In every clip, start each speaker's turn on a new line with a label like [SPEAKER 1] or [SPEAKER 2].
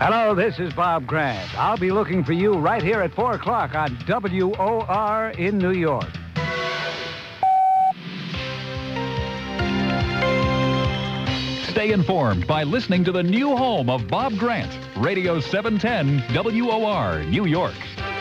[SPEAKER 1] Hello, this is Bob Grant. I'll be looking for you right here at 4 o'clock on WOR in New York.
[SPEAKER 2] Stay informed by listening to the new home of Bob Grant, Radio 710 WOR, New York.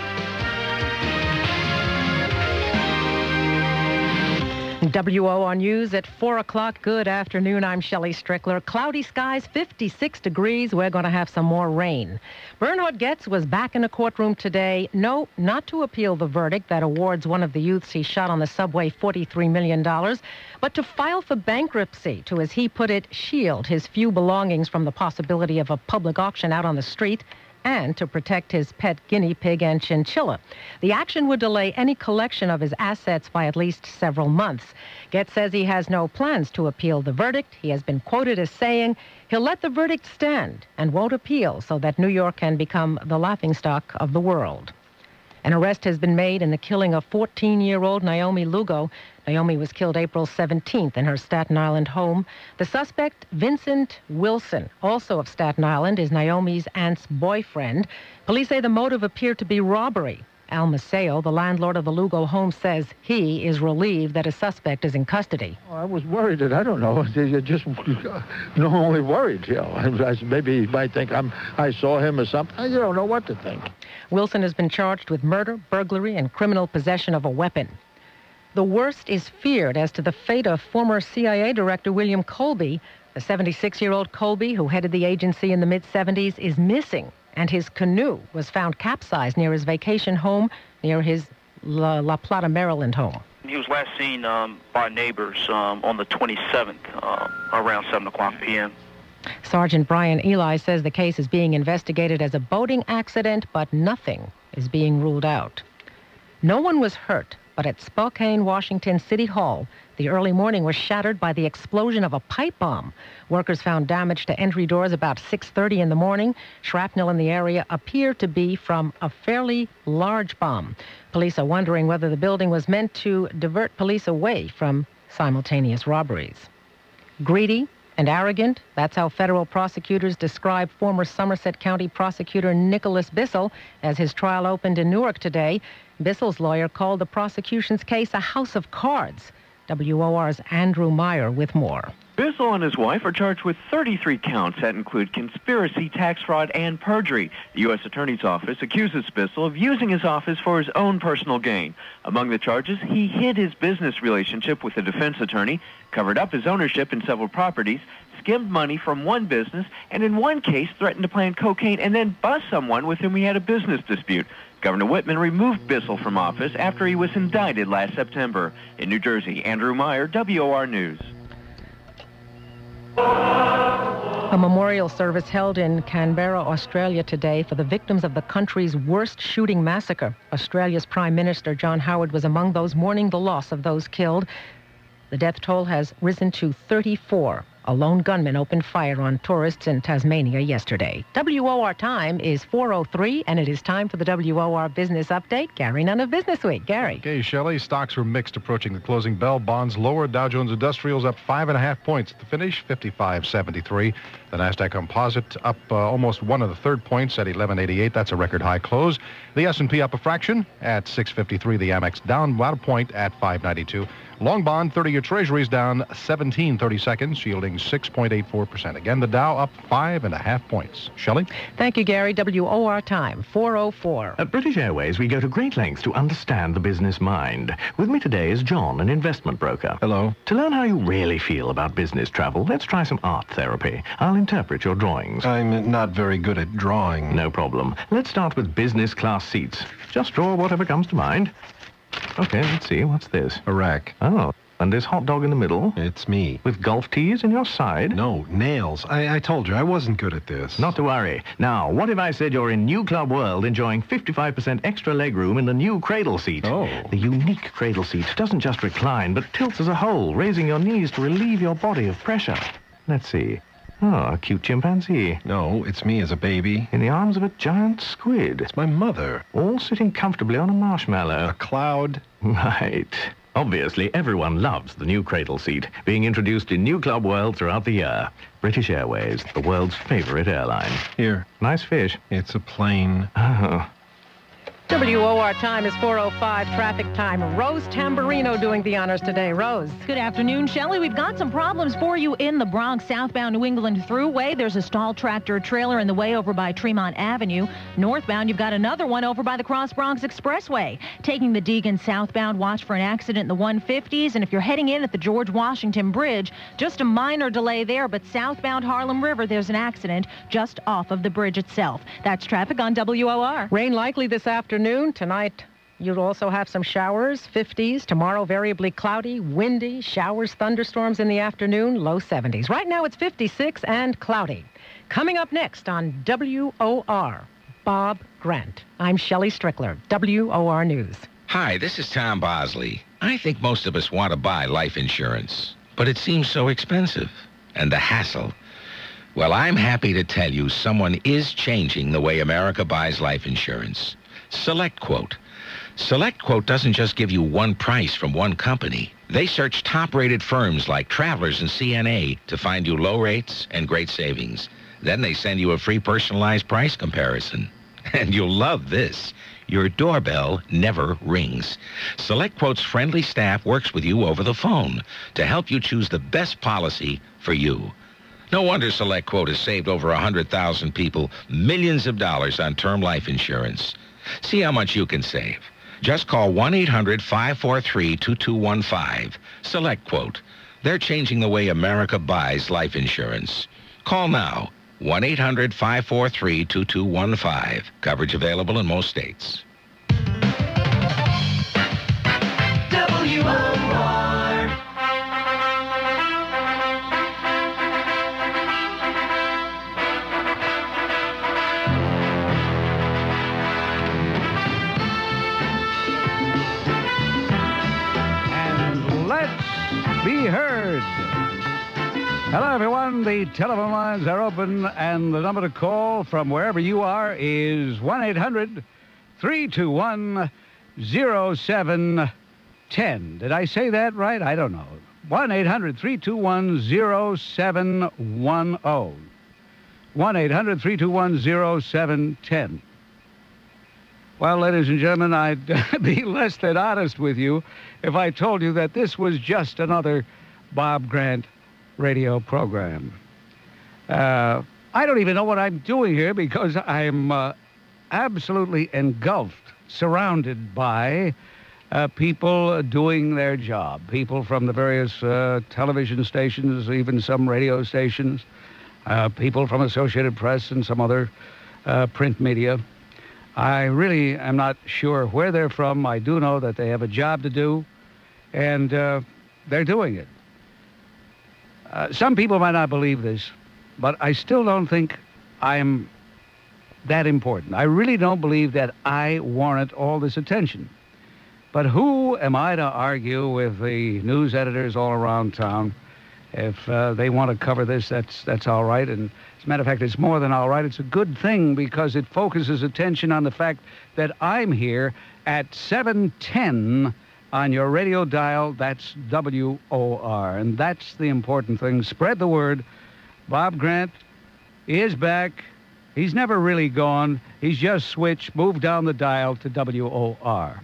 [SPEAKER 3] WOR News at 4 o'clock. Good afternoon. I'm Shelly Strickler. Cloudy skies, 56 degrees. We're going to have some more rain. Bernhard Goetz was back in a courtroom today. No, not to appeal the verdict that awards one of the youths he shot on the subway $43 million, but to file for bankruptcy to, as he put it, shield his few belongings from the possibility of a public auction out on the street, and to protect his pet guinea pig and chinchilla. The action would delay any collection of his assets by at least several months. Goetz says he has no plans to appeal the verdict. He has been quoted as saying he'll let the verdict stand and won't appeal so that New York can become the laughingstock of the world. An arrest has been made in the killing of 14-year-old Naomi Lugo. Naomi was killed April 17th in her Staten Island home. The suspect, Vincent Wilson, also of Staten Island, is Naomi's aunt's boyfriend. Police say the motive appeared to be robbery. Al Maceo, the landlord of the Lugo home, says he is relieved that a suspect is in custody.
[SPEAKER 4] I was worried that, I don't know, you're just normally worried, you know. Maybe he might think I saw him or something. You don't know what to think.
[SPEAKER 3] Wilson has been charged with murder, burglary, and criminal possession of a weapon. The worst is feared as to the fate of former CIA Director William Colby. The 76-year-old Colby, who headed the agency in the mid-'70s, is missing, and his canoe was found capsized near his vacation home, near his La Plata, Maryland home.
[SPEAKER 5] He was last seen by neighbors on the 27th, around 7 o'clock p.m.
[SPEAKER 3] Sergeant Brian Eli says the case is being investigated as a boating accident, but nothing is being ruled out. No one was hurt, but at Spokane, Washington City Hall, the early morning was shattered by the explosion of a pipe bomb. Workers found damage to entry doors about 6:30 in the morning. Shrapnel in the area appeared to be from a fairly large bomb. Police are wondering whether the building was meant to divert police away from simultaneous robberies. Greedy and arrogant, that's how federal prosecutors describe former Somerset County prosecutor Nicholas Bissell as his trial opened in Newark today. Bissell's lawyer called the prosecution's case a house of cards. WOR's Andrew Meyer with more.
[SPEAKER 6] Bissell and his wife are charged with 33 counts that include conspiracy, tax fraud, and perjury. The U.S. Attorney's Office accuses Bissell of using his office for his own personal gain. Among the charges, he hid his business relationship with a defense attorney, covered up his ownership in several properties, skimmed money from one business, and in one case threatened to plant cocaine and then bust someone with whom he had a business dispute. Governor Whitman removed Bissell from office after he was indicted last September. In New Jersey, Andrew Meyer, WOR News.
[SPEAKER 3] A memorial service held in Canberra, Australia today for the victims of the country's worst shooting massacre. Australia's Prime Minister John Howard was among those mourning the loss of those killed. The death toll has risen to 34. A lone gunman opened fire on tourists in Tasmania yesterday. WOR time is 4:03, and it is time for the WOR Business Update. Gary Nunn of Business Week. Gary.
[SPEAKER 7] Okay, Shelley. Stocks were mixed approaching the closing bell. Bonds lower. Dow Jones Industrials up 5.5 points at the finish, 55.73. The Nasdaq Composite up almost 1 1/3 points at 11.88. That's a record high close. The S&P up a fraction at 6.53. The Amex down about a point at 5.92. Long bond 30-year Treasuries down 17/30 seconds, yielding 6.84%. Again, the Dow up 5.5 points. Shelley?
[SPEAKER 3] Thank you, Gary. WOR time, 4:04.
[SPEAKER 8] At British Airways, we go to great lengths to understand the business mind. With me today is John, an investment broker.
[SPEAKER 4] Hello.
[SPEAKER 8] To learn how you really feel about business travel, let's try some art therapy. I'll interpret your drawings.
[SPEAKER 4] I'm not very good at drawing.
[SPEAKER 8] No problem. Let's start with business class seats. Just draw whatever comes to mind. Okay, let's see. What's this?
[SPEAKER 4] A rack.
[SPEAKER 8] Oh, and this hot dog in the middle?
[SPEAKER 4] It's me.
[SPEAKER 8] With golf tees in your side?
[SPEAKER 4] No, nails. I told you I wasn't good at this.
[SPEAKER 8] Not to worry. Now, what if I said you're in New Club World enjoying 55% extra legroom in the new cradle seat?
[SPEAKER 4] Oh.
[SPEAKER 8] The unique cradle seat doesn't just recline, but tilts as a whole, raising your knees to relieve your body of pressure. Let's see. Oh, a cute chimpanzee.
[SPEAKER 4] No, it's me as a baby.
[SPEAKER 8] In the arms of a giant squid.
[SPEAKER 4] It's my mother.
[SPEAKER 8] All sitting comfortably on a marshmallow.
[SPEAKER 4] A cloud.
[SPEAKER 8] Right. Obviously, everyone loves the new cradle seat, being introduced in new Club World throughout the year. British Airways, the world's favorite airline.
[SPEAKER 9] Here.
[SPEAKER 8] Nice fish.
[SPEAKER 9] It's a plane.
[SPEAKER 8] Oh.
[SPEAKER 3] WOR time is 4:05 traffic time. Rose Tamborino doing the honors today. Rose.
[SPEAKER 10] Good afternoon, Shelley. We've got some problems for you in the Bronx southbound New England Thruway. There's a stalled tractor trailer in the way over by Tremont Avenue. Northbound, you've got another one over by the Cross Bronx Expressway. Taking the Deegan southbound, watch for an accident in the 150s. And if you're heading in at the George Washington Bridge, just a minor delay there, but southbound Harlem River, there's an accident just off of the bridge itself. That's traffic on WOR.
[SPEAKER 3] Rain likely this afternoon. Tonight, you'll also have some showers, 50s. Tomorrow, variably cloudy, windy, showers, thunderstorms in the afternoon, low 70s. Right now, it's 56 and cloudy. Coming up next on WOR, Bob Grant. I'm Shelly Strickler, WOR News.
[SPEAKER 11] Hi, this is Tom Bosley. I think most of us want to buy life insurance, but it seems so expensive. And the hassle. Well, I'm happy to tell you someone is changing the way America buys life insurance. SelectQuote. SelectQuote doesn't just give you one price from one company. They search top-rated firms like Travelers and CNA to find you low rates and great savings. Then they send you a free personalized price comparison. And you'll love this. Your doorbell never rings. SelectQuote's friendly staff works with you over the phone to help you choose the best policy for you. No wonder SelectQuote has saved over 100,000 people millions of dollars on term life insurance. See how much you can save. Just call 1-800-543-2215. SelectQuote. They're changing the way America buys life insurance. Call now. 1-800-543-2215. Coverage available in most states.
[SPEAKER 1] Be heard. Hello, everyone. The telephone lines are open, and the number to call from wherever you are is 1-800-321-0710. Did I say that right? I don't know. 1-800-321-0710. 1-800-321-0710. Well, ladies and gentlemen, I'd be less than honest with you if I told you that this was just another Bob Grant radio program. I don't even know what I'm doing here because I'm absolutely engulfed, surrounded by people doing their job, people from the various television stations, even some radio stations, people from Associated Press and some other print media. I really am not sure where they're from. I do know that they have a job to do, and they're doing it. Some people might not believe this, but I still don't think I'm that important. I really don't believe that I warrant all this attention. But who am I to argue with the news editors all around town? If they want to cover this, that's all right. And as a matter of fact, it's more than all right. It's a good thing because it focuses attention on the fact that I'm here at 710 on your radio dial. That's WOR. And that's the important thing. Spread the word. Bob Grant is back. He's never really gone. He's just switched, moved down the dial to WOR.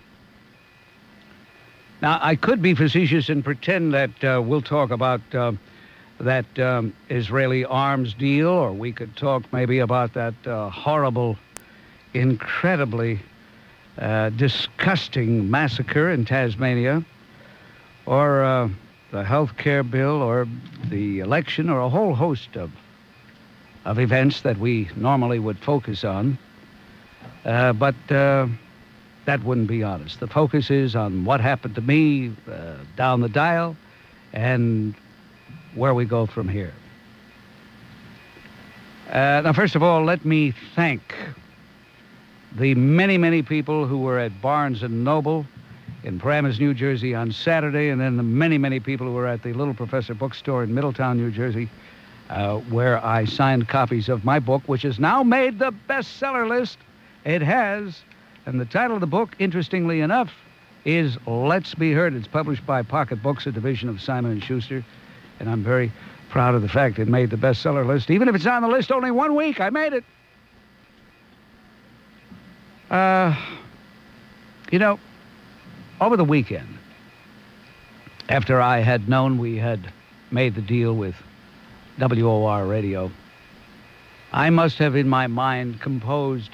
[SPEAKER 1] Now, I could be facetious and pretend that we'll talk about that Israeli arms deal, or we could talk maybe about that horrible, incredibly disgusting massacre in Tasmania, or the health care bill, or the election, or a whole host of events that we normally would focus on. But that wouldn't be honest. The focus is on what happened to me down the dial and where we go from here. Now, first of all, let me thank the many, many people who were at Barnes & Noble in Paramus, New Jersey on Saturday, and then the many, many people who were at the Little Professor bookstore in Middletown, New Jersey, where I signed copies of my book, which has now made the bestseller list. It has. And the title of the book, interestingly enough, is Let's Be Heard. It's published by Pocket Books, a division of Simon & Schuster, and I'm very proud of the fact it made the bestseller list. Even if it's on the list only 1 week, I made it. You know, over the weekend, after I had known we had made the deal with WOR Radio, I must have in my mind composed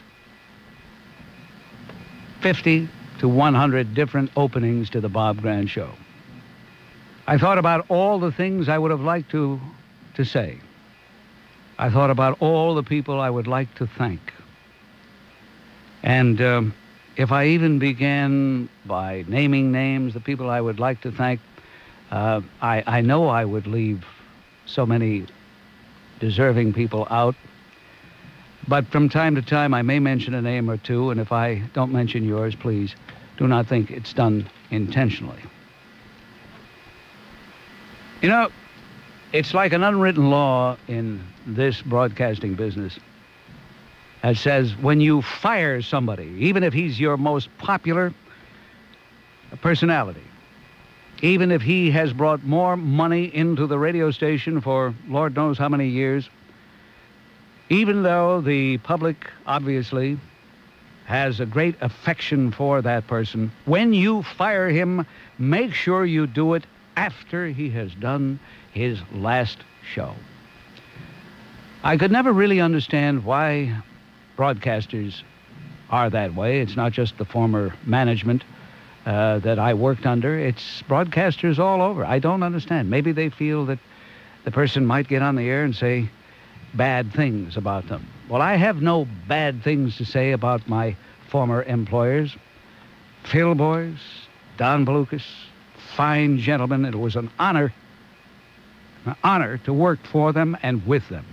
[SPEAKER 1] 50 to 100 different openings to the Bob Grant Show. I thought about all the things I would have liked to say. I thought about all the people I would like to thank. And if I even began by naming names, the people I would like to thank, I know I would leave so many deserving people out. But from time to time, I may mention a name or two, and if I don't mention yours, please do not think it's done intentionally. You know, it's like an unwritten law in this broadcasting business that says when you fire somebody, even if he's your most popular personality, even if he has brought more money into the radio station for Lord knows how many years, even though the public obviously has a great affection for that person, when you fire him, make sure you do it after he has done his last show. I could never really understand why broadcasters are that way. It's not just the former management that I worked under. It's broadcasters all over. I don't understand. Maybe they feel that the person might get on the air and say bad things about them. Well, I have no bad things to say about my former employers. Phil Boyce, Don Balukas, fine gentlemen. It was an honor to work for them and with them.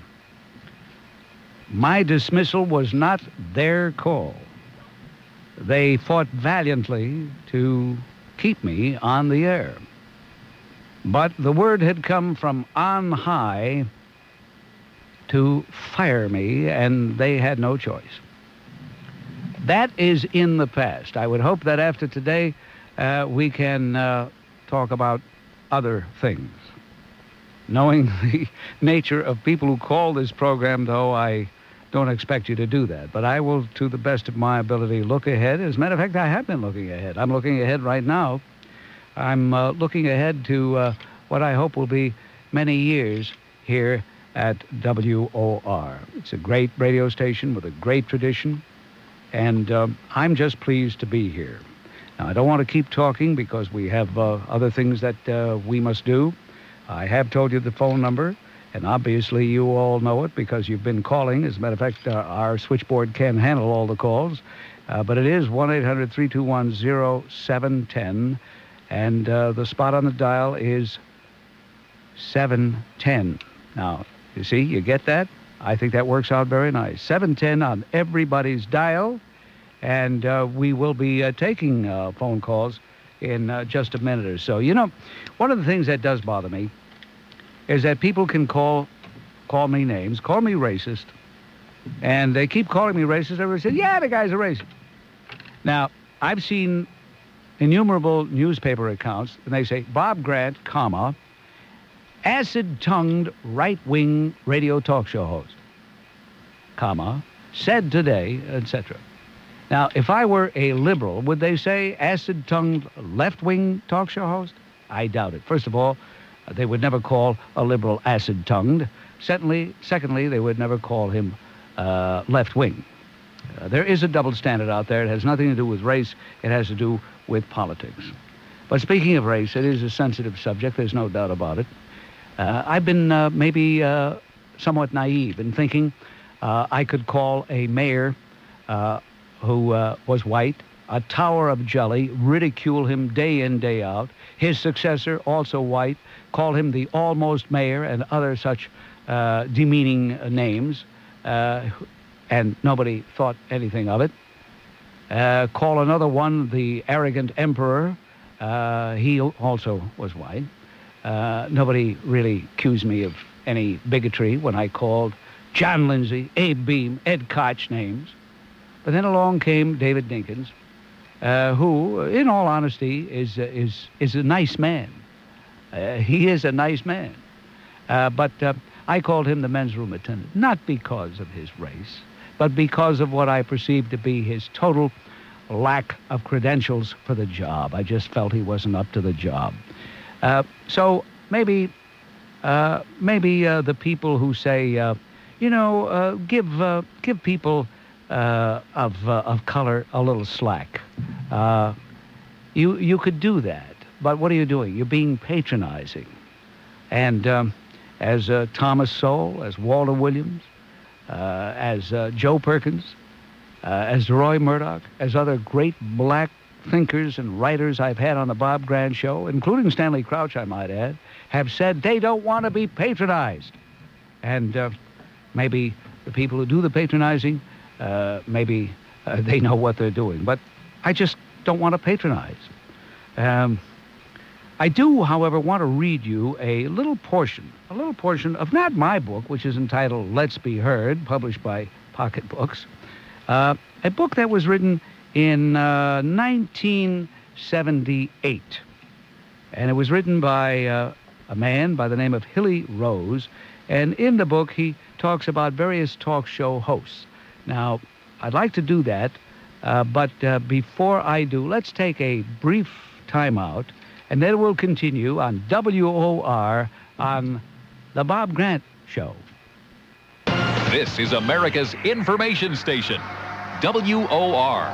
[SPEAKER 1] My dismissal was not their call. They fought valiantly to keep me on the air. But the word had come from on high to fire me, and they had no choice. That is in the past. I would hope that after today, we can talk about other things. Knowing the nature of people who call this program, though, I don't expect you to do that. But I will, to the best of my ability, look ahead. As a matter of fact, I have been looking ahead. I'm looking ahead right now. I'm looking ahead to what I hope will be many years here at WOR. It's a great radio station with a great tradition, and I'm just pleased to be here. Now, I don't want to keep talking because we have other things that we must do. I have told you the phone number, and obviously you all know it because you've been calling. As a matter of fact, our switchboard can handle all the calls, but it is 1-800-321-0710, and the spot on the dial is 710. Now, you see, you get that? I think that works out very nice. 710 on everybody's dial, and we will be taking phone calls in just a minute or so. You know, one of the things that does bother me is that people can call me names, call me racist, and they keep calling me racist. Everybody says, yeah, the guy's a racist. Now, I've seen innumerable newspaper accounts, and they say, Bob Grant, comma, acid-tongued right-wing radio talk show host, comma, said today, etc. Now, if I were a liberal, would they say acid-tongued left-wing talk show host? I doubt it. First of all, they would never call a liberal acid-tongued. Secondly, they would never call him left-wing. There is a double standard out there. It has nothing to do with race. It has to do with politics. But speaking of race, it is a sensitive subject. There's no doubt about it. I've been maybe somewhat naive in thinking I could call a mayor who was white a tower of jelly, ridicule him day in, day out. His successor, also white, call him the almost mayor and other such demeaning names, and nobody thought anything of it. Call another one the arrogant emperor. He also was white. Nobody really accused me of any bigotry when I called John Lindsay, Abe Beam, Ed Koch names. But then along came David Dinkins, who, in all honesty, is a nice man. He is a nice man. But I called him the men's room attendant, not because of his race, but because of what I perceived to be his total lack of credentials for the job. I just felt he wasn't up to the job. So maybe the people who say, give people of color a little slack. You could do that, but what are you doing? You're being patronizing. And as Thomas Sowell, as Walter Williams, as Joe Perkins, as Roy Murdoch, as other great black thinkers and writers I've had on the Bob Grant Show, including Stanley Crouch, I might add, have said they don't want to be patronized. And maybe the people who do the patronizing, maybe they know what they're doing. But I just don't want to patronize. I do, however, want to read you a little portion of not my book, which is entitled Let's Be Heard, published by Pocket Books, a book that was written in 1978. And it was written by a man by the name of Hilly Rose. And in the book, he talks about various talk show hosts. Now, I'd like to do that, but before I do, let's take a brief timeout, and then we'll continue on WOR on the Bob Grant Show.
[SPEAKER 2] This is America's information station, WOR.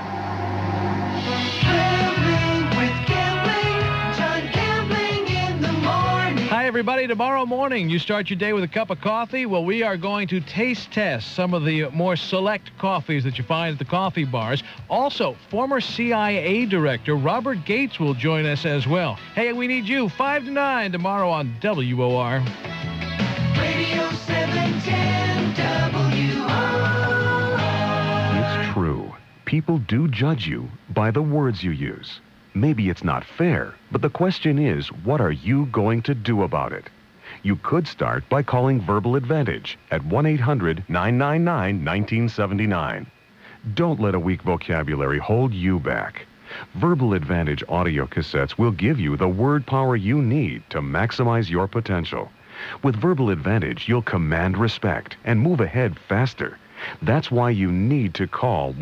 [SPEAKER 9] Hi, everybody. Tomorrow morning, you start your day with a cup of coffee. Well, we are going to taste test some of the more select coffees that you find at the coffee bars. Also, former CIA Director Robert Gates will join us as well. Hey, we need you 5 to 9 tomorrow on WOR.
[SPEAKER 12] Radio 710 WOR.
[SPEAKER 8] It's true. People do judge you by the words you use. Maybe it's not fair, but the question is, what are you going to do about it? You could start by calling Verbal Advantage at 1-800-999-1979. Don't let a weak vocabulary hold you back. Verbal Advantage audio cassettes will give you the word power you need to maximize your potential. With Verbal Advantage, you'll command respect and move ahead faster. That's why you need to call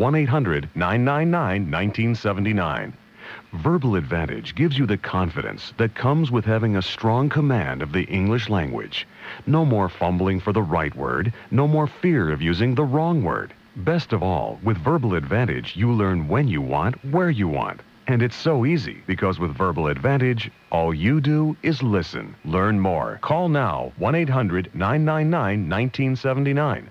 [SPEAKER 8] 1-800-999-1979. Verbal Advantage gives you the confidence that comes with having a strong command of the English language. No more fumbling for the right word, no more fear of using the wrong word. Best of all, with Verbal Advantage, you learn when you want, where you want. And it's so easy, because with Verbal Advantage, all you do is listen. Learn more. Call now, 1-800-999-1979.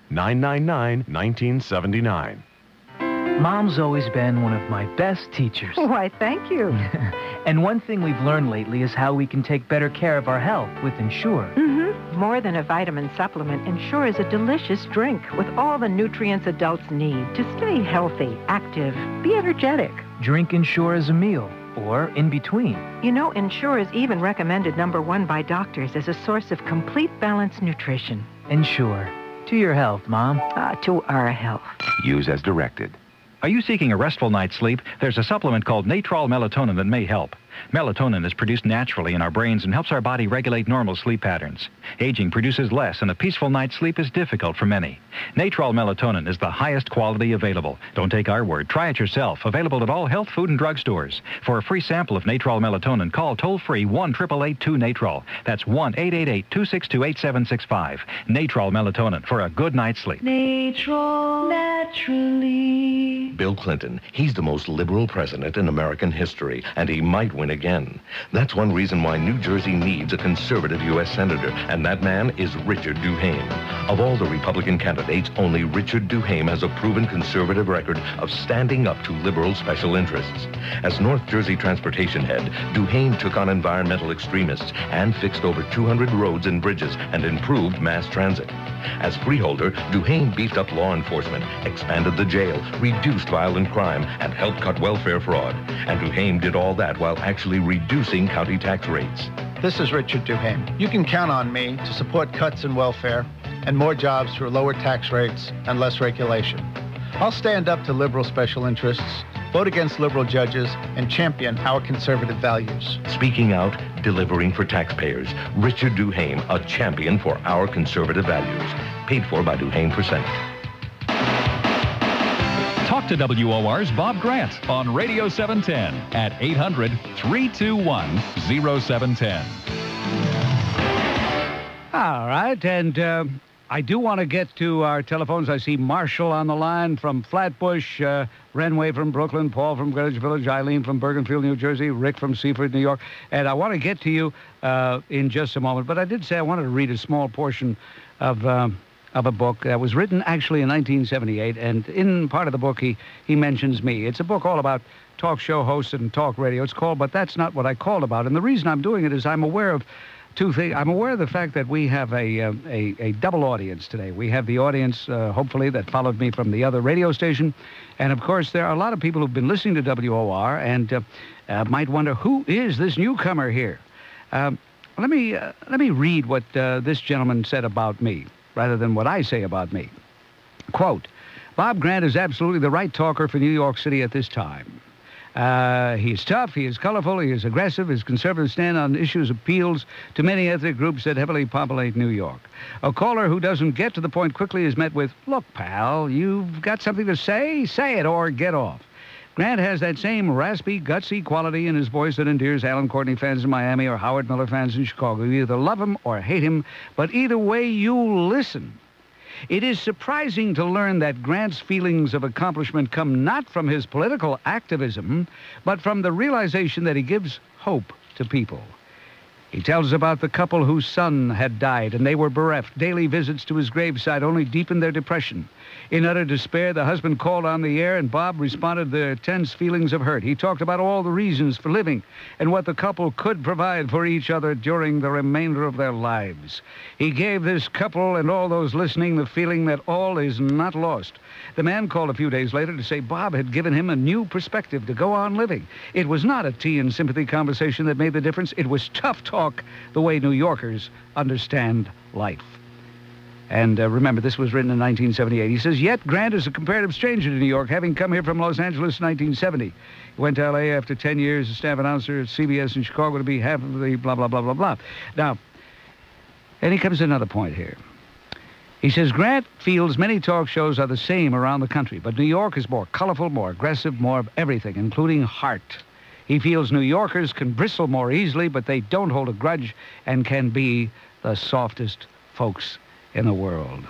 [SPEAKER 8] 999-1979.
[SPEAKER 13] Mom's always been one of my best teachers.
[SPEAKER 14] Why, thank you.
[SPEAKER 13] And one thing we've learned lately is how we can take better care of our health with Ensure.
[SPEAKER 14] Mm-hmm. More than a vitamin supplement, Ensure is a delicious drink with all the nutrients adults need to stay healthy, active, be energetic.
[SPEAKER 13] Drink Ensure as a meal or in between.
[SPEAKER 14] You know, Ensure is even recommended #1 by doctors as a source of complete balanced nutrition.
[SPEAKER 13] Ensure. To your health, Mom.
[SPEAKER 14] To our health.
[SPEAKER 15] Use as directed. Are you seeking a restful night's sleep? There's a supplement called Natrol Melatonin that may help. Melatonin is produced naturally in our brains and helps our body regulate normal sleep patterns. Aging produces less, and a peaceful night's sleep is difficult for many. Natrol Melatonin is the highest quality available. Don't take our word. Try it yourself. Available at all health, food, and drug stores. For a free sample of Natrol Melatonin, call toll-free 1-888-2-NATROL. That's 1-888-262-8765. Natrol Melatonin for a good night's sleep.
[SPEAKER 12] Natrol naturally.
[SPEAKER 16] Bill Clinton, he's the most liberal president in American history, and he might win again. That's one reason why New Jersey needs a conservative U.S. senator, and that man is Richard DuHaime. Of all the Republican candidates, only Richard DuHaime has a proven conservative record of standing up to liberal special interests. As North Jersey transportation head, DuHaime took on environmental extremists and fixed over 200 roads and bridges and improved mass transit. As freeholder, DuHaime beefed up law enforcement, expanded the jail, reduced violent crime, and helped cut welfare fraud. And DuHaime did all that while actually reducing county tax rates.
[SPEAKER 17] This is Richard DuHaime. You can count on me to support cuts in welfare and more jobs through lower tax rates and less regulation. I'll stand up to liberal special interests, vote against liberal judges, and champion our conservative values.
[SPEAKER 16] Speaking out, delivering for taxpayers. Richard DuHaime, a champion for our conservative values. Paid for by DuHaime for Senate.
[SPEAKER 2] Talk to WOR's Bob Grant on Radio 710 at 800-321-0710.
[SPEAKER 1] All right, and I do want to get to our telephones. I see Marshall on the line from Flatbush, Renway from Brooklyn, Paul from Greenwich Village, Eileen from Bergenfield, New Jersey, Rick from Seaford, New York. And I want to get to you in just a moment. But I did say I wanted to read a small portion of a book that was written actually in 1978. And in part of the book, he mentions me. It's a book all about talk show hosts and talk radio. It's called But That's Not What I Called About. And the reason I'm doing it is I'm aware of two things. I'm aware of the fact that we have a double audience today. We have the audience, hopefully, that followed me from the other radio station. And, of course, there are a lot of people who've been listening to WOR and might wonder, who is this newcomer here? Let me read what this gentleman said about me, rather than what I say about me. Quote, Bob Grant is absolutely the right talker for New York City at this time. He's tough, he is colorful, he is aggressive. His conservative stand on issues appeals to many ethnic groups that heavily populate New York. A caller who doesn't get to the point quickly is met with, look, pal, you've got something to say? Say it or get off. Grant has that same raspy, gutsy quality in his voice that endears Alan Courtney fans in Miami or Howard Miller fans in Chicago. You either love him or hate him, but either way, you listen. It is surprising to learn that Grant's feelings of accomplishment come not from his political activism, but from the realization that he gives hope to people. He tells us about the couple whose son had died and they were bereft. Daily visits to his graveside only deepened their depression. In utter despair, the husband called on the air and Bob responded to their tense feelings of hurt. He talked about all the reasons for living and what the couple could provide for each other during the remainder of their lives. He gave this couple and all those listening the feeling that all is not lost. The man called a few days later to say Bob had given him a new perspective to go on living. It was not a tea and sympathy conversation that made the difference. It was tough talk, the way New Yorkers understand life. And remember, this was written in 1978. He says, yet Grant is a comparative stranger to New York, having come here from Los Angeles in 1970. He went to L.A. after 10 years as staff announcer at CBS in Chicago to be half of the blah, blah, blah, blah, blah. Now, and he comes to another point here. He says, Grant feels many talk shows are the same around the country, but New York is more colorful, more aggressive, more of everything, including heart. He feels New Yorkers can bristle more easily, but they don't hold a grudge and can be the softest folks in the world.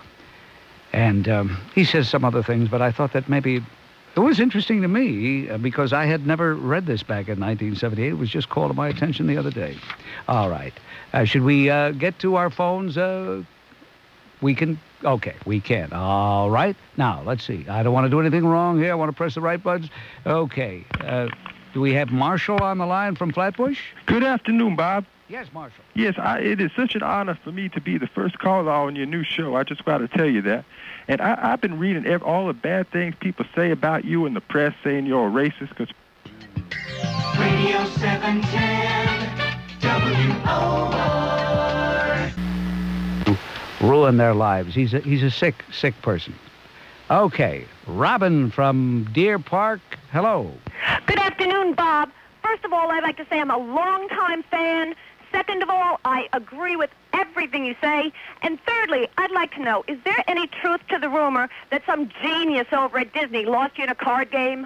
[SPEAKER 1] And he says some other things, but I thought that maybe it was interesting to me because I had never read this back in 1978. It was just called to my attention the other day. All right. Should we get to our phones? We can? Okay, we can. All right. Now, let's see. I don't want to do anything wrong here. I want to press the right buttons. Okay. Do we have Marshall on the line from Flatbush?
[SPEAKER 18] Good afternoon, Bob.
[SPEAKER 1] Yes, Marshall.
[SPEAKER 18] Yes, it is such an honor for me to be the first caller on your new show. I just got to tell you that. And I've been reading all the bad things people say about you in the press, saying you're a racist. Cause
[SPEAKER 12] Radio 710 WOR.
[SPEAKER 1] Ruin their lives. He's a sick person. Okay, Robin from Deer Park. Hello.
[SPEAKER 19] Good afternoon, Bob. First of all, I'd like to say I'm a longtime fan. Second of all, I agree with everything you say. And thirdly, I'd like to know, is there any truth to the rumor that some genius over at Disney lost you in a card game?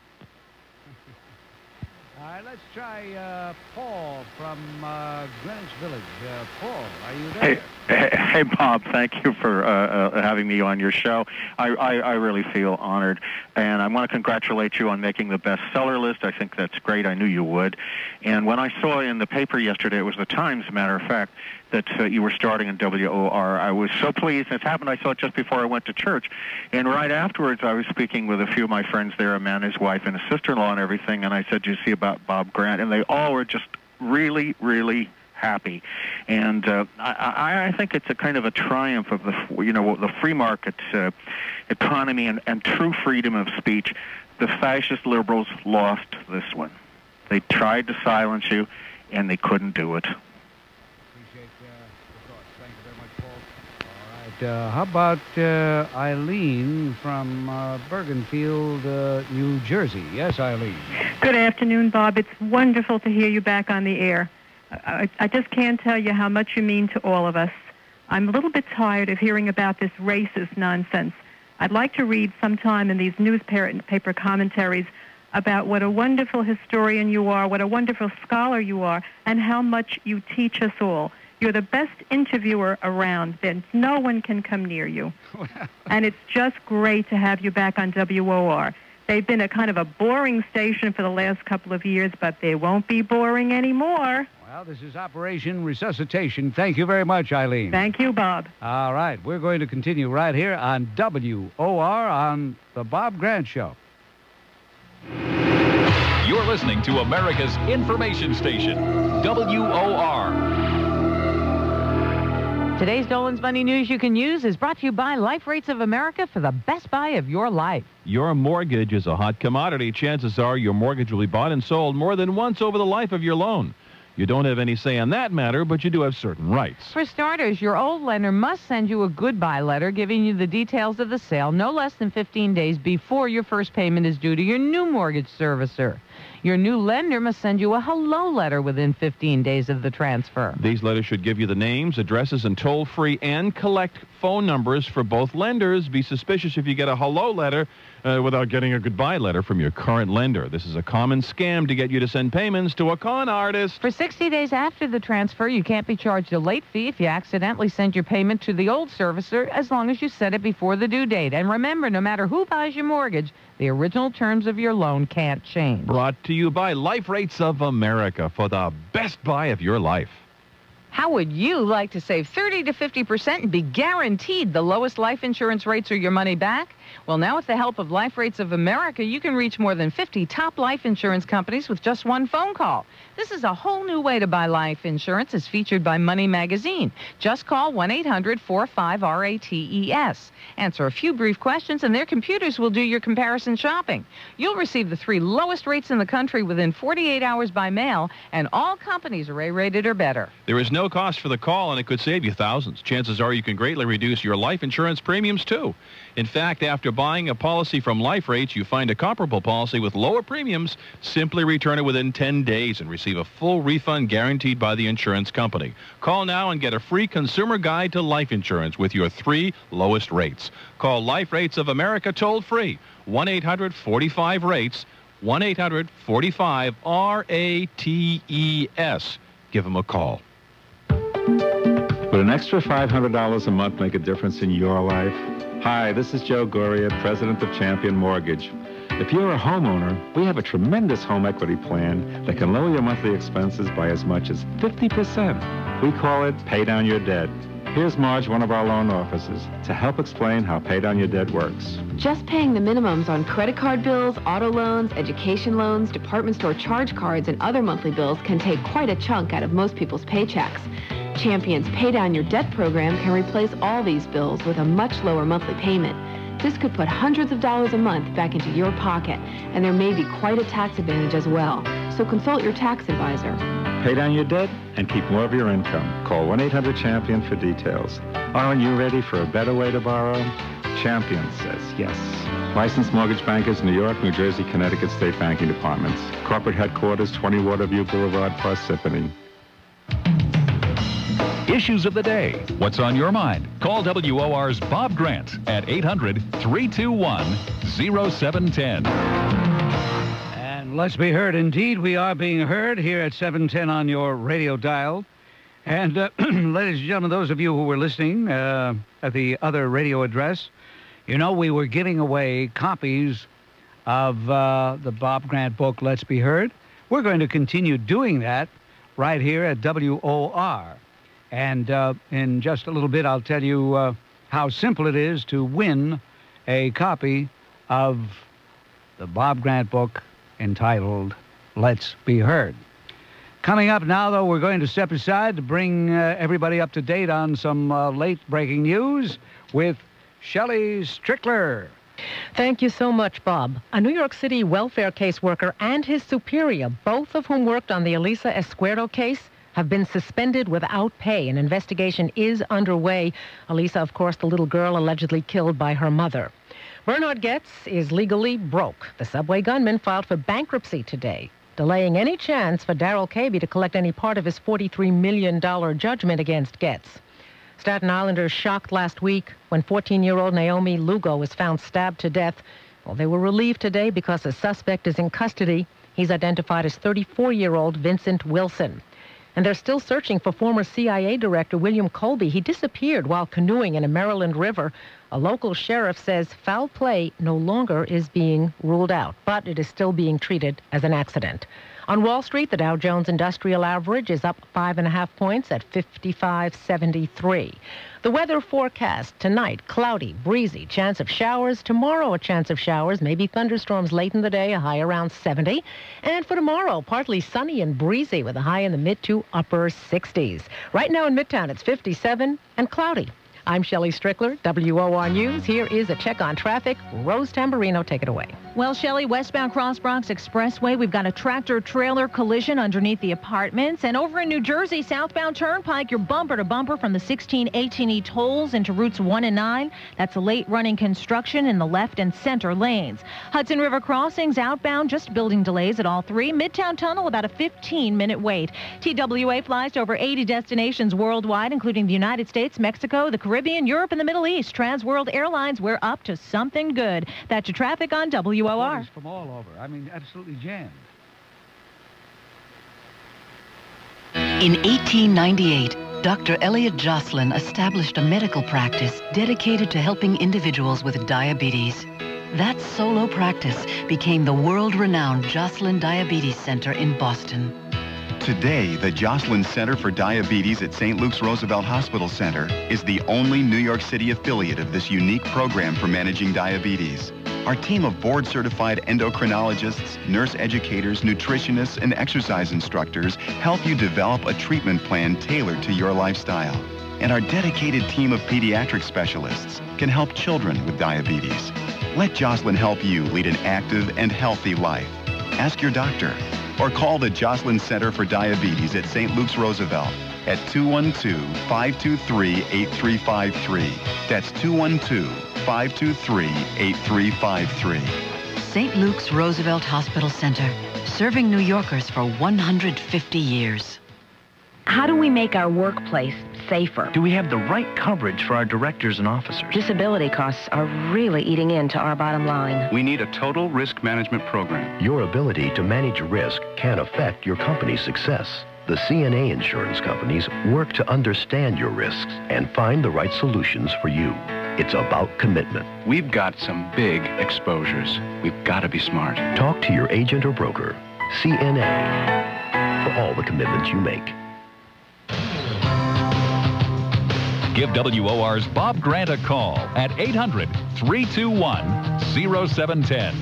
[SPEAKER 1] All right, let's try Paul from Greenwich Village. Paul, are you there?
[SPEAKER 20] Hey, Bob, thank you for having me on your show. I really feel honored. And I want to congratulate you on making the bestseller list. I think that's great. I knew you would. And when I saw in the paper yesterday, it was the Times, as a matter of fact, that you were starting in WOR. I was so pleased. It happened, I saw it just before I went to church. And right afterwards, I was speaking with a few of my friends there, a man, his wife, and his sister-in-law and everything. And I said, "Do you see about Bob Grant?" And they all were just really, really happy. And I think it's a kind of a triumph of the free market economy and true freedom of speech. The fascist liberals lost this one. They tried to silence you, and they couldn't do it.
[SPEAKER 1] How about Eileen from Bergenfield, New Jersey? Yes, Eileen.
[SPEAKER 21] Good afternoon, Bob. It's wonderful to hear you back on the air. I just can't tell you how much you mean to all of us. I'm a little bit tired of hearing about this racist nonsense. I'd like to read sometime in these newspaper commentaries about what a wonderful historian you are, what a wonderful scholar you are, and how much you teach us all. You're the best interviewer around. Then no one can come near you. And it's just great to have you back on WOR. They've been a kind of a boring station for the last couple of years, but they won't be boring anymore.
[SPEAKER 1] Well, this is Operation Resuscitation. Thank you very much, Eileen.
[SPEAKER 21] Thank you, Bob.
[SPEAKER 1] All right. We're going to continue right here on WOR on The Bob Grant Show.
[SPEAKER 2] You're listening to America's information station, WOR.
[SPEAKER 22] Today's Dolan's Money News you can use is brought to you by Life Rates of America for the best buy of your life.
[SPEAKER 23] Your mortgage is a hot commodity. Chances are your mortgage will be bought and sold more than once over the life of your loan. You don't have any say on that matter, but you do have certain rights.
[SPEAKER 22] For starters, your old lender must send you a goodbye letter giving you the details of the sale no less than 15 days before your first payment is due to your new mortgage servicer. Your new lender must send you a hello letter within 15 days of the transfer.
[SPEAKER 23] These letters should give you the names, addresses, and toll-free and collect phone numbers for both lenders. Be suspicious if you get a hello letter without getting a goodbye letter from your current lender. This is a common scam to get you to send payments to a con artist.
[SPEAKER 22] For 60 days after the transfer, you can't be charged a late fee if you accidentally send your payment to the old servicer as long as you set it before the due date. And remember, no matter who buys your mortgage, the original terms of your loan can't change.
[SPEAKER 23] Brought to you by Life Rates of America for the best buy of your life.
[SPEAKER 22] How would you like to save 30 to 50% and be guaranteed the lowest life insurance rates or your money back? Well, now with the help of Life Rates of America, you can reach more than 50 top life insurance companies with just one phone call. This is a whole new way to buy life insurance, as featured by Money Magazine. Just call 1-800-45-RATES. Answer a few brief questions, and their computers will do your comparison shopping. You'll receive the 3 lowest rates in the country within 48 hours by mail, and all companies are A-rated or better.
[SPEAKER 23] There is no cost for the call, and it could save you thousands. Chances are you can greatly reduce your life insurance premiums, too. In fact, after buying a policy from Life Rates, you find a comparable policy with lower premiums, simply return it within 10 days and receive a full refund guaranteed by the insurance company. Call now and get a free consumer guide to life insurance with your 3 lowest rates. Call Life Rates of America toll-free, 1-800-45-RATES, 1-800-45-RATES. Give them a call.
[SPEAKER 24] Would an extra $500 a month make a difference in your life? Hi, this is Joe Goria, president of Champion Mortgage. If you're a homeowner, we have a tremendous home equity plan that can lower your monthly expenses by as much as 50%. We call it Pay Down Your Debt. Here's Marge, one of our loan officers, to help explain how Pay Down Your Debt works.
[SPEAKER 25] Just paying the minimums on credit card bills, auto loans, education loans, department store charge cards, and other monthly bills can take quite a chunk out of most people's paychecks. Champion's Pay Down Your Debt program can replace all these bills with a much lower monthly payment. This could put hundreds of dollars a month back into your pocket, and there may be quite a tax advantage as well. So consult your tax advisor.
[SPEAKER 24] Pay down your debt and keep more of your income. Call 1-800-CHAMPION for details. Aren't you ready for a better way to borrow? Champion says yes. Licensed mortgage bankers, New York, New Jersey, Connecticut State Banking Departments. Corporate headquarters, 20 Waterview Boulevard, Parsippany.
[SPEAKER 2] Issues of the day. What's on your mind? Call WOR's Bob Grant at 800-321-0710.
[SPEAKER 1] And let's be heard. Indeed, we are being heard here at 710 on your radio dial. And ladies and gentlemen, those of you who were listening at the other radio address, you know we were giving away copies of the Bob Grant book, Let's Be Heard. We're going to continue doing that right here at WOR. And in just a little bit, I'll tell you how simple it is to win a copy of the Bob Grant book entitled Let's Be Heard. Coming up now, though, we're going to step aside to bring everybody up to date on some late-breaking news with Shelly Strickler.
[SPEAKER 3] Thank you so much, Bob. A New York City welfare caseworker and his superior, both of whom worked on the Elisa Escuero case, have been suspended without pay. An investigation is underway. Elisa, of course, the little girl allegedly killed by her mother. Bernhard Goetz is legally broke. The subway gunman filed for bankruptcy today, delaying any chance for Darrell Caby to collect any part of his $43 million judgment against Goetz. Staten Islanders shocked last week when 14-year-old Naomi Lugo was found stabbed to death. Well, they were relieved today because the suspect is in custody. He's identified as 34-year-old Vincent Wilson. And they're still searching for former CIA Director William Colby. He disappeared while canoeing in a Maryland river. A local sheriff says foul play no longer is being ruled out, but it is still being treated as an accident. On Wall Street, the Dow Jones Industrial Average is up 5.5 points at 55.73. The weather forecast tonight, cloudy, breezy, chance of showers. Tomorrow, a chance of showers, maybe thunderstorms late in the day, a high around 70. And for tomorrow, partly sunny and breezy with a high in the mid to upper 60s. Right now in Midtown, it's 57 and cloudy. I'm Shelly Strickler, WOR News. Here is a check on traffic. Rose Tamborino, take it away.
[SPEAKER 4] Well, Shelly, westbound Cross Bronx Expressway, we've got a tractor-trailer collision underneath the apartments. And over in New Jersey, southbound Turnpike, you're bumper-to-bumper from the 16-18E tolls into routes 1 and 9. That's a late-running construction in the left and center lanes. Hudson River crossings outbound, just building delays at all three. Midtown Tunnel, about a 15-minute wait. TWA flies to over 80 destinations worldwide, including the United States, Mexico, the Caribbean, Europe, and the Middle East. Trans-World Airlines, we're up to something good. That's your traffic on WOR.
[SPEAKER 1] From all over. I mean, absolutely jammed.
[SPEAKER 5] In 1898, Dr. Elliot Joslin established a medical practice dedicated to helping individuals with diabetes. That solo practice became the world-renowned Joslin Diabetes Center in Boston.
[SPEAKER 6] Today, the Joslin Center for Diabetes at St. Luke's Roosevelt Hospital Center is the only New York City affiliate of this unique program for managing diabetes. Our team of board-certified endocrinologists, nurse educators, nutritionists, and exercise instructors help you develop a treatment plan tailored to your lifestyle. And our dedicated team of pediatric specialists can help children with diabetes. Let Joslin help you lead an active and healthy life. Ask your doctor or call the Joslin Center for Diabetes at St. Luke's Roosevelt at 212-523-8353. That's 212-523-8353.
[SPEAKER 5] St. Luke's Roosevelt Hospital Center, serving New Yorkers for 150 years.
[SPEAKER 7] How do we make our workplace safer?
[SPEAKER 13] Do we have the right coverage for our directors and officers?
[SPEAKER 7] Disability costs are really eating into our bottom line.
[SPEAKER 10] We need a total risk management program.
[SPEAKER 26] Your ability to manage risk can affect your company's success. The CNA insurance companies work to understand your risks and find the right solutions for you. It's about commitment.
[SPEAKER 10] We've got some big exposures. We've got to be smart.
[SPEAKER 26] Talk to your agent or broker. CNA. For all the commitments you make.
[SPEAKER 2] Give WOR's Bob Grant a call at 800-321-0710.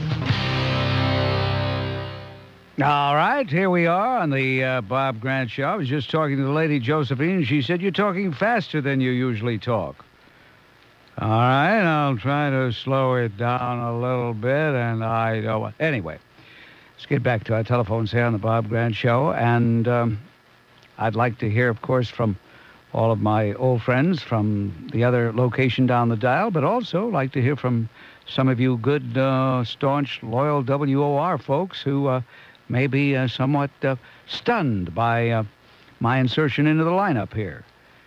[SPEAKER 1] All right, here we are on the Bob Grant Show. I was just talking to the lady, Josephine. She said, you're talking faster than you usually talk. All right, I'll try to slow it down a little bit, and I don't... Anyway, let's get back to our telephones here on the Bob Grant Show, and I'd like to hear, of course, from all of my old friends from the other location down the dial, but also like to hear from some of you good, staunch, loyal WOR folks who may be somewhat stunned by my insertion into the lineup here.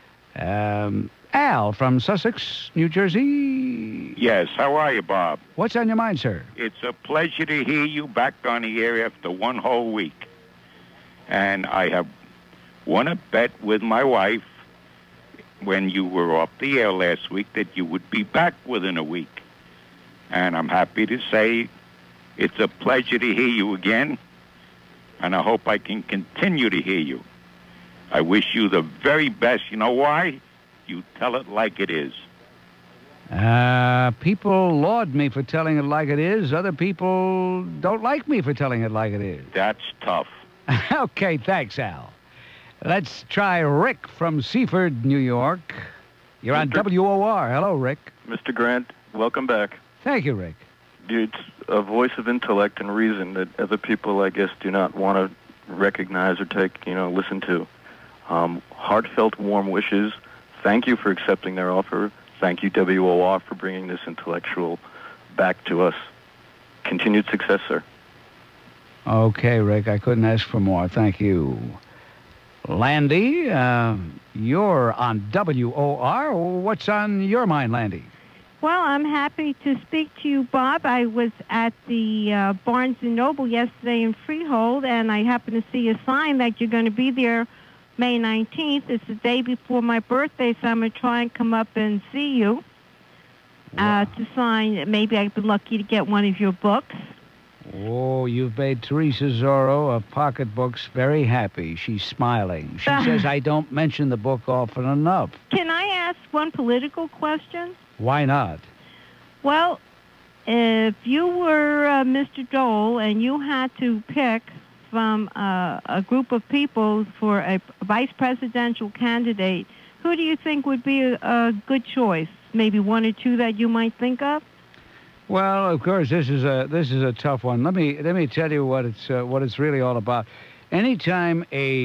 [SPEAKER 1] Al from Sussex, New Jersey.
[SPEAKER 27] Yes, how are you, Bob?
[SPEAKER 1] What's on your mind, sir?
[SPEAKER 27] It's a pleasure to hear you back on the air after one whole week. And I have won a bet with my wife when you were off the air last week that you would be back within a week. And I'm happy to say it's a pleasure to hear you again, and I hope I can continue to hear you. I wish you the very best. You know why? You tell it like it is.
[SPEAKER 1] People laud me for telling it like it is. Other people don't like me for telling it like it is.
[SPEAKER 27] That's tough.
[SPEAKER 1] Okay, thanks, Al. Let's try Rick from Seaford, New York. You're on WOR. Hello, Rick.
[SPEAKER 28] Mr. Grant, welcome back.
[SPEAKER 1] Thank you, Rick.
[SPEAKER 28] It's a voice of intellect and reason that other people, I guess, do not want to recognize or take, listen to. Heartfelt warm wishes. Thank you for accepting their offer. Thank you, WOR, for bringing this intellectual back to us. Continued success, sir.
[SPEAKER 1] Okay, Rick, I couldn't ask for more. Thank you. Landy, you're on WOR. What's on your mind, Landy?
[SPEAKER 8] Well, I'm happy to speak to you, Bob. I was at the Barnes & Noble yesterday in Freehold, and I happened to see a sign that you're going to be there May 19th. It's the day before my birthday, so I'm going to try and come up and see you to sign. Maybe I've been lucky to get one of your books.
[SPEAKER 1] Oh, you've made Teresa Zorro of Pocketbooks very happy. She's smiling. She says I don't mention the book often enough.
[SPEAKER 8] Can I ask one political question?
[SPEAKER 1] Why not?
[SPEAKER 8] Well, if you were Mr. Dole and you had to pick from a group of people for a vice presidential candidate, who do you think would be a good choice? Maybe one or two that you might think of?
[SPEAKER 1] Well, of course, this is a tough one. Let me tell you what it's really all about. Anytime a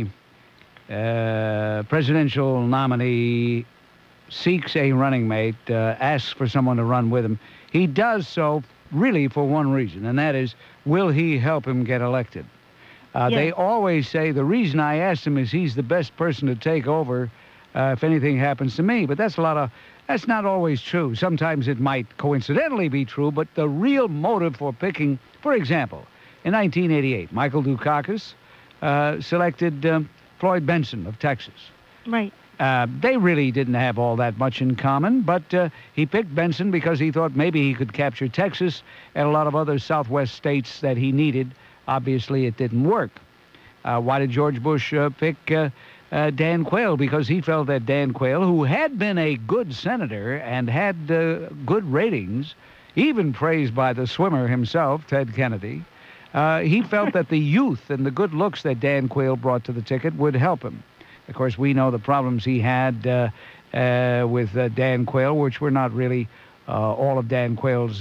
[SPEAKER 1] presidential nominee seeks a running mate, asks for someone to run with him, he does so really for one reason, and that is, will he help him get elected?
[SPEAKER 8] Yes.
[SPEAKER 1] They always say the reason I asked him is he's the best person to take over if anything happens to me. But that's not always true. Sometimes it might coincidentally be true, but the real motive for picking, for example, in 1988, Michael Dukakis selected Floyd Benson of Texas.
[SPEAKER 8] Right.
[SPEAKER 1] They really didn't have all that much in common, but he picked Benson because he thought maybe he could capture Texas and a lot of other Southwest states that he needed. Obviously, it didn't work. Why did George Bush pick Dan Quayle? Because he felt that Dan Quayle, who had been a good senator and had good ratings, even praised by the swimmer himself, Ted Kennedy, he felt that the youth and the good looks that Dan Quayle brought to the ticket would help him. Of course, we know the problems he had with Dan Quayle, which were not really all of Dan Quayle's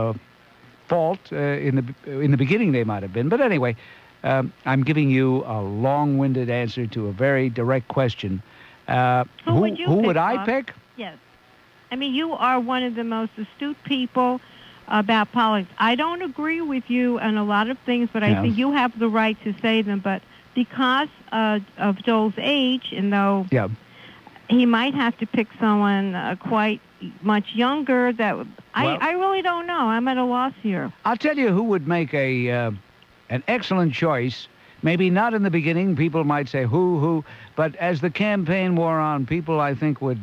[SPEAKER 1] fault. In the beginning, they might have been. But anyway, I'm giving you a long-winded answer to a very direct question.
[SPEAKER 8] Who would I
[SPEAKER 1] Bob? Pick?
[SPEAKER 8] Yes. I mean, you are one of the most astute people about politics. I don't agree with you on a lot of things, but I think you have the right to say them. But because of Joel's age, and though he might have to pick someone quite much younger, I really don't know. I'm at a loss here.
[SPEAKER 1] I'll tell you who would make an excellent choice. Maybe not in the beginning. People might say who, but as the campaign wore on, people I think would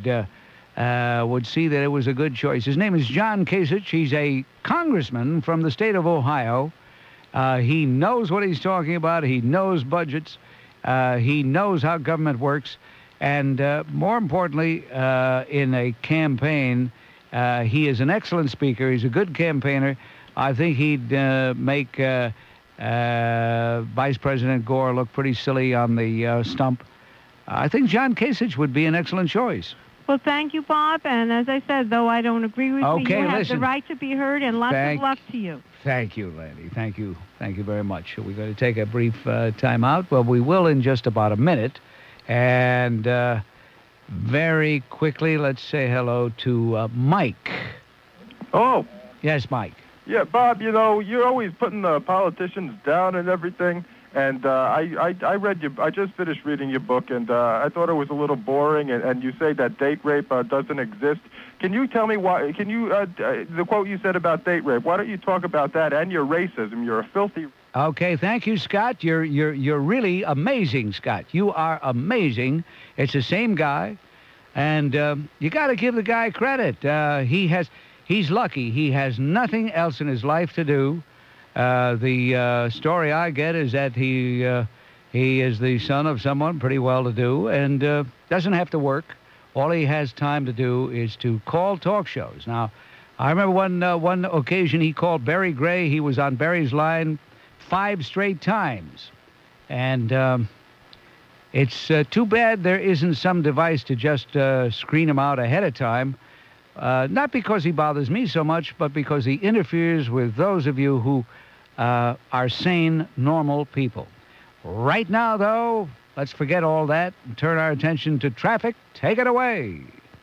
[SPEAKER 1] see that it was a good choice. His name is John Kasich. He's a congressman from the state of Ohio. He knows what he's talking about. He knows budgets. He knows how government works. And more importantly, in a campaign, he is an excellent speaker. He's a good campaigner. I think he'd make Vice President Gore look pretty silly on the stump. I think John Kasich would be an excellent choice.
[SPEAKER 8] Well, thank you, Bob. And as I said, though I don't agree with you, you have the right to be heard, and lots of luck to you.
[SPEAKER 1] Thank you, Landy. Thank you. Thank you very much. We're going to take a brief time out. Well, we will in just about a minute. And very quickly, let's say hello to Mike.
[SPEAKER 9] Oh.
[SPEAKER 1] Yes, Mike.
[SPEAKER 9] Yeah, Bob, you know, you're always putting the politicians down and everything. And I read I just finished reading your book, and I thought it was a little boring. And you say that date rape doesn't exist. Can you tell me why? Can you the quote you said about date rape? Why don't you talk about that and your racism? You're a filthy.
[SPEAKER 1] Okay, thank you, Scott. You're really amazing, Scott. You are amazing. It's the same guy, and you got to give the guy credit. He's lucky. He has nothing else in his life to do. The story I get is that he is the son of someone pretty well-to-do and doesn't have to work. All he has time to do is to call talk shows. Now, I remember one occasion he called Barry Gray. He was on Barry's line 5 straight times. And it's too bad there isn't some device to just screen him out ahead of time. Not because he bothers me so much, but because he interferes with those of you who are sane, normal people. Right now, though, let's forget all that and turn our attention to traffic. Take it away.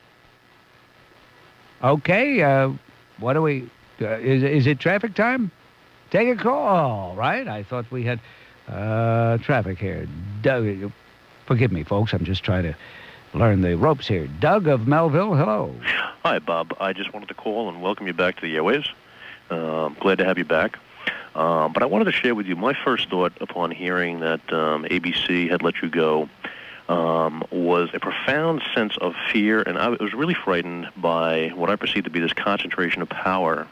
[SPEAKER 1] Okay, what do we... is it traffic time? Take a call. All right, I thought we had traffic here. Doug, forgive me, folks. I'm just trying to learn the ropes here. Doug of Melville, hello.
[SPEAKER 11] Hi, Bob. I just wanted to call and welcome you back to the Airways. Glad to have you back. But I wanted to share with you my first thought upon hearing that ABC had let you go was a profound sense of fear, and I was really frightened by what I perceived to be this concentration of power,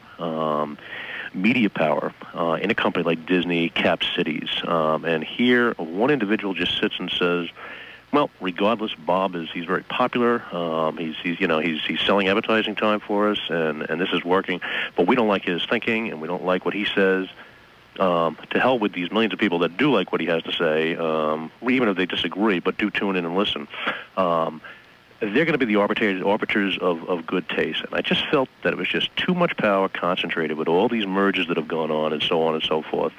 [SPEAKER 11] media power, in a company like Disney, Cap Cities. And here, one individual just sits and says, well, regardless, he's very popular. He's selling advertising time for us, and this is working. But we don't like his thinking, and we don't like what he says. To hell with these millions of people that do like what he has to say, even if they disagree, but do tune in and listen. They're going to be the arbiters of good taste. And I just felt that it was just too much power concentrated with all these mergers that have gone on and so forth.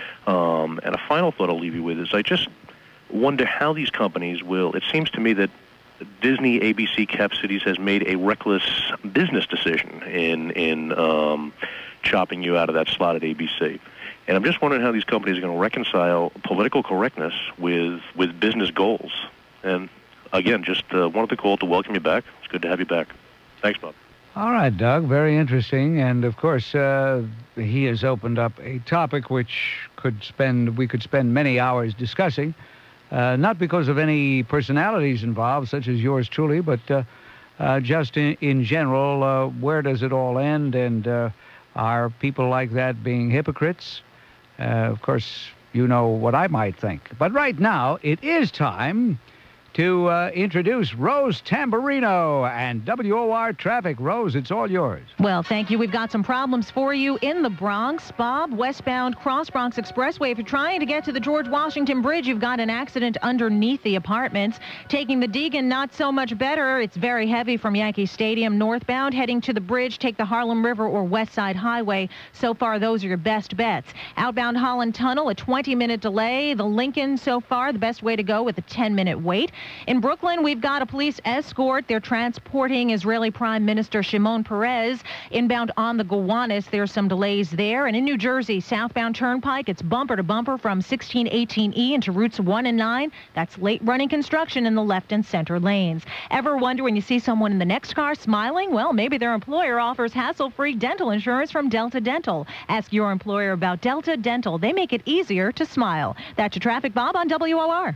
[SPEAKER 11] And a final thought I'll leave you with is I just wonder how these companies will... It seems to me that Disney, ABC, Cap Cities has made a reckless business decision in chopping you out of that slot at ABC. And I'm just wondering how these companies are going to reconcile political correctness with business goals. And again, just wanted to call to welcome you back. It's good to have you back. Thanks, Bob.
[SPEAKER 1] All right, Doug. Very interesting. And of course, he has opened up a topic which we could spend many hours discussing. Not because of any personalities involved, such as yours truly, but just in general, where does it all end? And are people like that being hypocrites? Of course, you know what I might think. But right now, it is time to introduce Rose Tamborino and WOR Traffic. Rose, it's all yours.
[SPEAKER 4] Well, thank you. We've got some problems for you in the Bronx. Bob, westbound Cross Bronx Expressway. If you're trying to get to the George Washington Bridge, you've got an accident underneath the apartments. Taking the Deegan, not so much better. It's very heavy from Yankee Stadium northbound. Heading to the bridge, take the Harlem River or West Side Highway. So far, those are your best bets. Outbound Holland Tunnel, a 20-minute delay. The Lincoln, so far, the best way to go with a 10-minute wait. In Brooklyn, we've got a police escort. They're transporting Israeli Prime Minister Shimon Peres. Inbound on the Gowanus, there's some delays there. And in New Jersey, southbound Turnpike, it's bumper to bumper from 1618E into routes 1 and 9. That's late-running construction in the left and center lanes. Ever wonder when you see someone in the next car smiling? Well, maybe their employer offers hassle-free dental insurance from Delta Dental. Ask your employer about Delta Dental. They make it easier to smile. That's your traffic, Bob, on WOR.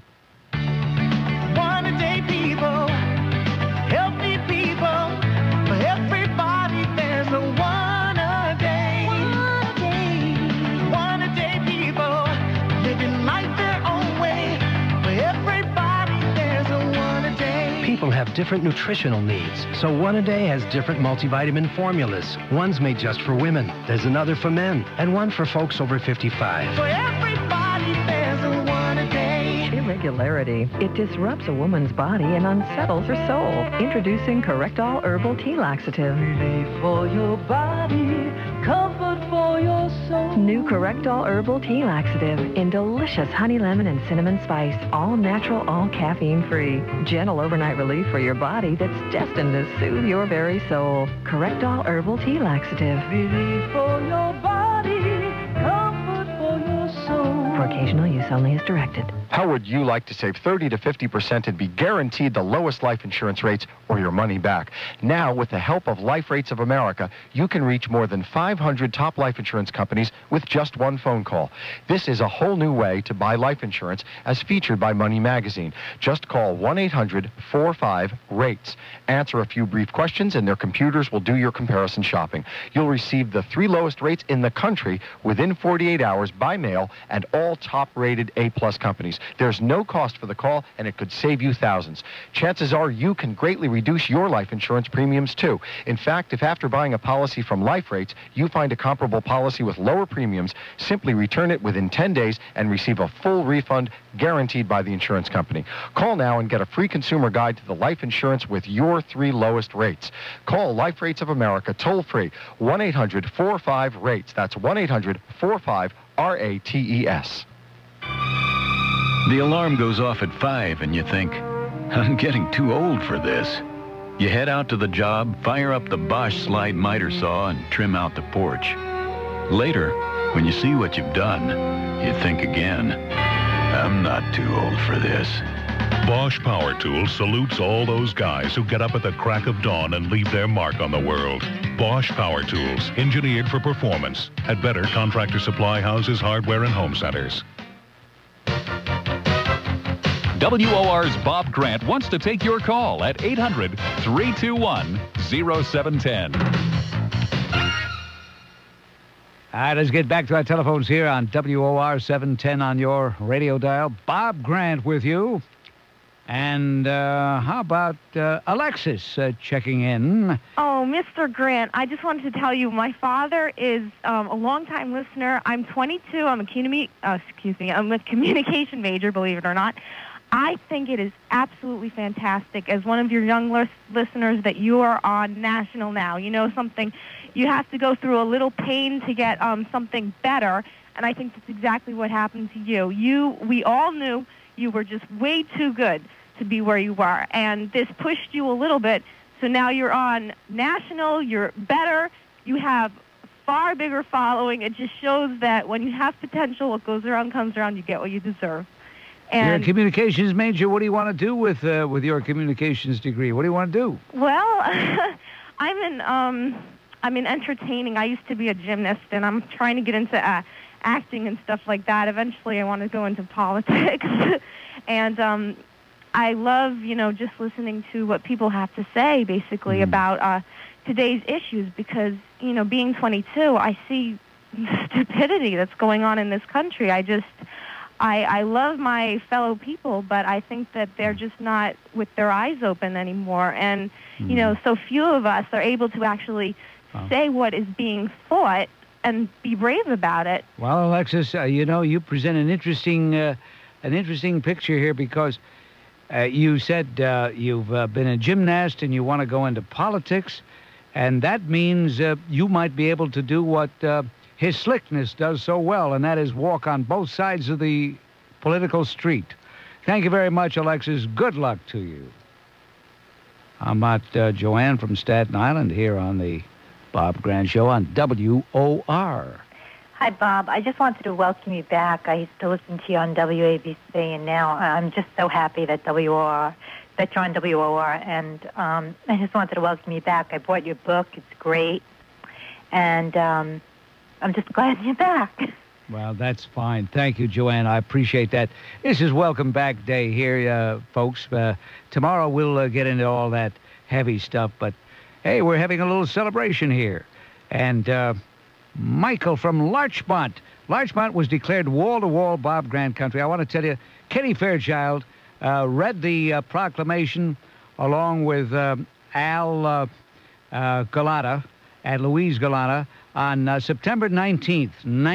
[SPEAKER 12] One-a-day people, healthy people, for everybody there's a one-a-day. One-a-day people, living life their own way, for everybody there's a one-a-day.
[SPEAKER 14] People have different nutritional needs, so One-A-Day has different multivitamin formulas. One's made just for women, there's another for men, and one for folks over 55.
[SPEAKER 12] For everybody there's a one-a-day.
[SPEAKER 15] Irregularity. It disrupts a woman's body and unsettles her soul. Introducing Correctol Herbal Tea Laxative.
[SPEAKER 12] Relief for your body, comfort for your soul.
[SPEAKER 15] New Correctol Herbal Tea Laxative in delicious honey lemon and cinnamon spice. All natural, all caffeine free. Gentle overnight relief for your body that's destined to soothe your very soul. Correctol Herbal Tea Laxative.
[SPEAKER 12] Relief for your body, comfort for your soul.
[SPEAKER 15] For occasional use only as directed.
[SPEAKER 16] How would you like to save 30 to 50% and be guaranteed the lowest life insurance rates or your money back? Now, with the help of Life Rates of America, you can reach more than 500 top life insurance companies with just one phone call. This is a whole new way to buy life insurance as featured by Money Magazine. Just call 1-800-45-RATES. Answer a few brief questions and their computers will do your comparison shopping. You'll receive the 3 lowest rates in the country within 48 hours by mail and all top-rated A-plus companies. There's no cost for the call, and it could save you thousands. Chances are you can greatly reduce your life insurance premiums, too. In fact, if after buying a policy from Life Rates, you find a comparable policy with lower premiums, simply return it within 10 days and receive a full refund guaranteed by the insurance company. Call now and get a free consumer guide to the life insurance with your 3 lowest rates. Call Life Rates of America toll-free, 1-800-45-RATES. That's 1-800-45-RATES.
[SPEAKER 17] The alarm goes off at 5 and you think, I'm getting too old for this. You head out to the job, fire up the Bosch slide miter saw, and trim out the porch. Later, when you see what you've done, you think again, I'm not too old for this.
[SPEAKER 18] Bosch Power Tools salutes all those guys who get up at the crack of dawn and leave their mark on the world. Bosch Power Tools, engineered for performance at better contractor supply houses, hardware, and home centers.
[SPEAKER 2] WOR's Bob Grant wants to take your call at 800-321-0710.
[SPEAKER 1] All right, let's get back to our telephones here on WOR 710 on your radio dial. Bob Grant with you. And how about Alexis checking in?
[SPEAKER 19] Oh, Mr. Grant, I just wanted to tell you, my father is a longtime listener. I'm 22. I'm a communication major, believe it or not. I think it is absolutely fantastic as one of your young listeners that you are on national now. You know something, you have to go through a little pain to get something better, and I think that's exactly what happened to you. We all knew you were just way too good to be where you were, and this pushed you a little bit, so now you're on national, you're better, you have a far bigger following. It just shows that when you have potential, what goes around comes around, you get what you deserve. And
[SPEAKER 1] you're a communications major. What do you want to do with your communications degree? What do you want to do?
[SPEAKER 19] Well, I'm in entertaining. I used to be a gymnast, and I'm trying to get into acting and stuff like that. Eventually, I want to go into politics. And I love, just listening to what people have to say, basically, about today's issues, because, being 22, I see the stupidity that's going on in this country. I love my fellow people, but I think that they're just not with their eyes open anymore. And, so few of us are able to actually say what is being thought and be brave about it.
[SPEAKER 1] Well, Alexis, you present an interesting picture here, because you said you've been a gymnast and you want to go into politics, and that means you might be able to do what his slickness does so well, and that is walk on both sides of the political street. Thank you very much, Alexis. Good luck to you. How about Joanne from Staten Island here on the Bob Grant Show on WOR.
[SPEAKER 20] Hi, Bob. I just wanted to welcome you back. I used to listen to you on WABC, and now I'm just so happy that you're on WOR, and I just wanted to welcome you back. I bought your book. It's great, and I'm just glad you're back.
[SPEAKER 1] Well, that's fine. Thank you, Joanne. I appreciate that. This is Welcome Back Day here, folks. Tomorrow we'll get into all that heavy stuff, but, hey, we're having a little celebration here. And Michael from Larchmont. Larchmont was declared wall-to-wall Bob Grant country. I want to tell you, Kenny Fairchild read the proclamation along with Al Galata and Louise Galata on September 19th,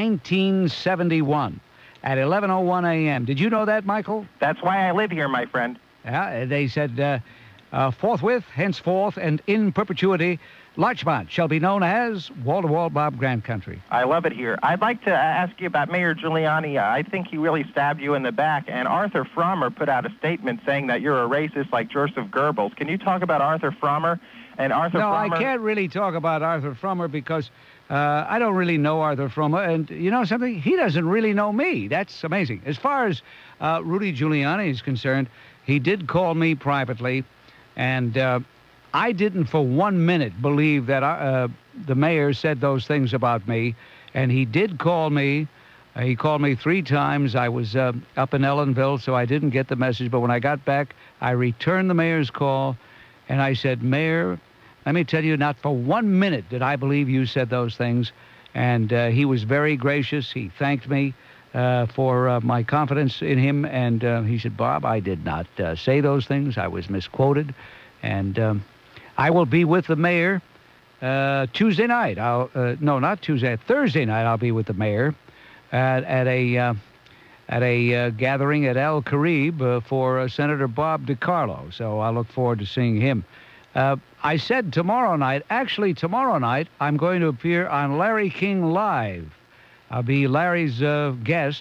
[SPEAKER 1] 1971 at 11:01 a.m. Did you know that, Michael?
[SPEAKER 21] That's why I live here, my friend.
[SPEAKER 1] Yeah, they said, forthwith, henceforth, and in perpetuity, Larchmont shall be known as wall-to-wall Bob Grant country.
[SPEAKER 21] I love it here. I'd like to ask you about Mayor Giuliani. I think he really stabbed you in the back, and Arthur Frommer put out a statement saying that you're a racist like Joseph Goebbels. Can you talk about Arthur Frommer? And Arthur Frommer...
[SPEAKER 1] I can't really talk about Arthur Frommer because I don't really know Arthur Frommer, and you know something? He doesn't really know me. That's amazing. As far as Rudy Giuliani is concerned, he did call me privately, and I didn't for 1 minute believe that the mayor said those things about me, and he did call me. He called me 3 times. I was up in Ellenville, so I didn't get the message, but when I got back, I returned the mayor's call, and I said, Mayor, let me tell you, not for 1 minute did I believe you said those things. And he was very gracious. He thanked me for my confidence in him. And he said, Bob, I did not say those things. I was misquoted. And I will be with the mayor Tuesday night. No, not Tuesday. Thursday night I'll be with the mayor at a gathering at Al Carib for Senator Bob DiCarlo. So I look forward to seeing him. I said tomorrow night, I'm going to appear on Larry King Live. I'll be Larry's guest,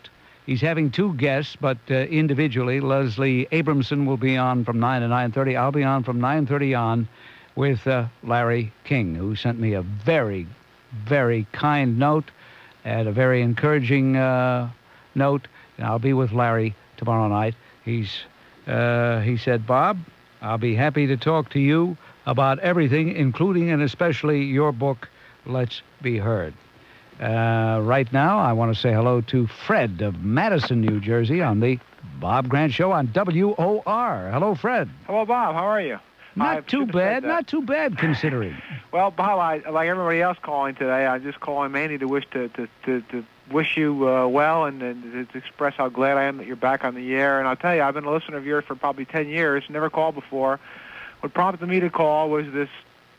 [SPEAKER 1] He's having two guests, but individually. Leslie Abramson will be on from 9 to 9:30. I'll be on from 9:30 on with Larry King, who sent me a very, very kind note and a very encouraging note. And I'll be with Larry tomorrow night. He said, Bob, I'll be happy to talk to you about everything, including and especially your book, Let's Be Heard. Right now, I want to say hello to Fred of Madison, New Jersey, on the Bob Grant Show on WOR. Hello, Fred.
[SPEAKER 3] Hello, Bob. How are you?
[SPEAKER 1] Not too bad considering.
[SPEAKER 3] Well, Bob, like everybody else calling today, I'm just calling mainly to wish wish you well and to express how glad I am that you're back on the air. And I'll tell you, I've been a listener of yours for probably 10 years. Never called before. What prompted me to call was the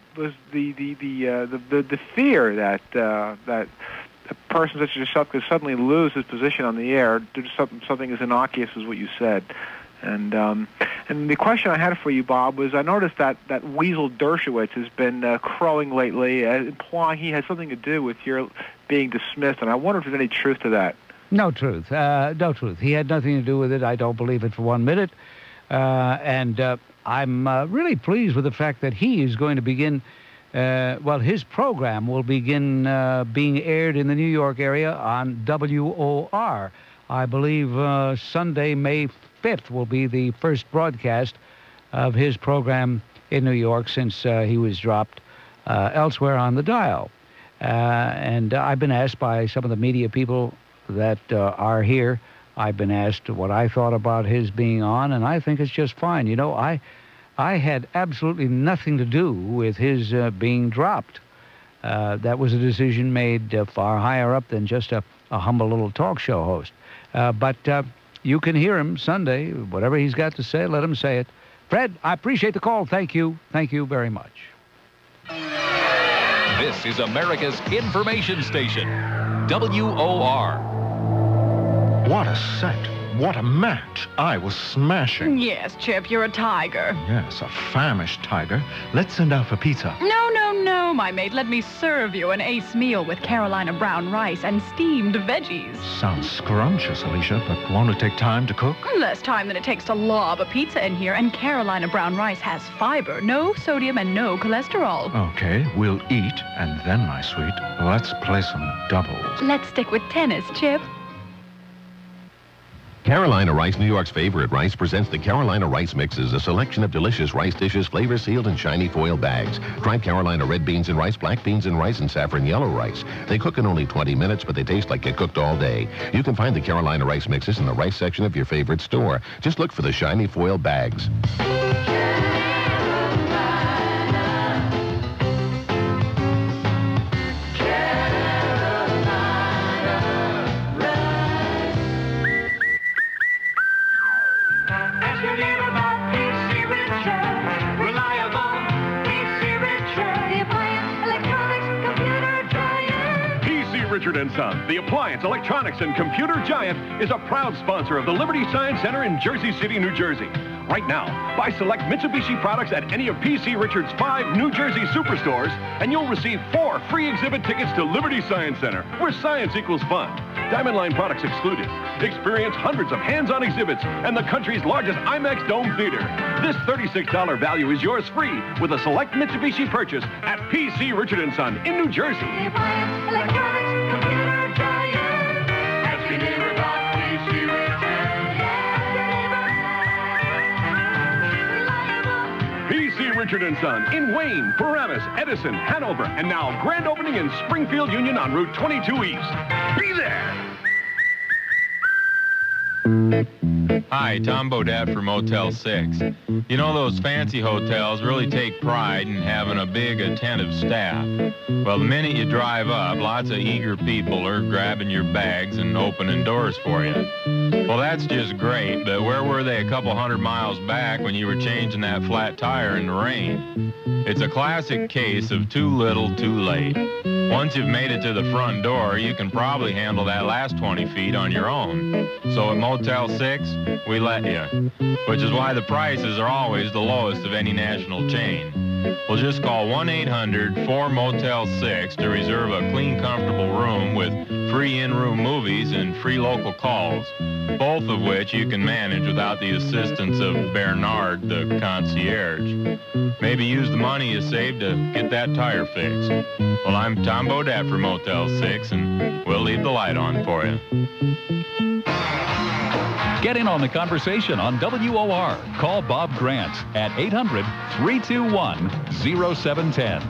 [SPEAKER 3] fear that a person such as yourself could suddenly lose his position on the air due to something as innocuous as what you said. And the question I had for you, Bob, was I noticed that Weasel Dershowitz has been crowing lately, implying he has something to do with your being dismissed, and I wonder if there's any truth to that.
[SPEAKER 1] No truth. No truth. He had nothing to do with it. I don't believe it for 1 minute. And I'm really pleased with the fact that he is going to begin, his program will begin being aired in the New York area on WOR. I believe Sunday, May 5th will be the first broadcast of his program in New York since he was dropped elsewhere on the dial. And I've been asked by some of the media people that are here, I've been asked what I thought about his being on, and I think it's just fine. You know, I had absolutely nothing to do with his being dropped. That was a decision made far higher up than just a humble little talk show host. But you can hear him Sunday. Whatever he's got to say, let him say it. Fred, I appreciate the call. Thank you. Thank you very much.
[SPEAKER 2] This is America's information station, WOR.
[SPEAKER 5] What a set. What a match. I was smashing.
[SPEAKER 6] Yes, Chip, you're a tiger.
[SPEAKER 5] Yes, a famished tiger. Let's send out for pizza.
[SPEAKER 6] No, my mate. Let me serve you an ace meal with Carolina brown rice and steamed veggies.
[SPEAKER 5] Sounds scrumptious, Alicia, but won't it take time to cook?
[SPEAKER 6] Less time than it takes to lob a pizza in here, and Carolina brown rice has fiber, no sodium, and no cholesterol.
[SPEAKER 5] Okay, we'll eat, and then, my sweet, let's play some doubles.
[SPEAKER 6] Let's stick with tennis, Chip.
[SPEAKER 13] Carolina Rice, New York's favorite rice, presents the Carolina Rice Mixes, a selection of delicious rice dishes, flavor-sealed in shiny foil bags. Try Carolina red beans and rice, black beans and rice, and saffron yellow rice. They cook in only 20 minutes, but they taste like they cooked all day. You can find the Carolina Rice Mixes in the rice section of your favorite store. Just look for the shiny foil bags.
[SPEAKER 22] Richard & Son, the appliance, electronics, and computer giant, is a proud sponsor of the Liberty Science Center in Jersey City, New Jersey. Right now, buy select Mitsubishi products at any of P.C. Richard's 5 New Jersey superstores, and you'll receive 4 free exhibit tickets to Liberty Science Center, where science equals fun. Diamond Line products excluded. Experience hundreds of hands-on exhibits and the country's largest IMAX Dome theater. This $36 value is yours free with a select Mitsubishi purchase at P.C. Richard & Son in New Jersey. P.C. Richard & Son in Wayne, Paramus, Edison, Hanover, and now grand opening in Springfield Union on Route 22 East. Be there!
[SPEAKER 23] Hi, Tom Bodette from Motel 6. You know, those fancy hotels really take pride in having a big, attentive staff. Well, the minute you drive up, lots of eager people are grabbing your bags and opening doors for you. Well, that's just great, but where were they a couple 100 miles back when you were changing that flat tire in the rain? It's a classic case of too little, too late. Once you've made it to the front door, you can probably handle that last 20 feet on your own. So at Motel 6, we let you, which is why the prices are always the lowest of any national chain. Well, just call 1-800-4-MOTEL-6 to reserve a clean, comfortable room with free in-room movies and free local calls, both of which you can manage without the assistance of Bernard, the concierge. Maybe use the money you saved to get that tire fixed. Well, I'm Tom Bodette for Motel 6, and we'll leave the light on for you.
[SPEAKER 2] Get in on the conversation on WOR. Call Bob Grant at 800-321-0710.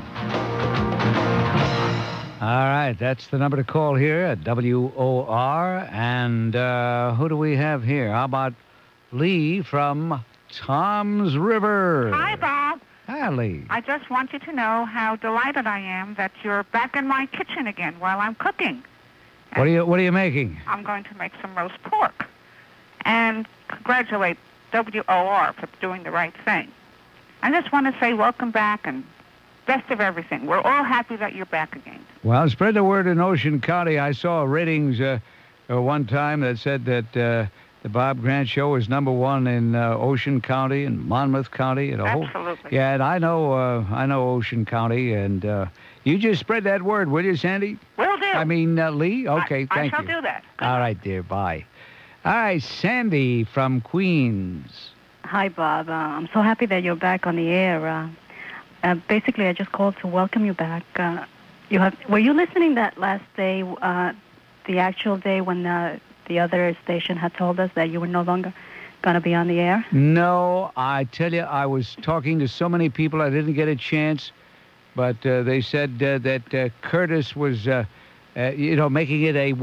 [SPEAKER 1] All right, that's the number to call here at WOR. And who do we have here? How about Lee from Tom's River?
[SPEAKER 7] Hi, Bob.
[SPEAKER 1] Hi, Lee.
[SPEAKER 7] I just want you to know how delighted I am that you're back in my kitchen again while I'm cooking.
[SPEAKER 1] What are you making?
[SPEAKER 7] I'm going to make some roast pork. And congratulate WOR for doing the right thing. I just want to say welcome back and best of everything. We're all happy that you're back again.
[SPEAKER 1] Well, spread the word in Ocean County. I saw ratings one time that said that the Bob Grant Show is #1 in Ocean County and Monmouth County. And
[SPEAKER 7] Absolutely.
[SPEAKER 1] Yeah, and I know Ocean County, and you just spread that word, will you, Sandy?
[SPEAKER 7] Will do.
[SPEAKER 1] I mean, Lee? Okay, thank you.
[SPEAKER 7] I shall do that.
[SPEAKER 1] All right, dear, bye. All right, Sandy from Queens.
[SPEAKER 8] Hi, Bob. I'm so happy that you're back on the air. Basically, I just called to welcome you back. Were you listening that last day, the actual day when the other station had told us that you were no longer going to be on the air?
[SPEAKER 1] No, I tell you, I was talking to so many people I didn't get a chance, but they said that Curtis was, making it a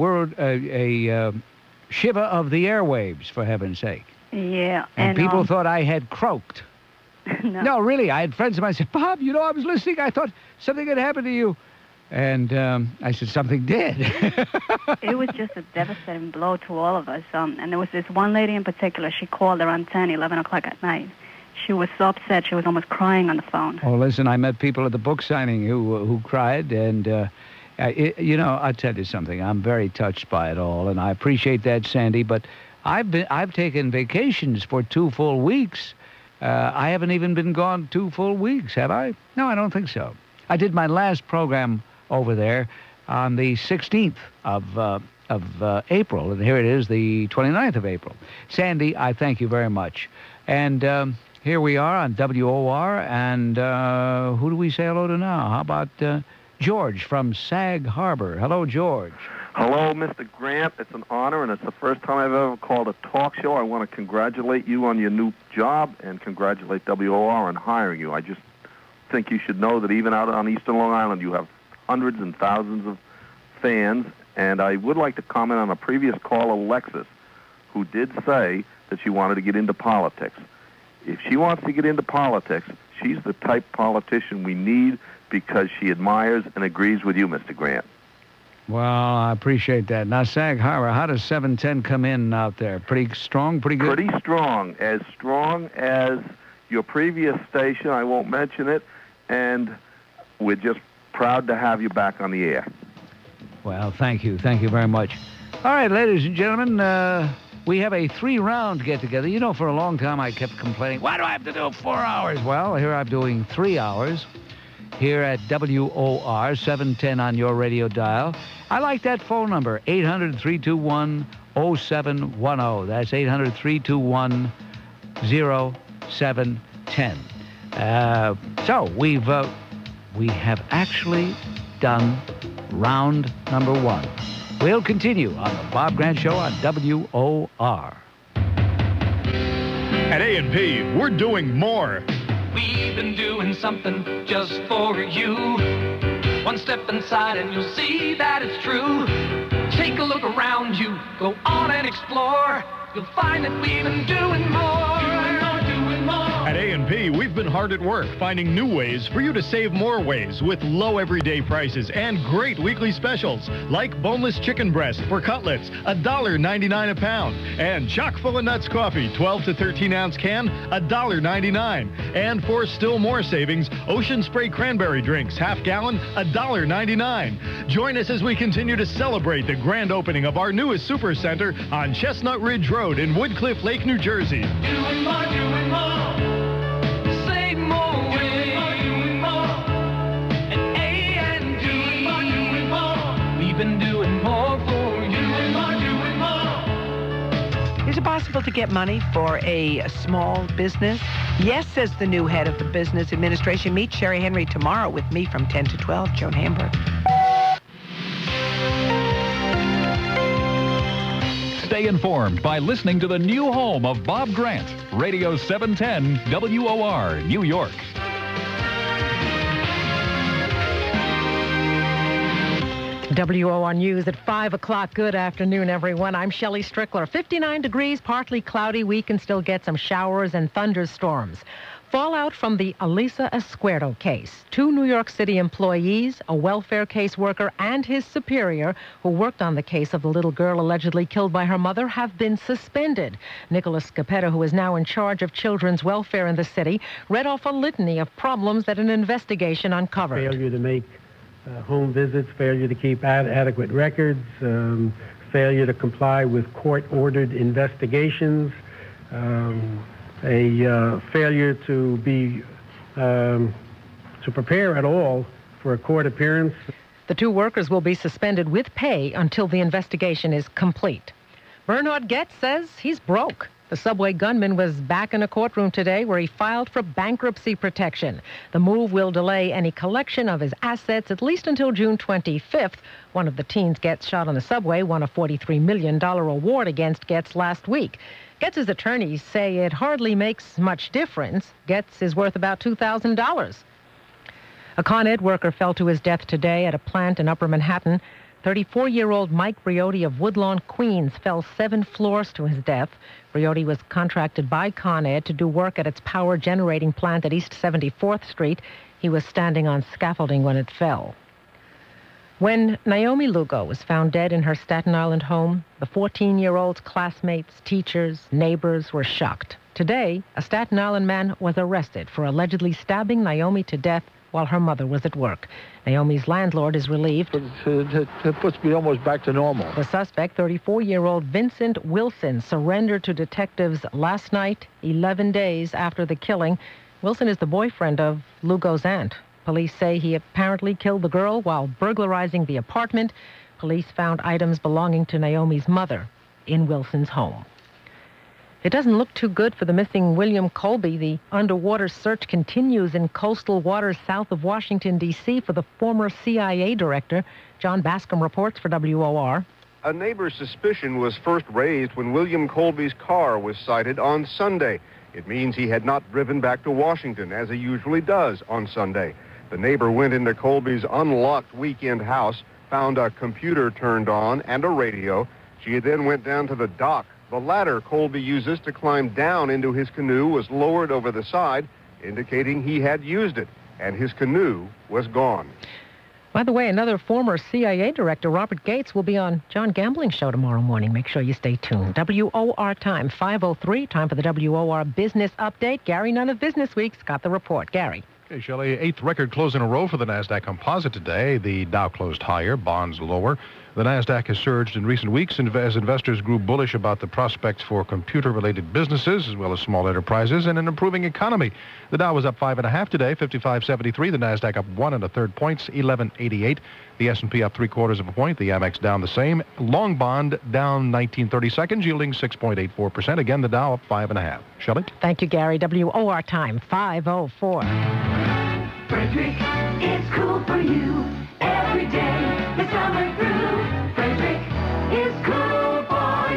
[SPEAKER 1] shiver of the airwaves, for heaven's sake.
[SPEAKER 8] Yeah.
[SPEAKER 1] And people thought I had croaked.
[SPEAKER 8] No,
[SPEAKER 1] really. I had friends of mine said, Bob, I was listening. I thought something had happened to you. And I said, something did.
[SPEAKER 8] It was just a devastating blow to all of us. And there was this one lady in particular. She called around 10, 11 o'clock at night. She was so upset. She was almost crying on the phone.
[SPEAKER 1] Oh, listen, I met people at the book signing who cried. And, I'll tell you something. I'm very touched by it all. And I appreciate that, Sandy. But I've taken vacations for 2 full weeks. I haven't even been gone 2 full weeks, have I? No, I don't think so. I did my last program over there on the 16th of April, and here it is, the 29th of April. Sandy, I thank you very much. And here we are on WOR, and who do we say hello to now? How about George from Sag Harbor? Hello, George.
[SPEAKER 10] Hello, Mr. Grant. It's an honor, and it's the first time I've ever called a talk show. I want to congratulate you on your new job and congratulate WOR on hiring you. I just think you should know that even out on Eastern Long Island, you have hundreds and thousands of fans. And I would like to comment on a previous caller, Alexis, who did say that she wanted to get into politics. If she wants to get into politics, she's the type politician we need because she admires and agrees with you, Mr. Grant.
[SPEAKER 1] Well, I appreciate that. Now, Sag Harbor, how does 710 come in out there? Pretty strong, pretty good?
[SPEAKER 10] Pretty strong as your previous station. I won't mention it. And we're just proud to have you back on the air.
[SPEAKER 1] Well, thank you. Thank you very much. All right, ladies and gentlemen, we have a 3-round get-together. You know, for a long time I kept complaining, why do I have to do 4 hours? Well, here I'm doing 3 hours here at WOR, 710 on your radio dial. I like that phone number, 800-321-0710. That's 800-321-0710. So we have actually done round number 1. We'll continue on the Bob Grant Show on WOR.
[SPEAKER 24] At A&P, we're doing more.
[SPEAKER 12] We've been doing something just for you. One step inside and you'll see that it's true. Take a look around you, go on and explore. You'll find that we've been doing more.
[SPEAKER 24] At A&P, we've been hard at work finding new ways for you to save more ways with low everyday prices and great weekly specials like boneless chicken breast for cutlets, $1.99 a pound, and chock full of nuts coffee, 12 to 13 ounce can, $1.99. And for still more savings, Ocean Spray cranberry drinks, half gallon, $1.99. Join us as we continue to celebrate the grand opening of our newest supercenter on Chestnut Ridge Road in Woodcliff Lake, New Jersey.
[SPEAKER 12] Doing more, doing more. Save more ways.
[SPEAKER 4] Is it possible to get money for a small business? Yes, says the new head of the Business Administration. Meet Sherry Henry tomorrow with me from 10 to 12. Joan Hamburg.
[SPEAKER 2] Stay informed by listening to the new home of Bob Grant, Radio 710 WOR, New York.
[SPEAKER 9] WOR News at 5 o'clock. Good afternoon, everyone. I'm Shelly Strickler. 59 degrees, partly cloudy. We can still get some showers and thunderstorms. Fallout from the Elisa Escuero case. 2 New York City employees, a welfare caseworker, and his superior, who worked on the case of the little girl allegedly killed by her mother, have been suspended. Nicholas Capetta, who is now in charge of children's welfare in the city, read off a litany of problems that an investigation uncovered.
[SPEAKER 11] Failure to make home visits, failure to keep adequate records, failure to comply with court-ordered investigations, a failure to be to prepare at all for a court appearance.
[SPEAKER 9] The 2 workers will be suspended with pay until the investigation is complete. Bernhard Goetz says he's broke. The subway gunman was back in a courtroom today where he filed for bankruptcy protection. The move will delay any collection of his assets at least until June 25th. One of the teens Goetz shot on the subway won a $43 million award against Goetz last week. Goetz's attorneys say it hardly makes much difference. Goetz is worth about $2,000. A Con Ed worker fell to his death today at a plant in Upper Manhattan. 34-year-old Mike Briotti of Woodlawn, Queens, fell 7 floors to his death. Briotti was contracted by Con Ed to do work at its power generating plant at East 74th Street. He was standing on scaffolding when it fell. When Naomi Lugo was found dead in her Staten Island home, the 14-year-old's classmates, teachers, neighbors were shocked. Today, a Staten Island man was arrested for allegedly stabbing Naomi to death while her mother was at work. Naomi's landlord is relieved.
[SPEAKER 14] It puts me almost back to normal.
[SPEAKER 9] The suspect, 34-year-old Vincent Wilson, surrendered to detectives last night, 11 days after the killing. Wilson is the boyfriend of Lugo's aunt. Police say he apparently killed the girl while burglarizing the apartment. Police found items belonging to Naomi's mother in Wilson's home. It doesn't look too good for the missing William Colby. The underwater search continues in coastal waters south of Washington, D.C. for the former CIA director. John Bascom reports for WOR.
[SPEAKER 25] A neighbor's suspicion was first raised when William Colby's car was sighted on Sunday. It means he had not driven back to Washington, as he usually does on Sunday. The neighbor went into Colby's unlocked weekend house, found a computer turned on and a radio. She then went down to the dock. The ladder Colby uses to climb down into his canoe was lowered over the side, indicating he had used it, and his canoe was gone.
[SPEAKER 9] By the way, another former CIA director, Robert Gates, will be on John Gambling's show tomorrow morning. Make sure you stay tuned. WOR time, 5:03. Time for the WOR Business Update. Gary Nunn of Business Week's got the report. Gary.
[SPEAKER 26] Okay, Shelley, 8th record close in a row for the NASDAQ Composite today. The Dow closed higher, bonds lower. The NASDAQ has surged in recent weeks as investors grew bullish about the prospects for computer-related businesses as well as small enterprises and an improving economy. The Dow was up 5.5 today, 55.73. The NASDAQ up 1 1/3 points, 11.88. The S&P up 3/4 point. The Amex down the same. Long bond down 19/32, yielding 6.84%. Again, the Dow up 5.5. Shelley?
[SPEAKER 9] Thank you, Gary. WOR time, 5:04.
[SPEAKER 12] Frederick is cool for you every day, the summer through. Frederick is cool for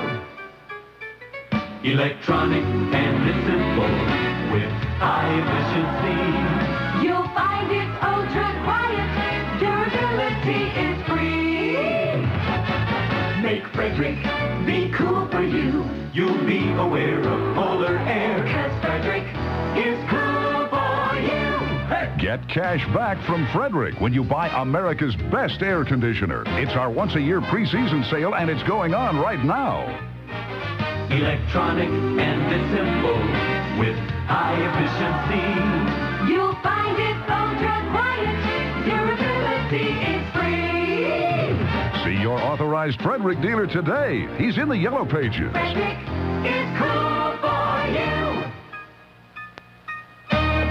[SPEAKER 12] you. Electronic and it's simple with high efficiency. You'll find it ultra quiet. Durability is free. Make Frederick be cool for you. You'll be aware of polar air, 'cause Frederick is cool for you.
[SPEAKER 27] Get cash back from Frederick when you buy America's best air conditioner. It's our once-a-year preseason sale, and it's going on right now.
[SPEAKER 12] Electronic and it's simple with high efficiency. You'll find it ultra quiet. Durability is free.
[SPEAKER 27] See your authorized Frederick dealer today. He's in the yellow pages.
[SPEAKER 12] Frederick is cool for you.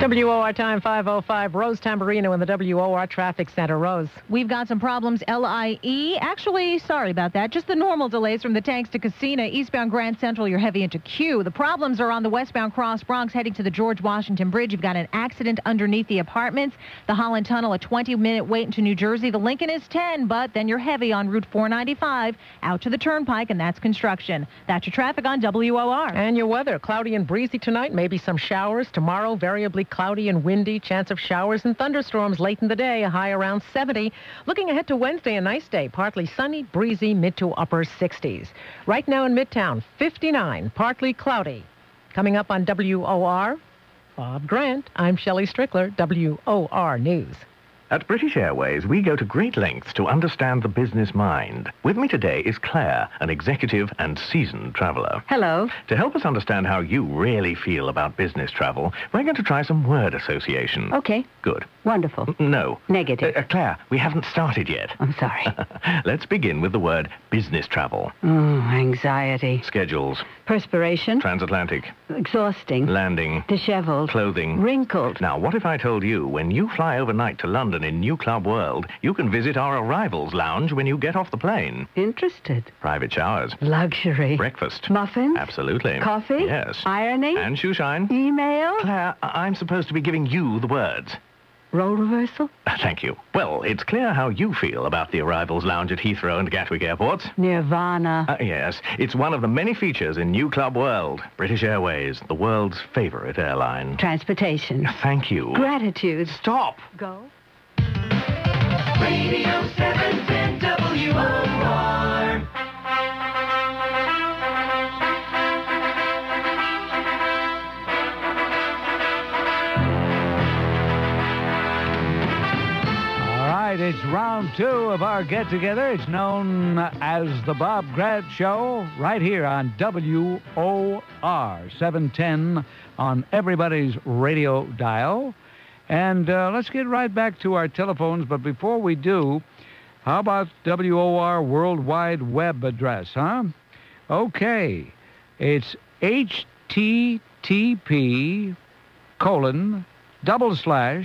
[SPEAKER 9] WOR time 5:05. Rose Tamborino in the WOR Traffic Center. Rose.
[SPEAKER 15] We've got some problems, LIE. Actually, sorry about that. Just the normal delays from the tanks to Casina. Eastbound Grand Central, you're heavy into Q. The problems are on the westbound Cross Bronx heading to the George Washington Bridge. You've got an accident underneath the apartments. The Holland Tunnel, a 20-minute wait into New Jersey. The Lincoln is 10, but then you're heavy on Route 495 out to the Turnpike, and that's construction. That's your traffic on WOR.
[SPEAKER 9] And your weather, cloudy and breezy tonight, maybe some showers. Tomorrow, variably cloudy and windy, chance of showers and thunderstorms late in the day, a high around 70. Looking ahead to Wednesday, a nice day, partly sunny, breezy, mid to upper 60s. Right now in Midtown, 59, partly cloudy. Coming up on WOR, Bob Grant. I'm Shelly Strickler, WOR News.
[SPEAKER 16] At British Airways, we go to great lengths to understand the business mind. With me today is Claire, an executive and seasoned traveler.
[SPEAKER 17] Hello.
[SPEAKER 16] To help us understand how you really feel about business travel, we're going to try some word association.
[SPEAKER 17] Okay.
[SPEAKER 16] Good.
[SPEAKER 17] Wonderful.
[SPEAKER 16] No.
[SPEAKER 17] Negative.
[SPEAKER 16] Claire, we haven't started yet.
[SPEAKER 17] I'm sorry.
[SPEAKER 16] Let's begin with the word business travel.
[SPEAKER 17] Oh, anxiety.
[SPEAKER 16] Schedules.
[SPEAKER 17] Perspiration.
[SPEAKER 16] Transatlantic.
[SPEAKER 17] Exhausting.
[SPEAKER 16] Landing.
[SPEAKER 17] Disheveled.
[SPEAKER 16] Clothing.
[SPEAKER 17] Wrinkled.
[SPEAKER 16] Now, what if I told you when you fly overnight to London in New Club World, you can visit our arrivals lounge when you get off the plane?
[SPEAKER 17] Interested.
[SPEAKER 16] Private showers.
[SPEAKER 17] Luxury.
[SPEAKER 16] Breakfast.
[SPEAKER 17] Muffins.
[SPEAKER 16] Absolutely.
[SPEAKER 17] Coffee.
[SPEAKER 16] Yes.
[SPEAKER 17] Ironing.
[SPEAKER 16] And shoe shine.
[SPEAKER 17] Email.
[SPEAKER 16] Claire, I'm supposed to be giving you the words.
[SPEAKER 17] Role reversal.
[SPEAKER 16] Thank you. Well, it's clear how you feel about the arrivals lounge at Heathrow and Gatwick airports.
[SPEAKER 17] Nirvana.
[SPEAKER 16] Yes, it's one of the many features in New Club World. British Airways, the world's favorite airline.
[SPEAKER 17] Transportation.
[SPEAKER 16] Thank you.
[SPEAKER 17] Gratitude.
[SPEAKER 16] Stop.
[SPEAKER 17] Go.
[SPEAKER 12] Radio 710 WOR.
[SPEAKER 1] It's round 2 of our get-together. It's known as the Bob Grant Show, right here on WOR 710 on everybody's radio dial. And let's get right back to our telephones. But before we do, how about WOR World Wide Web address, huh? Okay. It's http://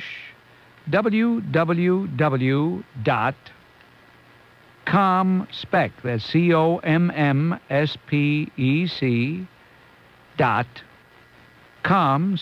[SPEAKER 1] www.comspec, that's COMSPEC.com,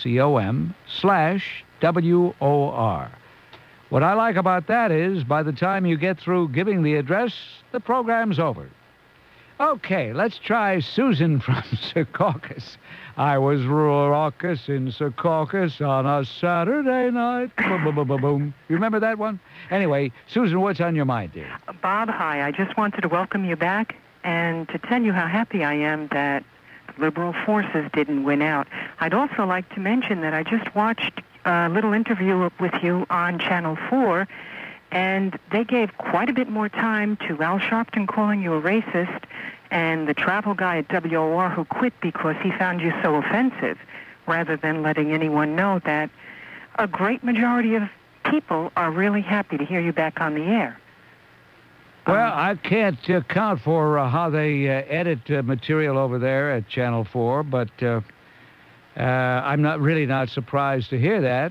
[SPEAKER 1] COM/WOR. What I like about that is by the time you get through giving the address, the program's over. Okay, let's try Susan from Secaucus. I was raucous in Secaucus on a Saturday night. Boom, boom, boom, boom, boom. You remember that one? Anyway, Susan, what's on your mind, dear?
[SPEAKER 4] Bob, hi. I just wanted to welcome you back and to tell you how happy I am that liberal forces didn't win out. I'd also like to mention that I just watched a little interview with you on Channel 4, and they gave quite a bit more time to Al Sharpton calling you a racist and the travel guy at WOR who quit because he found you so offensive, rather than letting anyone know that a great majority of people are really happy to hear you back on the air.
[SPEAKER 1] Well, I can't account for how they edit material over there at Channel 4, but I'm not surprised to hear that.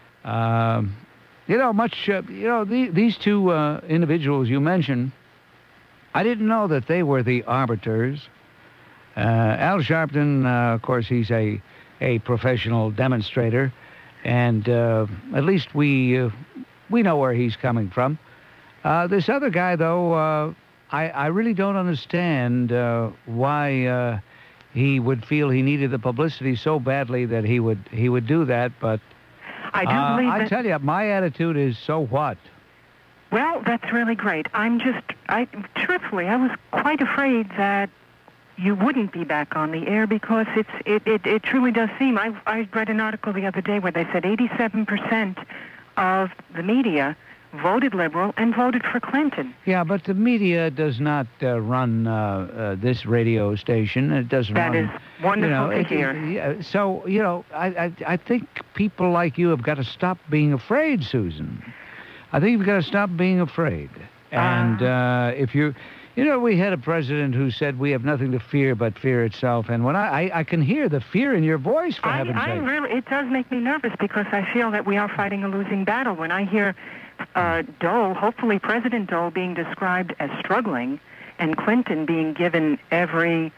[SPEAKER 1] These two individuals you mentioned, I didn't know that they were the arbiters. Al Sharpton, of course, he's a professional demonstrator, and at least we know where he's coming from. This other guy, though, I really don't understand why he would feel he needed the publicity so badly that he would do that. But
[SPEAKER 4] I do believe
[SPEAKER 1] I tell you, my attitude is so what.
[SPEAKER 4] Well, that's really great. Truthfully, I was quite afraid that you wouldn't be back on the air because it truly does seem. I read an article the other day where they said 87% of the media voted liberal and voted for Clinton.
[SPEAKER 1] Yeah, but the media does not run this radio station. It doesn't run...
[SPEAKER 4] That is wonderful to hear.
[SPEAKER 1] So, I think people like you have got to stop being afraid, Susan. I think you've got to stop being afraid. And if You know, we had a president who said we have nothing to fear but fear itself. And when I can hear the fear in your voice, for heaven's sake.
[SPEAKER 4] It does make me nervous because I feel that we are fighting a losing battle. When I hear Dole, hopefully President Dole, being described as struggling, and Clinton being given every,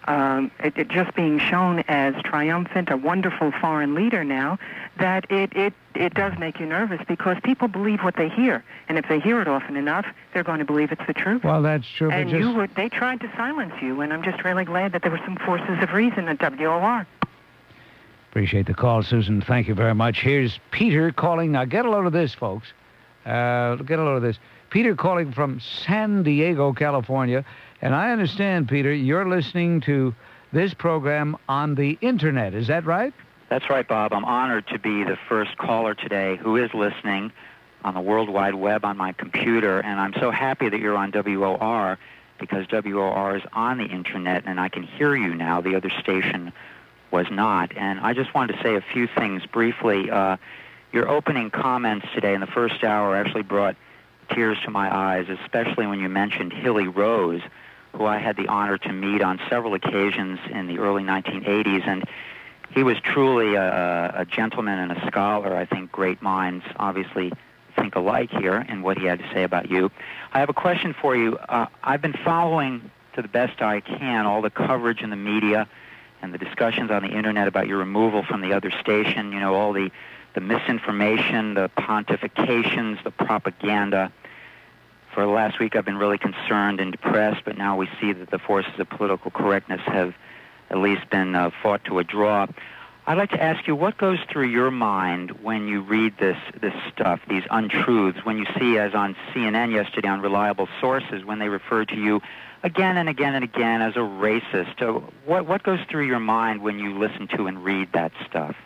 [SPEAKER 4] it just being shown as triumphant, a wonderful foreign leader now, that it does make you nervous because people believe what they hear. And if they hear it often enough, they're going to believe it's the truth.
[SPEAKER 1] Well, that's true.
[SPEAKER 4] And they tried to silence you, and I'm just really glad that there were some forces of reason at WOR.
[SPEAKER 1] Appreciate the call, Susan. Thank you very much. Here's Peter calling. Now, get a load of this, folks. Get a load of this. Peter calling from San Diego, California. And I understand, Peter, you're listening to this program on the Internet. Is that right?
[SPEAKER 3] That's right, Bob. I'm honored to be the first caller today who is listening on the World Wide Web on my computer. And I'm so happy that you're on WOR because WOR is on the Internet, and I can hear you now. The other station was not. And I just wanted to say a few things briefly. Your opening comments today in the first hour actually brought tears to my eyes, especially when you mentioned Hilly Rose, who I had the honor to meet on several occasions in the early 1980s. And he was truly a gentleman and a scholar. I think great minds obviously think alike here in what he had to say about you. I have a question for you. I've been following, to the best I can, all the coverage in the media and the discussions on the Internet about your removal from the other station, you know, all the misinformation, the pontifications, the propaganda. For the last week, I've been really concerned and depressed, but now we see that the forces of political correctness have at least been fought to a draw. I'd like to ask you, what goes through your mind when you read this stuff, these untruths, when you see, as on CNN yesterday on Reliable Sources, when they refer to you again and again and again as a racist? What goes through your mind when you listen to and read that stuff?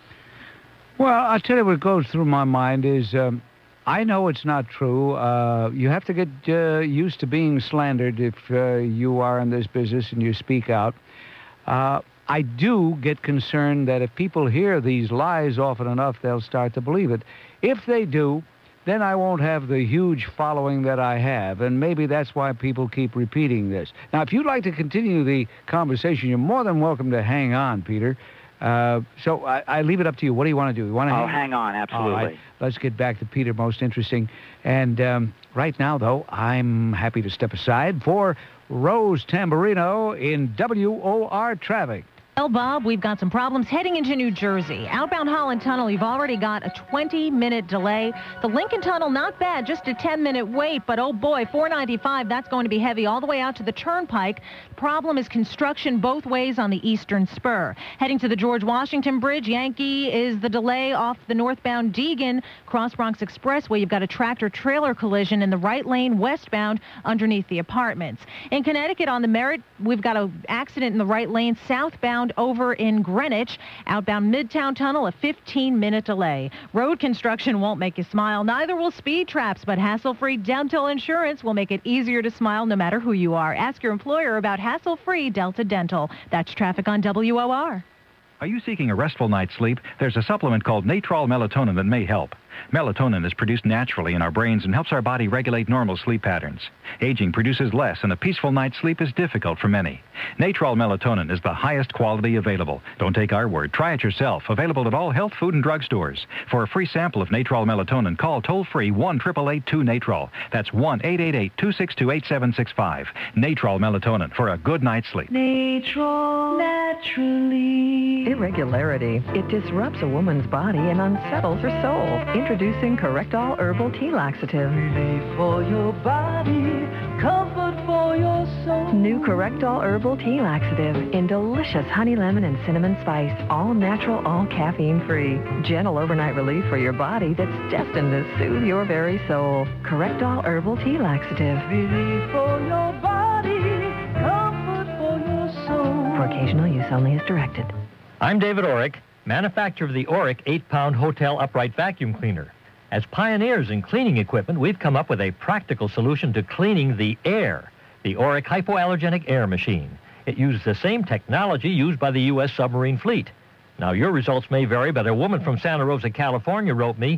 [SPEAKER 1] Well, I'll tell you what goes through my mind is I know it's not true. You have to get used to being slandered if you are in this business and you speak out. I do get concerned that if people hear these lies often enough, they'll start to believe it. If they do, then I won't have the huge following that I have, and maybe that's why people keep repeating this. Now, if you'd like to continue the conversation, you're more than welcome to hang on, Peter. So I leave it up to you. What do you want to do? You want to
[SPEAKER 3] hang on, absolutely.
[SPEAKER 1] All right. Let's get back to Peter, most interesting. And right now, though, I'm happy to step aside for Rose Tamborino in WOR traffic.
[SPEAKER 15] Well, Bob, we've got some problems heading into New Jersey. Outbound Holland Tunnel, you've already got a 20-minute delay. The Lincoln Tunnel, not bad, just a 10-minute wait, but oh boy, 495, that's going to be heavy all the way out to the Turnpike. The problem is construction both ways on the eastern spur. Heading to the George Washington Bridge, Yankee is the delay off the northbound Deegan Cross Bronx Expressway. You've got a tractor-trailer collision in the right lane westbound underneath the apartments. In Connecticut on the Merritt, we've got an accident in the right lane southbound over in Greenwich. Outbound Midtown Tunnel, a 15-minute delay. Road construction won't make you smile. Neither will speed traps, but hassle-free dental insurance will make it easier to smile no matter who you are. Ask your employer about hassle-free Delta Dental. That's traffic on WOR.
[SPEAKER 5] Are you seeking a restful night's sleep? There's a supplement called Natrol Melatonin that may help. Melatonin is produced naturally in our brains and helps our body regulate normal sleep patterns. Aging produces less, and a peaceful night's sleep is difficult for many. Natrol Melatonin is the highest quality available. Don't take our word. Try it yourself. Available at all health, food, and drug stores. For a free sample of Natrol Melatonin, call toll-free 1-888-2-NATROL. That's 1-888-262-8765. Natrol Melatonin for a good night's sleep.
[SPEAKER 6] Natrol, naturally.
[SPEAKER 18] Irregularity. It disrupts a woman's body and unsettles her soul. Introducing Correctol Herbal Tea Laxative.
[SPEAKER 6] Relief for your body, comfort for your soul.
[SPEAKER 18] New Correctol Herbal Tea Laxative in delicious honey, lemon, and cinnamon spice. All natural, all caffeine-free. Gentle overnight relief for your body that's destined to soothe your very soul. Correctol Herbal Tea Laxative.
[SPEAKER 6] Relief for your body, comfort for your soul.
[SPEAKER 18] For occasional use only as directed.
[SPEAKER 19] I'm David Orrick, manufacturer of the Orrick 8-pound Hotel Upright Vacuum Cleaner. As pioneers in cleaning equipment, we've come up with a practical solution to cleaning the air, the Orrick Hypoallergenic Air Machine. It uses the same technology used by the U.S. submarine fleet. Now, your results may vary, but a woman from Santa Rosa, California wrote me,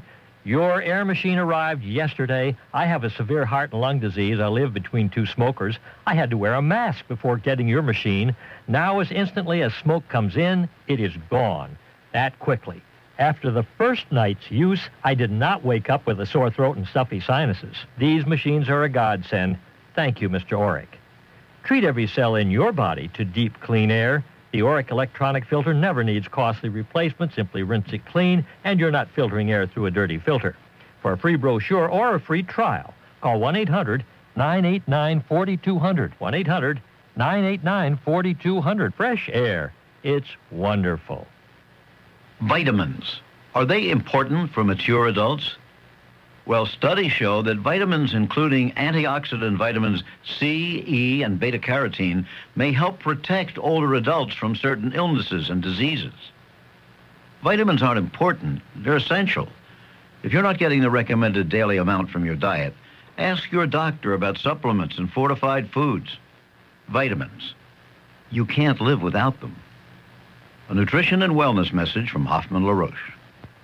[SPEAKER 19] Your air machine arrived yesterday. I have a severe heart and lung disease. I live between two smokers. I had to wear a mask before getting your machine. Now, as instantly as smoke comes in, it is gone. That quickly. After the first night's use, I did not wake up with a sore throat and stuffy sinuses. These machines are a godsend. Thank you, Mr. Auric. Treat every cell in your body to deep, clean air. The Auric electronic filter never needs costly replacement. Simply rinse it clean, and you're not filtering air through a dirty filter. For a free brochure or a free trial, call 1-800-989-4200. 1-800-989-4200. Fresh air. It's wonderful.
[SPEAKER 7] Vitamins. Are they important for mature adults? Well, studies show that vitamins, including antioxidant vitamins C, E, and beta-carotene, may help protect older adults from certain illnesses and diseases. Vitamins aren't important. They're essential. If you're not getting the recommended daily amount from your diet, ask your doctor about supplements and fortified foods. Vitamins. You can't live without them. A nutrition and wellness message from Hoffman LaRoche.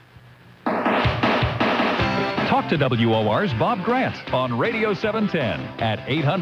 [SPEAKER 2] Talk to WOR's Bob Grant on Radio 710 at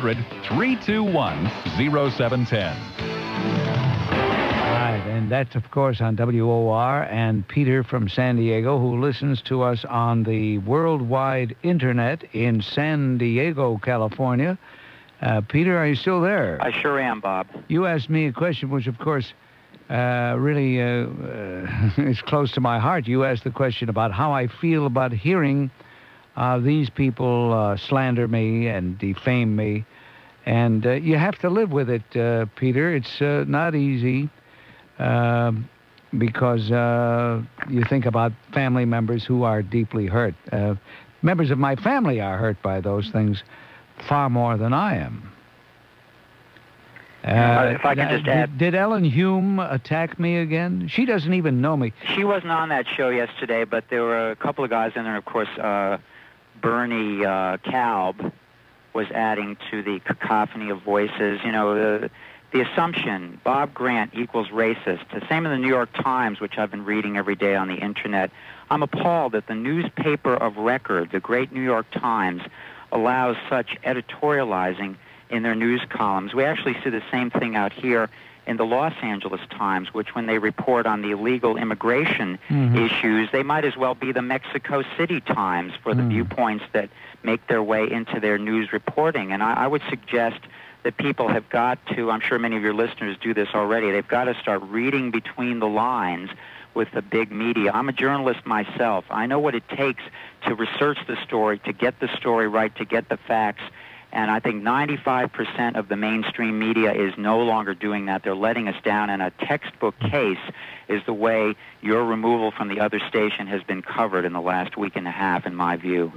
[SPEAKER 2] 800-321-0710.
[SPEAKER 1] Right, and that's, of course, on WOR. And Peter from San Diego, who listens to us on the worldwide internet in San Diego, California. Peter, are you still there?
[SPEAKER 3] I sure am, Bob.
[SPEAKER 1] You asked me a question which, of course, really is close to my heart. You asked the question about how I feel about hearing these people slander me and defame me. And you have to live with it, Peter. It's not easy because you think about family members who are deeply hurt. Members of my family are hurt by those things far more than I am.
[SPEAKER 3] If I could just add...
[SPEAKER 1] Did Ellen Hume attack me again? She doesn't even know me.
[SPEAKER 3] She wasn't on that show yesterday, but there were a couple of guys in there. Of course, Bernie Kalb was adding to the cacophony of voices. You know, the assumption, Bob Grant equals racist. The same in the New York Times, which I've been reading every day on the Internet. I'm appalled that the newspaper of record, the great New York Times, allows such editorializing in their news columns. We actually see the same thing out here in the Los Angeles Times, which when they report on the illegal immigration issues, they might as well be the Mexico City Times for the viewpoints that make their way into their news reporting. And I would suggest that people have got to, I'm sure many of your listeners do this already, they've got to start reading between the lines with the big media. I'm a journalist myself. I know what it takes to research the story, to get the story right, to get the facts. And I think 95% of the mainstream media is no longer doing that. They're letting us down, and a textbook case is the way your removal from the other station has been covered in the last week and a half, in my view.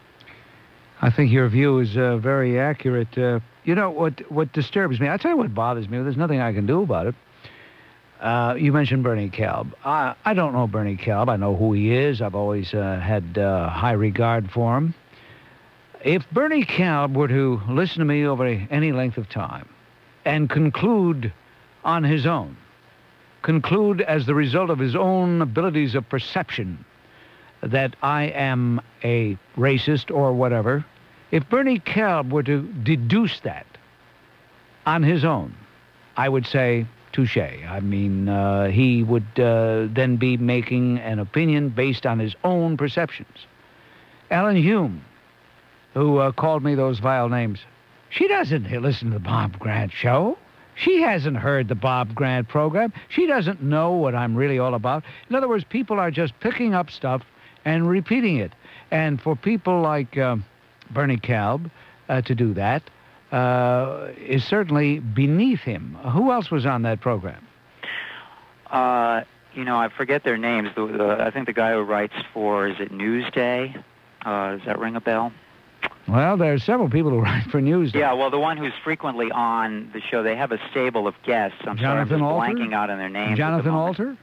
[SPEAKER 1] I think your view is very accurate. You know, what disturbs me, I'll tell you what bothers me. There's nothing I can do about it. You mentioned Bernie Kalb. I don't know Bernie Kalb. I know who he is. I've always had high regard for him. If Bernie Kalb were to listen to me over any length of time and conclude on his own, conclude as the result of his own abilities of perception that I am a racist or whatever, if Bernie Kalb were to deduce that on his own, I would say, touche. I mean, he would then be making an opinion based on his own perceptions. Ellen Hume, who called me those vile names, she doesn't listen to the Bob Grant show. She hasn't heard the Bob Grant program. She doesn't know what I'm really all about. In other words, people are just picking up stuff and repeating it. And for people like Bernie Kalb to do that is certainly beneath him. Who else was on that program?
[SPEAKER 3] You know, I forget their names. I think the guy who writes for, is it Newsday? Does that ring a bell?
[SPEAKER 1] Well, there are several people who write for Newsday.
[SPEAKER 3] Yeah, well, the one who's frequently on the show, they have a stable of guests. I'm sorry, I'm just blanking out on their names.
[SPEAKER 1] Jonathan Alter?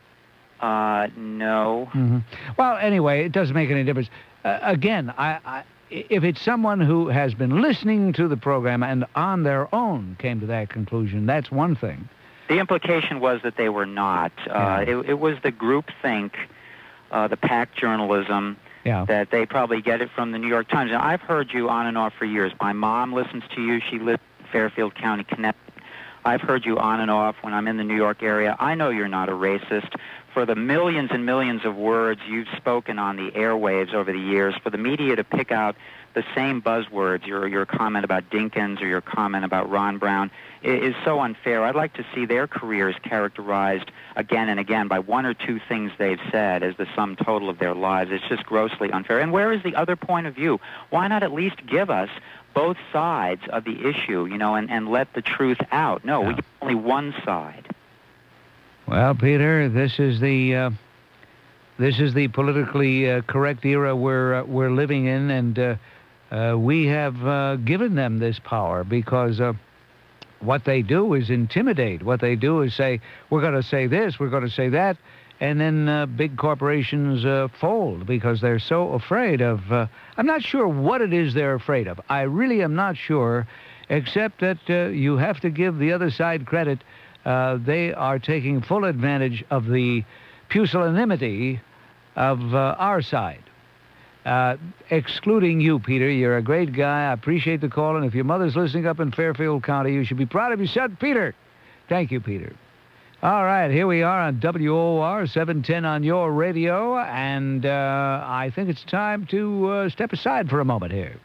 [SPEAKER 3] No.
[SPEAKER 1] Well, anyway, it doesn't make any difference. Again, if it's someone who has been listening to the program and on their own came to that conclusion, that's one thing.
[SPEAKER 3] The implication was that they were not. It was the groupthink, the pack journalism, that they probably get it from the New York Times. Now, I've heard you on and off for years. My mom listens to you. She lives in Fairfield County, Connecticut. I've heard you on and off when I'm in the New York area. I know you're not a racist. For the millions and millions of words you've spoken on the airwaves over the years, for the media to pick out the same buzzwords, your comment about Dinkins or your comment about Ron Brown, is so unfair. I'd like to see their careers characterized again and again by one or two things they've said as the sum total of their lives. It's just grossly unfair. And where is the other point of view? Why not at least give us both sides of the issue, and let the truth out? No, we get only one side.
[SPEAKER 1] Well, Peter, this is the politically correct era we're living in, and we have given them this power because what they do is intimidate. What they do is say, we're going to say this, we're going to say that, and then big corporations fold because they're so afraid of... I'm not sure what it is they're afraid of. I really am not sure, except that you have to give the other side credit. They are taking full advantage of the pusillanimity of our side. Excluding you, Peter. You're a great guy. I appreciate the call, and if your mother's listening up in Fairfield County, you should be proud of your son, Peter. Thank you, Peter. All right, here we are on WOR 710 on your radio, and I think it's time to step aside for a moment here.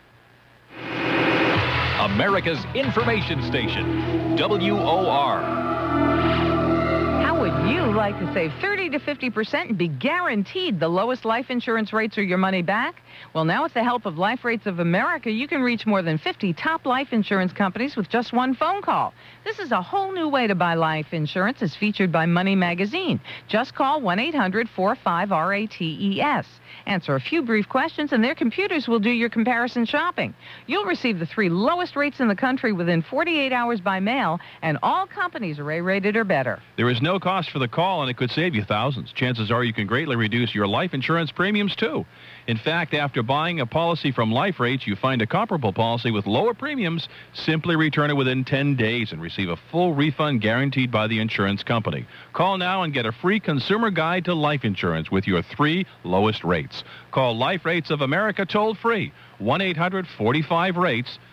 [SPEAKER 2] America's information station, WOR.
[SPEAKER 8] How would you like to save 30 to 50% and be guaranteed the lowest life insurance rates or your money back? Well, now with the help of Life Rates of America, you can reach more than 50 top life insurance companies with just one phone call. This is a whole new way to buy life insurance, as featured by Money Magazine. Just call 1-800-45-RATES. Answer a few brief questions, and their computers will do your comparison shopping. You'll receive the 3 lowest rates in the country within 48 hours by mail, and all companies are A-rated or better.
[SPEAKER 10] There is no cost for the call, and it could save you thousands. Chances are you can greatly reduce your life insurance premiums, too. In fact, after buying a policy from Life Rates, you find a comparable policy with lower premiums, simply return it within 10 days and receive a full refund guaranteed by the insurance company. Call now and get a free consumer guide to life insurance with your 3 lowest rates. Call Life Rates of America toll-free, 1-800-45-RATES,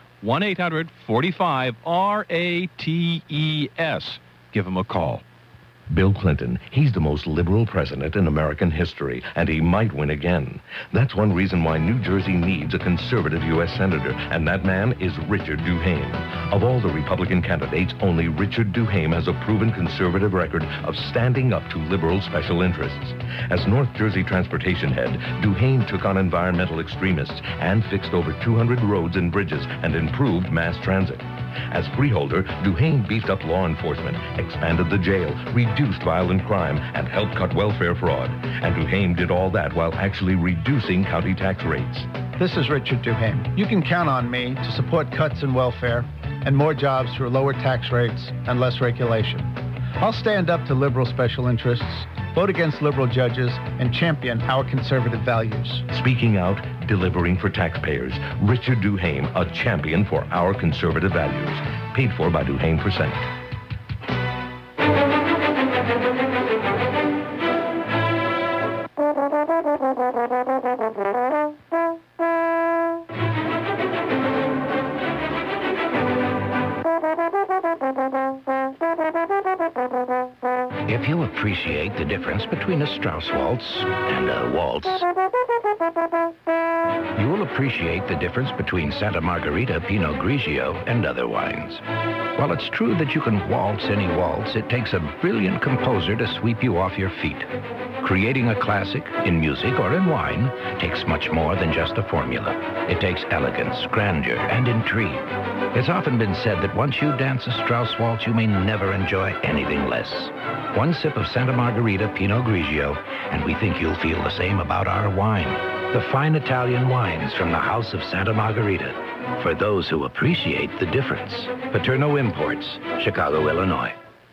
[SPEAKER 10] 1-800-45-RATES. Give them a call.
[SPEAKER 16] Bill Clinton, he's the most liberal president in American history, and he might win again. That's one reason why New Jersey needs a conservative U.S. senator, and that man is Richard DuHaime. Of all the Republican candidates, only Richard DuHaime has a proven conservative record of standing up to liberal special interests. As North Jersey transportation head, DuHaime took on environmental extremists and fixed over 200 roads and bridges and improved mass transit. As freeholder, DuHaime beefed up law enforcement, expanded the jail, reduced violent crime, and helped cut welfare fraud. And DuHaime did all that while actually reducing county tax rates.
[SPEAKER 13] This is Richard DuHaime. You can count on me to support cuts in welfare and more jobs through lower tax rates and less regulation. I'll stand up to liberal special interests, vote against liberal judges, and champion our conservative values.
[SPEAKER 16] Speaking out, delivering for taxpayers. Richard DuHaime, a champion for our conservative values. Paid for by DuHaime for Senate.
[SPEAKER 20] If you appreciate the difference between a Strauss waltz and a waltz, you will appreciate the difference between Santa Margherita, Pinot Grigio, and other wines. While it's true that you can waltz any waltz, it takes a brilliant composer to sweep you off your feet. Creating a classic, in music or in wine, takes much more than just a formula. It takes elegance, grandeur, and intrigue. It's often been said that once you dance a Strauss waltz, you may never enjoy anything less. One sip of Santa Margherita Pinot Grigio, and we think you'll feel the same about our wine. The fine Italian wines from the House of Santa Margherita. For those who appreciate the difference. Paterno Imports, Chicago, Illinois.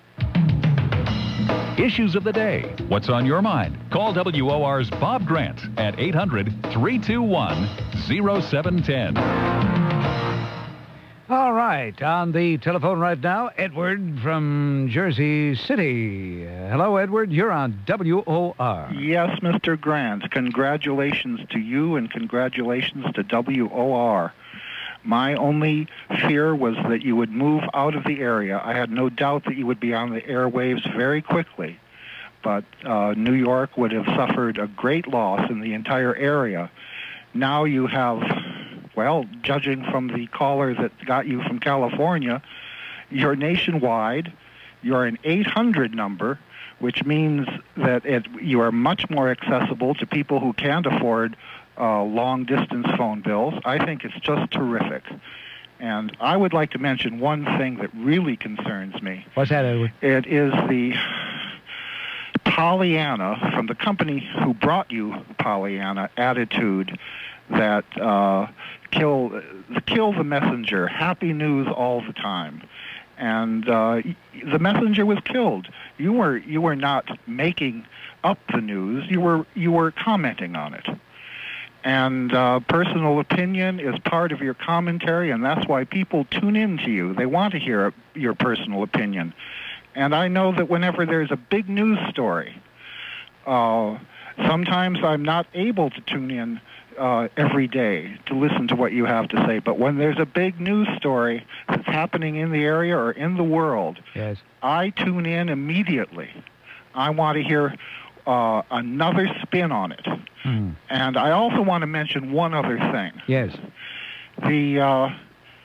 [SPEAKER 2] Issues of the day. What's on your mind? Call WOR's Bob Grant at 800-321-0710.
[SPEAKER 1] All right, on the telephone right now, Edward from Jersey City. Hello, Edward. You're on WOR.
[SPEAKER 11] Yes, Mr. Grant. Congratulations to you and congratulations to WOR. My only fear was that you would move out of the area. I had no doubt that you would be on the airwaves very quickly. But New York would have suffered a great loss in the entire area. Now you have, well, judging from the caller that got you from California, you're nationwide. You're an 800 number, which means that you are much more accessible to people who can't afford long-distance phone bills. I think it's just terrific. And I would like to mention one thing that really concerns me.
[SPEAKER 1] What's that, Edward?
[SPEAKER 11] It is the Pollyanna, from the company who brought you Pollyanna, attitude that kill the messenger, happy news all the time. And the messenger was killed. You were not making up the news. You were commenting on it. And personal opinion is part of your commentary, and that's why people tune in to you. They want to hear your personal opinion. And I know that whenever there's a big news story, sometimes I'm not able to tune in every day to listen to what you have to say. But when there's a big news story that's happening in the area or in the world,
[SPEAKER 1] yes,
[SPEAKER 11] I tune in immediately. I want to hear another spin on it. And I also want to mention one other thing.
[SPEAKER 1] Yes.
[SPEAKER 11] The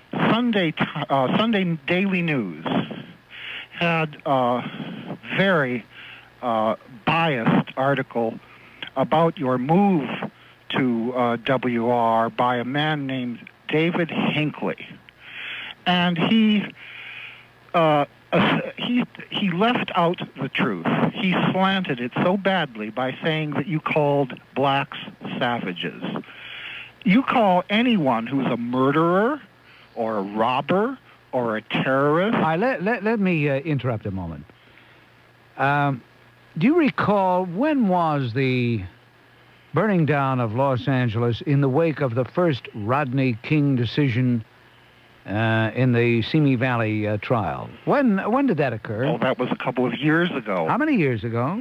[SPEAKER 11] Sunday Daily News had a very biased article about your move to WR by a man named David Hinckley. And he left out the truth. He slanted it so badly by saying that you called blacks savages. You call anyone who's a murderer or a robber or a terrorist.
[SPEAKER 1] Let me interrupt a moment. Do you recall, when was the burning down of Los Angeles in the wake of the first Rodney King decision in the Simi Valley trial? When did that occur?
[SPEAKER 11] Oh, that was a couple of years ago.
[SPEAKER 1] How many years ago?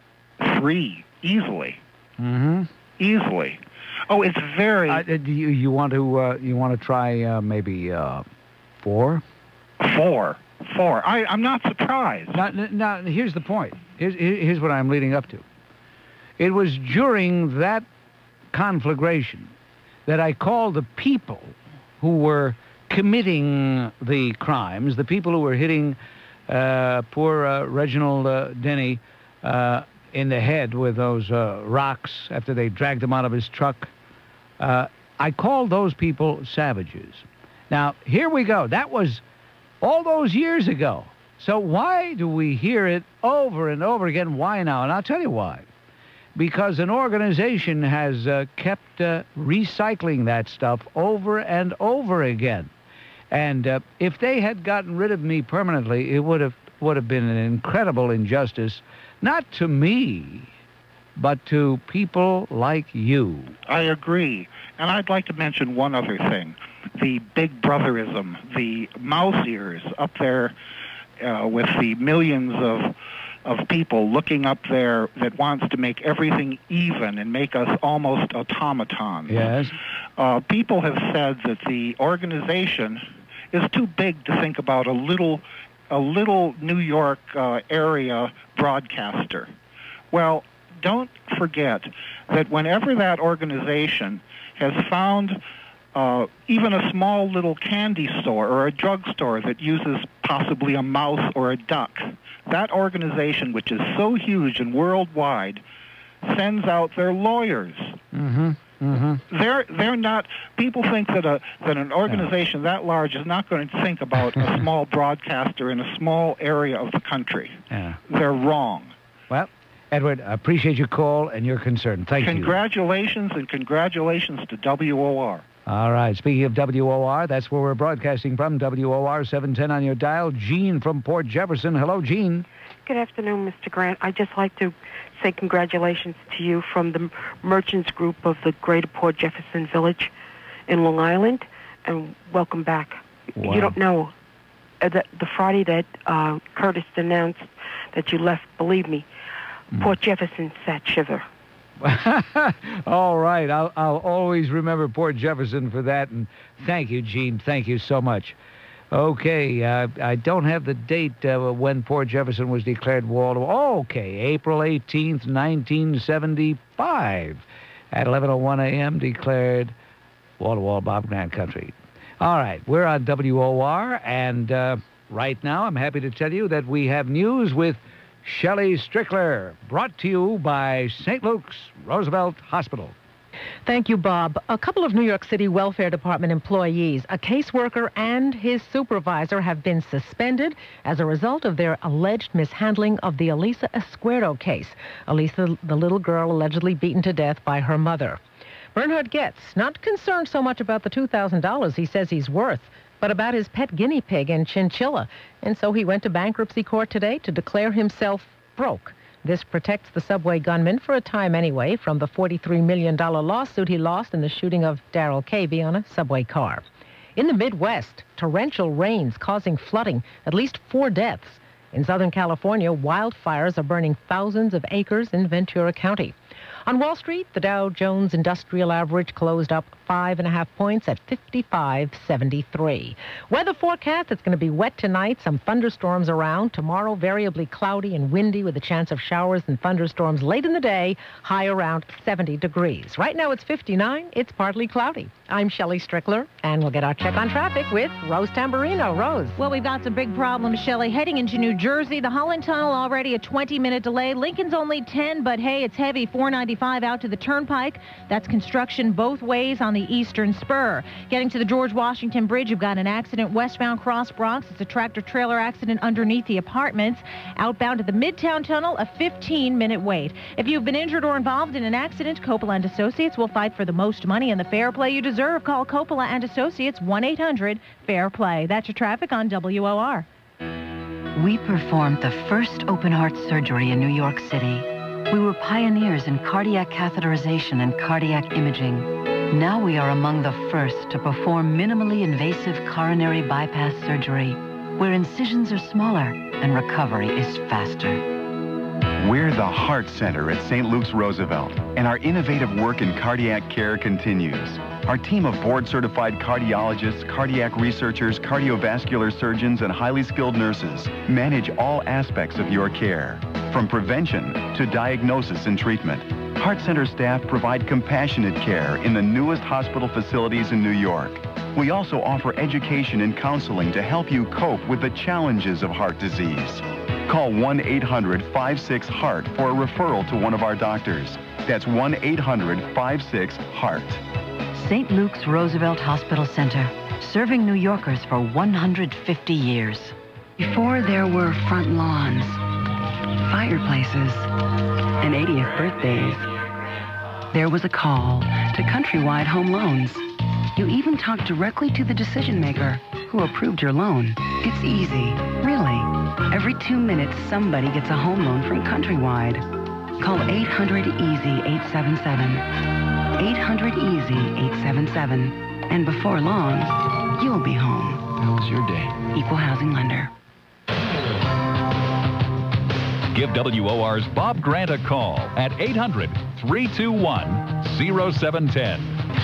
[SPEAKER 11] 3, easily.
[SPEAKER 1] Mm-hmm.
[SPEAKER 11] Easily. Oh, it's very.
[SPEAKER 1] You want to try maybe 4?
[SPEAKER 11] 4. I'm not surprised.
[SPEAKER 1] Now, here's the point. Here's what I'm leading up to. It was during that conflagration that I called the people who were committing the crimes, the people who were hitting poor Reginald Denny in the head with those rocks after they dragged him out of his truck. I called those people savages. Now, here we go. That was all those years ago. So why do we hear it over and over again? Why now? And I'll tell you why. Because an organization has kept recycling that stuff over and over again. And if they had gotten rid of me permanently, it would have been an incredible injustice, not to me, but to people like you.
[SPEAKER 11] I agree. And I'd like to mention one other thing. The big brotherism, the mouse ears up there with the millions of people looking up there that wants to make everything even and make us almost automatons.
[SPEAKER 1] Yes.
[SPEAKER 11] People have said that the organization is too big to think about a little New York area broadcaster. Well, don't forget that whenever that organization has found even a small little candy store or a drugstore that uses possibly a mouse or a duck, that organization, which is so huge and worldwide, sends out their lawyers.
[SPEAKER 1] Mm-hmm. Mm-hmm.
[SPEAKER 11] They're not. People think that an organization that large is not going to think about a small broadcaster in a small area of the country.
[SPEAKER 1] Yeah.
[SPEAKER 11] They're wrong.
[SPEAKER 1] Well, Edward, I appreciate your call and your concern. Thank you.
[SPEAKER 11] Congratulations and congratulations to WOR.
[SPEAKER 1] All right. Speaking of WOR, that's where we're broadcasting from. WOR 710 on your dial. Jean from Port Jefferson. Hello, Jean.
[SPEAKER 14] Good afternoon, Mr. Grant. I'd just like to say congratulations to you from the Merchants Group of the Greater Port Jefferson Village in Long Island, and welcome back. You don't know. The Friday that Curtis announced that you left, believe me, Port Jefferson sat shiver.
[SPEAKER 1] All right. I'll always remember Port Jefferson for that. And thank you, Gene. Thank you so much. Okay. I don't have the date when Port Jefferson was declared wall-to-wall. Oh, okay. April 18th, 1975. At 11:01 a.m. declared wall-to-wall Bob Grant country. All right. We're on WOR. And right now I'm happy to tell you that we have news with Shelly Strickler, brought to you by St. Luke's Roosevelt Hospital.
[SPEAKER 9] Thank you, Bob. A couple of New York City Welfare Department employees, a caseworker and his supervisor, have been suspended as a result of their alleged mishandling of the Elisa Escuero case. Elisa, the little girl allegedly beaten to death by her mother. Bernhard Goetz, not concerned so much about the $2,000 he says he's worth, but about his pet guinea pig and chinchilla. And so he went to bankruptcy court today to declare himself broke. This protects the subway gunman for a time anyway from the $43 million lawsuit he lost in the shooting of Darrell Cavey on a subway car. In the Midwest, torrential rains causing flooding, at least 4 deaths. In Southern California, wildfires are burning thousands of acres in Ventura County. On Wall Street, the Dow Jones Industrial Average closed up 5.5 points at 55.73. Weather forecast, it's going to be wet tonight, some thunderstorms around. Tomorrow, variably cloudy and windy with a chance of showers and thunderstorms late in the day, high around 70 degrees. Right now it's 59, it's partly cloudy. I'm Shelly Strickler, and we'll get our check on traffic with Rose Tamborino. Rose.
[SPEAKER 15] Well, we've got some big problems, Shelley. Heading into New Jersey, the Holland Tunnel already a 20-minute delay. Lincoln's only 10, but hey, it's heavy. 495 out to the Turnpike. That's construction both ways on the eastern spur. Getting to the George Washington Bridge, you've got an accident westbound cross Bronx. It's a tractor-trailer accident underneath the apartments. Outbound to the Midtown Tunnel, a 15-minute wait. If you've been injured or involved in an accident, Coppola and Associates will fight for the most money and the fair play you deserve. Call Coppola and Associates 1-800-FAIR-PLAY. That's your traffic on WOR.
[SPEAKER 21] We performed the first open-heart surgery in New York City. We were pioneers in cardiac catheterization and cardiac imaging. Now we are among the first to perform minimally invasive coronary bypass surgery, where incisions are smaller and recovery is faster.
[SPEAKER 22] We're the Heart Center at St. Luke's Roosevelt, and our innovative work in cardiac care continues. Our team of board-certified cardiologists, cardiac researchers, cardiovascular surgeons, and highly skilled nurses manage all aspects of your care, from prevention to diagnosis and treatment. Heart Center staff provide compassionate care in the newest hospital facilities in New York. We also offer education and counseling to help you cope with the challenges of heart disease. Call 1-800-56-HEART for a referral to one of our doctors. That's 1-800-56-HEART.
[SPEAKER 21] St. Luke's Roosevelt Hospital Center, serving New Yorkers for 150 years. Before there were front lawns, fireplaces, and 80th birthdays, there was a call to Countrywide Home Loans. You even talked directly to the decision maker who approved your loan. It's easy, really. Every 2 minutes, somebody gets a home loan from Countrywide. Call 800-EASY-877. 800-EASY-877. And before long, you'll be home.
[SPEAKER 20] How was your day?
[SPEAKER 21] Equal housing lender.
[SPEAKER 2] Give WOR's Bob Grant a call at 800-321-0710.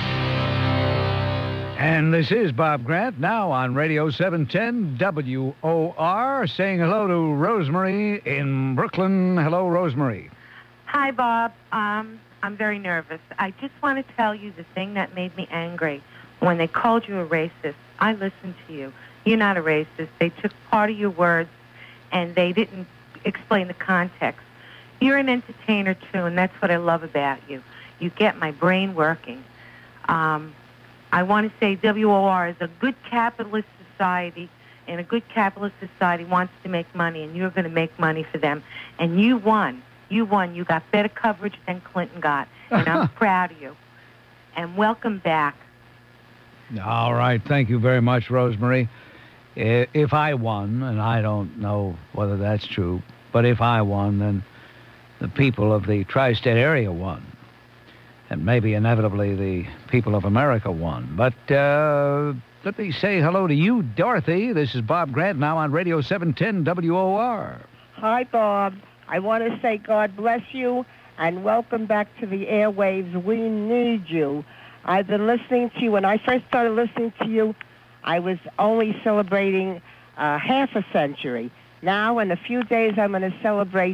[SPEAKER 1] And this is Bob Grant, now on Radio 710 WOR, saying hello to Rosemary in Brooklyn. Hello, Rosemary.
[SPEAKER 23] Hi, Bob. I'm very nervous. I just want to tell you the thing that made me angry. When they called you a racist, I listened to you. You're not a racist. They took part of your words, and they didn't explain the context. You're an entertainer, too, and that's what I love about you. You get my brain working. I want to say WOR is a good capitalist society, and a good capitalist society wants to make money, and you're going to make money for them. And you won. You won. You got better coverage than Clinton got, and I'm proud of you. And welcome back.
[SPEAKER 1] All right. Thank you very much, Rosemary. If I won, and I don't know whether that's true, but if I won, then the people of the tri-state area won. And maybe inevitably the people of America won. But Let me say hello to you, Dorothy. This is Bob Grant, now on Radio 710 WOR.
[SPEAKER 4] Hi, Bob. I want to say God bless you and welcome back to the airwaves. We need you. I've been listening to you. When I first started listening to you, I was only celebrating half a century. Now, in a few days, I'm going to celebrate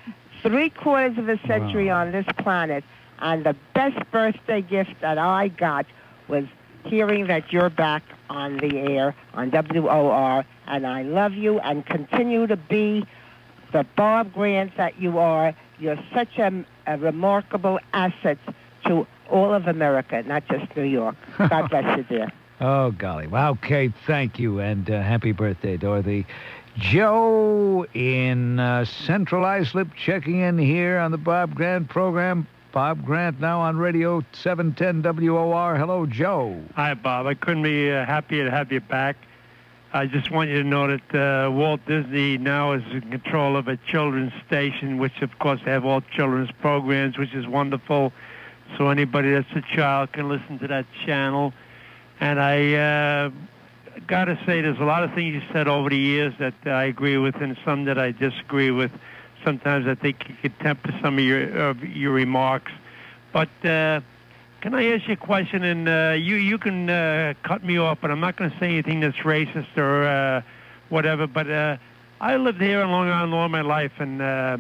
[SPEAKER 4] 3/4 of a century on this planet. And the best birthday gift that I got was hearing that you're back on the air on WOR. And I love you and continue to be the Bob Grant that you are. You're such a remarkable asset to all of America, not just New York. God bless you, dear.
[SPEAKER 1] Oh, golly. Well, okay, thank you, and happy birthday, Dorothy. Joe in Central Islip checking in here on the Bob Grant program. Bob Grant now on Radio 710 WOR. Hello, Joe.
[SPEAKER 12] Hi, Bob. I couldn't be happier to have you back. I just want you to know that Walt Disney now is in control of a children's station, which, of course, they have all children's programs, which is wonderful. So anybody that's a child can listen to that channel. And I got to say, there's a lot of things you said over the years that I agree with and some that I disagree with. Sometimes I think you could temper some of your remarks. But can I ask you a question? And you can cut me off, but I'm not going to say anything that's racist or whatever. But I lived here in Long Island all my life, and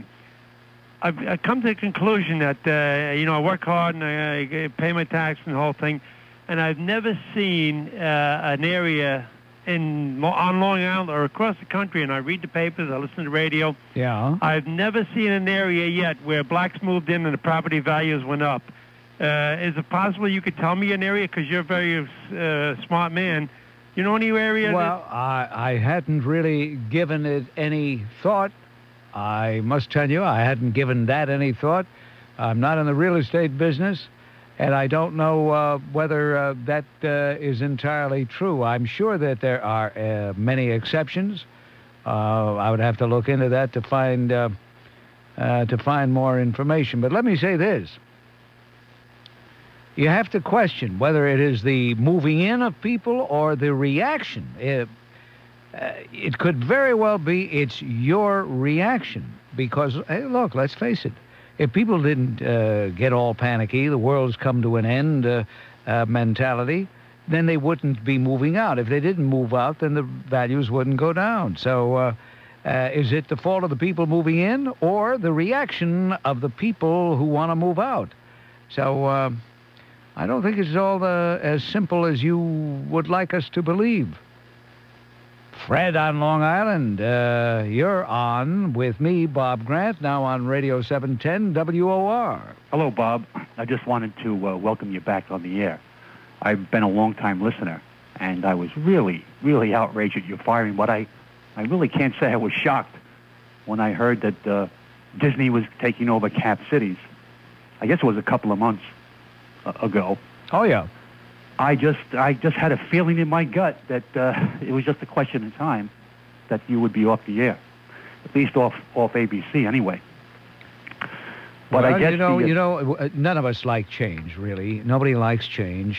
[SPEAKER 12] I've come to the conclusion that, I work hard and I pay my tax and the whole thing, and I've never seen an area on Long Island or across the country, and I read the papers, I listen to the radio.
[SPEAKER 1] Yeah.
[SPEAKER 12] I've never seen an area yet where blacks moved in and the property values went up. Is it possible you could tell me an area? Because you're a very smart man. You know any area?
[SPEAKER 1] Well, I hadn't really given it any thought. I must tell you, I hadn't given that any thought. I'm not in the real estate business, and I don't know whether that is entirely true. I'm sure that there are many exceptions. I would have to look into that to find more information. But let me say this. You have to question whether it is the moving in of people or the reaction. It could very well be it's your reaction because, hey, look, let's face it. If people didn't get all panicky, the world's come to an end mentality, then they wouldn't be moving out. If they didn't move out, then the values wouldn't go down. So is it the fault of the people moving in or the reaction of the people who want to move out? So I don't think it's all as simple as you would like us to believe. Fred on Long Island, you're on with me, Bob Grant, now on Radio 710 WOR.
[SPEAKER 17] Hello, Bob. I just wanted to welcome you back on the air. I've been a long-time listener, and I was really, really outraged at your firing, but I really can't say I was shocked when I heard that Disney was taking over Cap Cities. I guess it was a couple of months ago.
[SPEAKER 1] Oh, yeah.
[SPEAKER 17] I just had a feeling in my gut that it was just a question of time that you would be off the air, at least off ABC anyway. But
[SPEAKER 1] well,
[SPEAKER 17] I guess
[SPEAKER 1] none of us like change, really. Nobody likes change.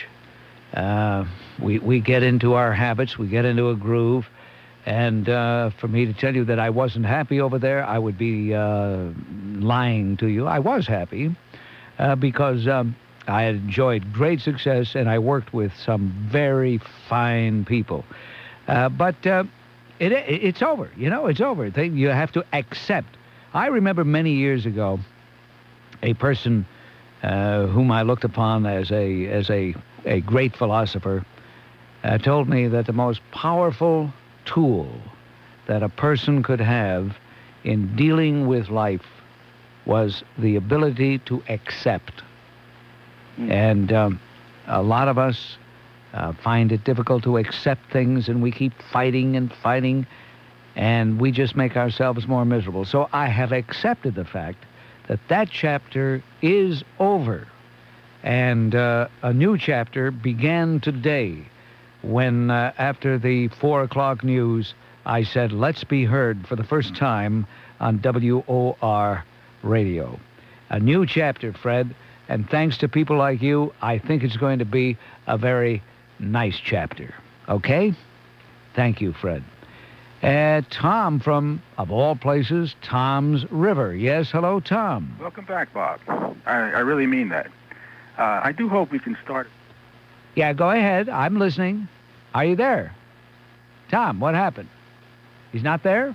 [SPEAKER 1] We get into our habits, we get into a groove, and for me to tell you that I wasn't happy over there, I would be lying to you. I was happy because I had enjoyed great success, and I worked with some very fine people. But it's over. It's over. You have to accept. I remember many years ago, a person whom I looked upon as a great philosopher told me that the most powerful tool that a person could have in dealing with life was the ability to accept. And a lot of us find it difficult to accept things, and we keep fighting and fighting, and we just make ourselves more miserable. So I have accepted the fact that chapter is over, and a new chapter began today when, after the 4 o'clock news, I said, let's be heard for the first time on WOR radio. A new chapter, Fred. And thanks to people like you, I think it's going to be a very nice chapter. Okay? Thank you, Fred. Tom from, of all places, Tom's River. Yes, hello, Tom.
[SPEAKER 5] Welcome back, Bob. I really mean that. I do hope we can start.
[SPEAKER 1] Yeah, go ahead. I'm listening. Are you there? Tom, what happened? He's not there?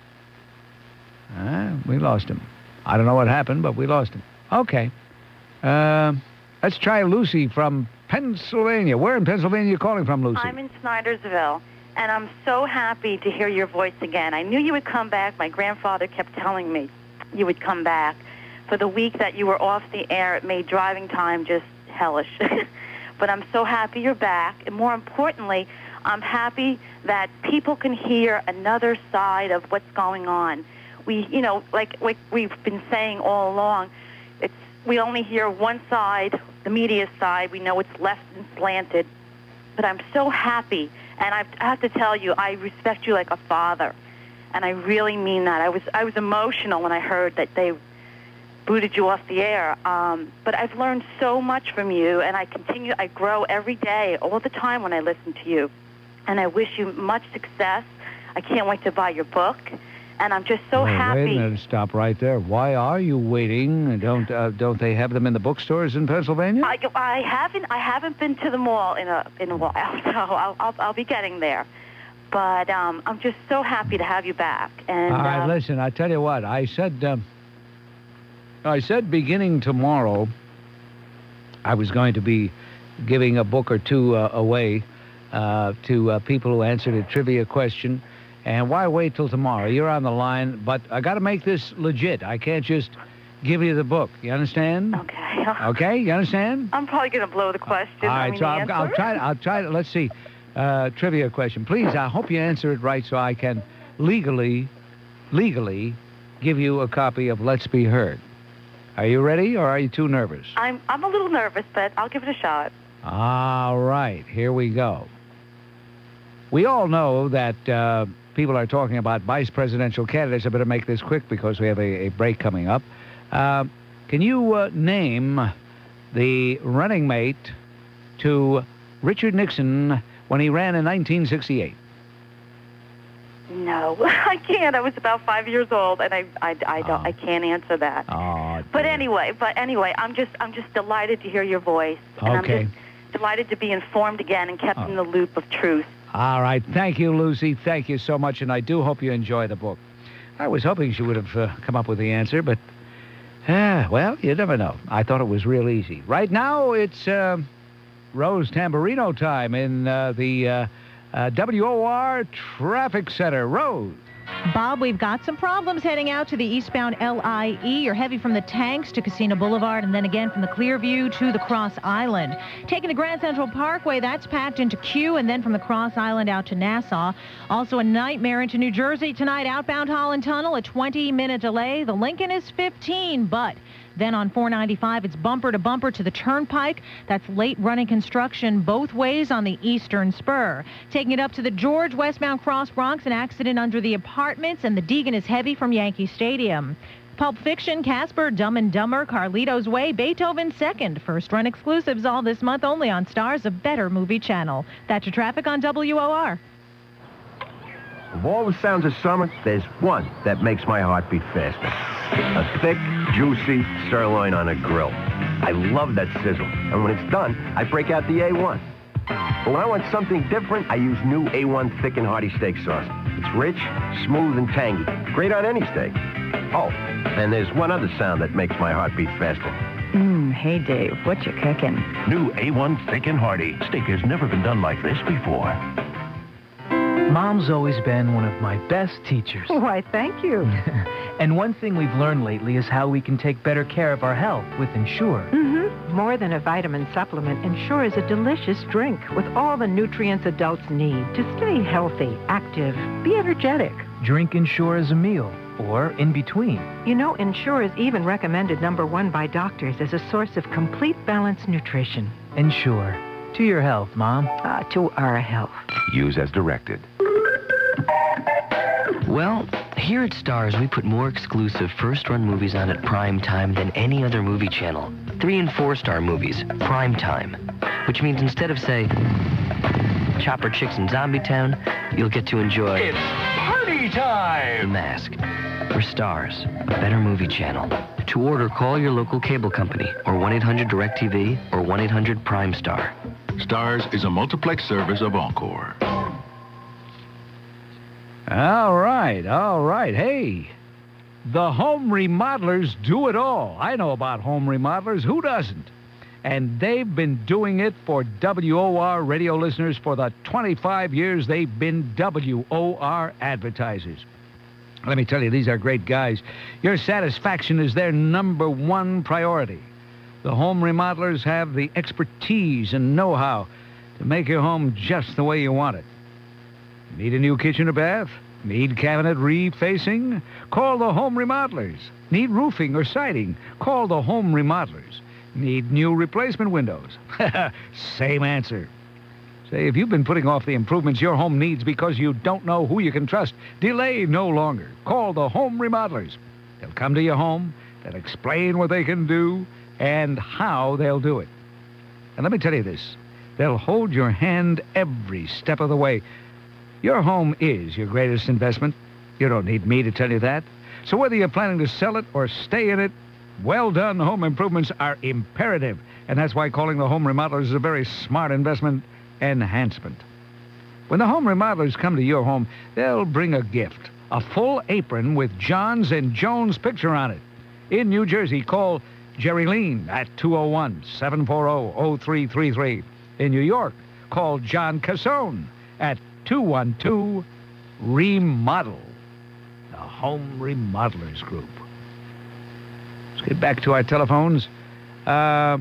[SPEAKER 1] We lost him. I don't know what happened, but we lost him. Okay. Let's try Lucy from Pennsylvania. Where in Pennsylvania are you calling from, Lucy?
[SPEAKER 6] I'm in Snydersville, and I'm so happy to hear your voice again. I knew you would come back. My grandfather kept telling me you would come back. For the week that you were off the air, it made driving time just hellish. But I'm so happy you're back, and more importantly, I'm happy that people can hear another side of what's going on. We, you know, like we've been saying all along, we only hear one side, the media side. We know it's left and slanted. But I'm so happy, and I have to tell you, I respect you like a father, and I really mean that. I was emotional when I heard that they booted you off the air. But I've learned so much from you, and I grow every day, all the time when I listen to you. And I wish you much success. I can't wait to buy your book. And I'm just so happy.
[SPEAKER 1] Wait a minute, stop right there. Why are you waiting? Don't they have them in the bookstores in Pennsylvania?
[SPEAKER 6] I haven't been to the mall in a while, so I'll be getting there. But I'm just so happy to have you back. And
[SPEAKER 1] all right, listen, I tell you what, I said beginning tomorrow, I was going to be giving a book or two away to people who answered a trivia question. And why wait till tomorrow? You're on the line, but I got to make this legit. I can't just give you the book. You understand?
[SPEAKER 6] Okay.
[SPEAKER 1] Okay, you understand?
[SPEAKER 6] I'm probably going to blow the question.
[SPEAKER 1] All right, so I'll try to, let's see, trivia question. Please, I hope you answer it right so I can legally give you a copy of Let's Be Heard. Are you ready, or are you too nervous?
[SPEAKER 6] I'm a little nervous, but I'll give it a shot.
[SPEAKER 1] All right, here we go. We all know that people are talking about vice presidential candidates. I better make this quick because we have a break coming up. Can you name the running mate to Richard Nixon when he ran in 1968?
[SPEAKER 6] No, I can't. I was about 5 years old, and I can't answer that.
[SPEAKER 1] Oh,
[SPEAKER 6] but anyway, I'm just delighted to hear your voice, and
[SPEAKER 1] okay.
[SPEAKER 6] I'm just delighted to be informed again and kept in the loop of truth.
[SPEAKER 1] All right. Thank you, Lucy. Thank you so much, and I do hope you enjoy the book. I was hoping she would have come up with the answer, but, well, you never know. I thought it was real easy. Right now, it's Rose Tamborino time in the WOR Traffic Center. Rose.
[SPEAKER 15] Bob, we've got some problems heading out to the eastbound LIE. You're heavy from the Tanks to Casino Boulevard, and then again from the Clearview to the Cross Island. Taking the Grand Central Parkway, that's packed into Q, and then from the Cross Island out to Nassau. Also a nightmare into New Jersey tonight, outbound Holland Tunnel, a 20-minute delay. The Lincoln is 15, but then on 495, it's bumper to bumper to the Turnpike. That's late running construction both ways on the eastern spur. Taking it up to the George westbound Cross Bronx, an accident under the apartments, and the Deegan is heavy from Yankee Stadium. Pulp Fiction, Casper, Dumb and Dumber, Carlito's Way, Beethoven 2nd. First run exclusives all this month only on Stars, a Better Movie channel. That's your traffic on WOR.
[SPEAKER 18] Of all the sounds of summer, there's one that makes my heart beat faster. A thick, juicy sirloin on a grill. I love that sizzle. And when it's done, I break out the A1. But when I want something different, I use new A1 Thick and Hearty Steak Sauce. It's rich, smooth, and tangy. Great on any steak. Oh, and there's one other sound that makes my heart beat faster.
[SPEAKER 24] Hey, Dave, what you cooking?
[SPEAKER 18] New A1 Thick and Hearty. Steak has never been done like this before.
[SPEAKER 25] Mom's always been one of my best teachers.
[SPEAKER 24] Why, thank you.
[SPEAKER 25] And one thing we've learned lately is how we can take better care of our health with Ensure.
[SPEAKER 24] More than a vitamin supplement, Ensure is a delicious drink with all the nutrients adults need to stay healthy, active, be energetic.
[SPEAKER 25] Drink Ensure as a meal or in between.
[SPEAKER 24] You know, Ensure is even recommended #1 by doctors as a source of complete balanced nutrition.
[SPEAKER 25] Ensure. To your health, Mom.
[SPEAKER 24] To our health.
[SPEAKER 18] Use as directed.
[SPEAKER 26] Well, here at Stars, we put more exclusive first-run movies on at prime time than any other movie channel. 3- and 4-star movies, prime time. Which means instead of, say, Chopper Chicks in Zombie Town, you'll get to enjoy...
[SPEAKER 2] It's party time!
[SPEAKER 26] The Mask. For Stars, a better movie channel. To order, call your local cable company, or 1-800-DIRECTV, or 1-800-PRIME-STAR.
[SPEAKER 3] Stars is a multiplex service of Encore.
[SPEAKER 1] All right. Hey, the home remodelers do it all. I know about home remodelers. Who doesn't? And they've been doing it for WOR radio listeners for the 25 years they've been WOR advertisers. Let me tell you, these are great guys. Your satisfaction is their number one priority. The home remodelers have the expertise and know-how to make your home just the way you want it. Need a new kitchen or bath? Need cabinet refacing? Call the home remodelers. Need roofing or siding? Call the home remodelers. Need new replacement windows? Same answer. Say, if you've been putting off the improvements your home needs because you don't know who you can trust, delay no longer. Call the home remodelers. They'll come to your home, they'll explain what they can do, and how they'll do it. And let me tell you this, they'll hold your hand every step of the way. Your home is your greatest investment. You don't need me to tell you that. So whether you're planning to sell it or stay in it, well-done home improvements are imperative. And that's why calling the home remodelers is a very smart investment enhancement. When the home remodelers come to your home, they'll bring a gift, a full apron with John's and Joan's picture on it. In New Jersey, call Jerry Lean at 201-740-0333. In New York, call John Cassone at 212-REMODEL. The Home Remodelers Group. Let's get back to our telephones. How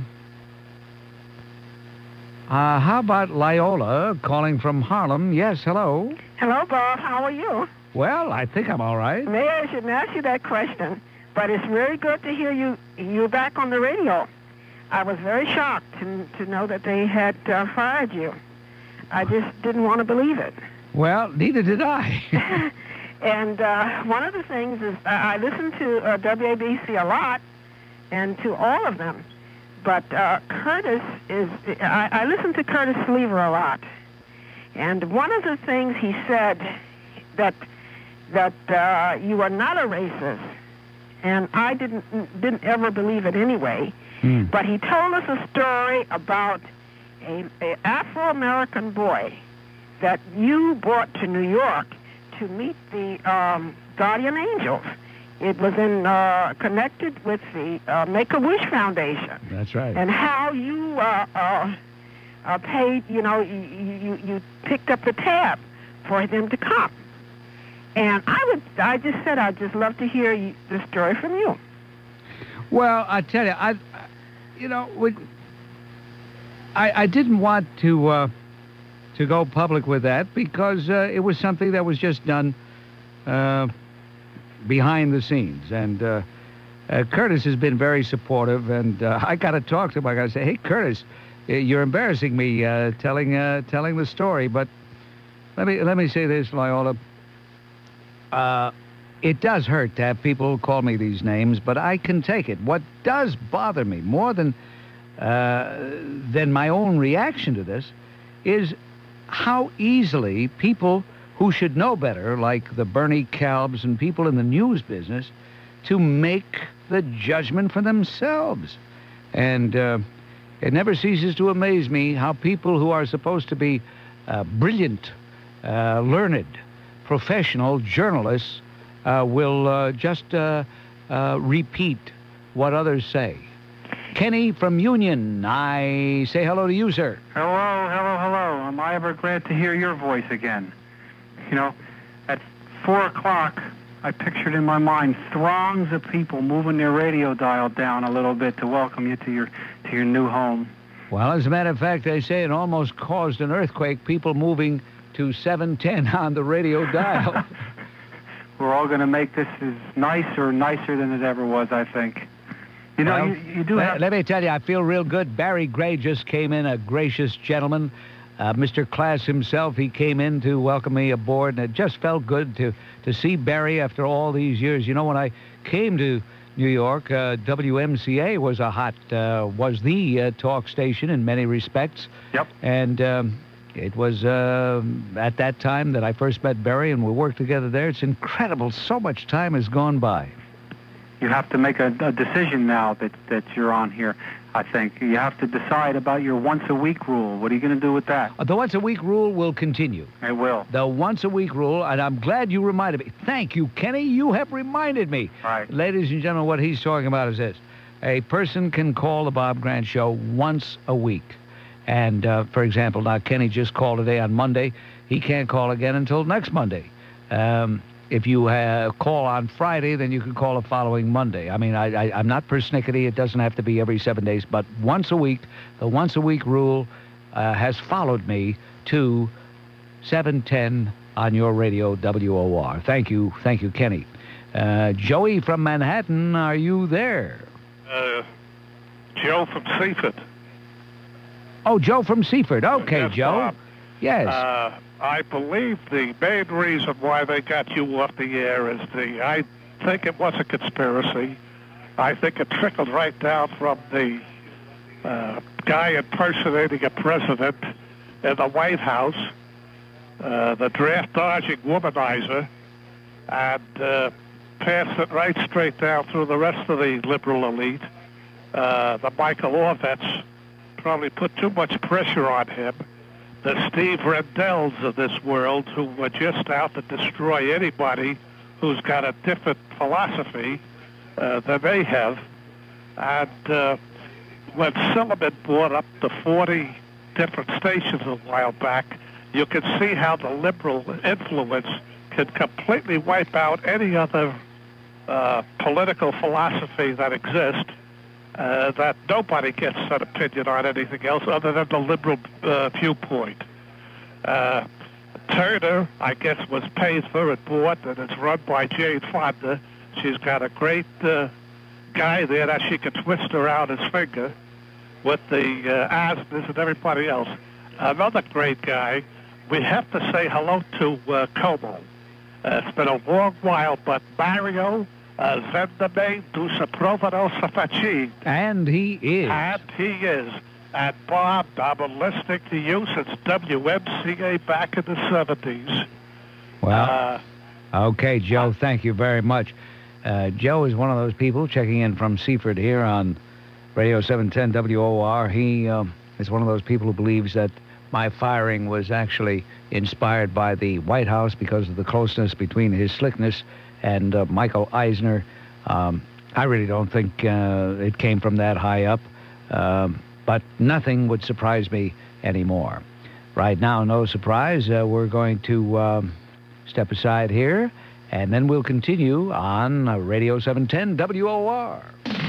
[SPEAKER 1] about Loyola calling from Harlem? Yes, hello.
[SPEAKER 7] Hello, Bob. How are you?
[SPEAKER 1] Well, I think I'm all right.
[SPEAKER 7] Maybe I shouldn't ask you that question, but it's very good to hear you back on the radio. I was very shocked to know that they had fired you. I just didn't want to believe it.
[SPEAKER 1] Well, neither did I.
[SPEAKER 7] And one of the things is I listen to WABC a lot, and to all of them. But Curtis is... I listen to Curtis Lever a lot. And one of the things he said that you are not a racist, and I didn't ever believe it anyway. But he told us a story about a Afro-American boy that you brought to New York to meet the Guardian Angels. It was connected with the Make-A-Wish Foundation.
[SPEAKER 1] That's right.
[SPEAKER 7] And how you paid, you picked up the tab for them to come. And I just said I'd just love to hear the story from you.
[SPEAKER 1] Well, I tell you, I didn't want to go public with that because it was something that was just done behind the scenes. And Curtis has been very supportive, and I got to talk to him. I got to say, hey, Curtis, you're embarrassing me telling the story. But let me say this, Loyola. It does hurt to have people call me these names, but I can take it. What does bother me more than my own reaction to this is how easily people who should know better, like the Bernie Kalbs and people in the news business, to make the judgment for themselves. And it never ceases to amaze me how people who are supposed to be brilliant, learned, professional journalists will just repeat what others say. Kenny from Union, I say hello to you, sir.
[SPEAKER 8] Hello. Am I ever glad to hear your voice again? At 4 o'clock, I pictured in my mind throngs of people moving their radio dial down a little bit to welcome you to your new home.
[SPEAKER 1] Well, as a matter of fact, they say it almost caused an earthquake, people moving to 710 on the radio dial.
[SPEAKER 8] We're all going to make this as nicer than it ever was, I think. You do have...
[SPEAKER 1] Let me tell you, I feel real good. Barry Gray just came in, a gracious gentleman. Mr. Class himself, he came in to welcome me aboard, and it just felt good to see Barry after all these years. When I came to New York, WMCA was was the talk station in many respects.
[SPEAKER 8] Yep.
[SPEAKER 1] And It was at that time that I first met Barry, and we worked together there. It's incredible. So much time has gone by.
[SPEAKER 8] You have to make a decision now that you're on here, I think. You have to decide about your once-a-week rule. What are you going to do with that?
[SPEAKER 1] The once-a-week rule will continue.
[SPEAKER 8] It will.
[SPEAKER 1] The once-a-week rule, and I'm glad you reminded me. Thank you, Kenny. You have reminded me.
[SPEAKER 8] Right.
[SPEAKER 1] Ladies and gentlemen, what he's talking about is this. A person can call the Bob Grant Show once a week. And, for example, now Kenny just called today on Monday. He can't call again until next Monday. If you call on Friday, then you can call the following Monday. I mean, I'm not persnickety. It doesn't have to be every 7 days, but once a week. The once-a-week rule has followed me to 710 on your radio, WOR. Thank you, Kenny. Joey from Manhattan, are you there?
[SPEAKER 10] Joe from Seaford.
[SPEAKER 1] Oh, Joe from Seaford. Okay,
[SPEAKER 10] yes,
[SPEAKER 1] Joe.
[SPEAKER 10] Bob.
[SPEAKER 1] Yes.
[SPEAKER 10] I believe the main reason why they got you off the air is I think it was a conspiracy. I think it trickled right down from the guy impersonating a president in the White House, the draft-dodging womanizer, and passed it right straight down through the rest of the liberal elite. The Michael Orvets probably put too much pressure on him. The Steve Rendells of this world, who were just out to destroy anybody who's got a different philosophy than they have. And when Silliman brought up the 40 different stations a while back, you can see how the liberal influence can completely wipe out any other political philosophy that exists. That nobody gets an opinion on anything else other than the liberal viewpoint. Turner, I guess, was paid for and bought, and it's run by Jane Fonda. She's got a great guy there that she can twist around his finger with the Asners and everybody else. Another great guy, we have to say hello to Como. It's been a long while, but Mario Zendame Dusaprovano Safaci.
[SPEAKER 1] And he is.
[SPEAKER 10] And he is. And Bob, I'm listening to you since WMCA back in the 70s.
[SPEAKER 1] Well, okay, Joe, thank you very much. Joe is one of those people checking in from Seaford here on Radio 710 WOR. He is one of those people who believes that my firing was actually inspired by the White House because of the closeness between his slickness and Michael Eisner. I really don't think it came from that high up, but nothing would surprise me anymore. Right now, no surprise. We're going to step aside here, and then we'll continue on Radio 710 WOR.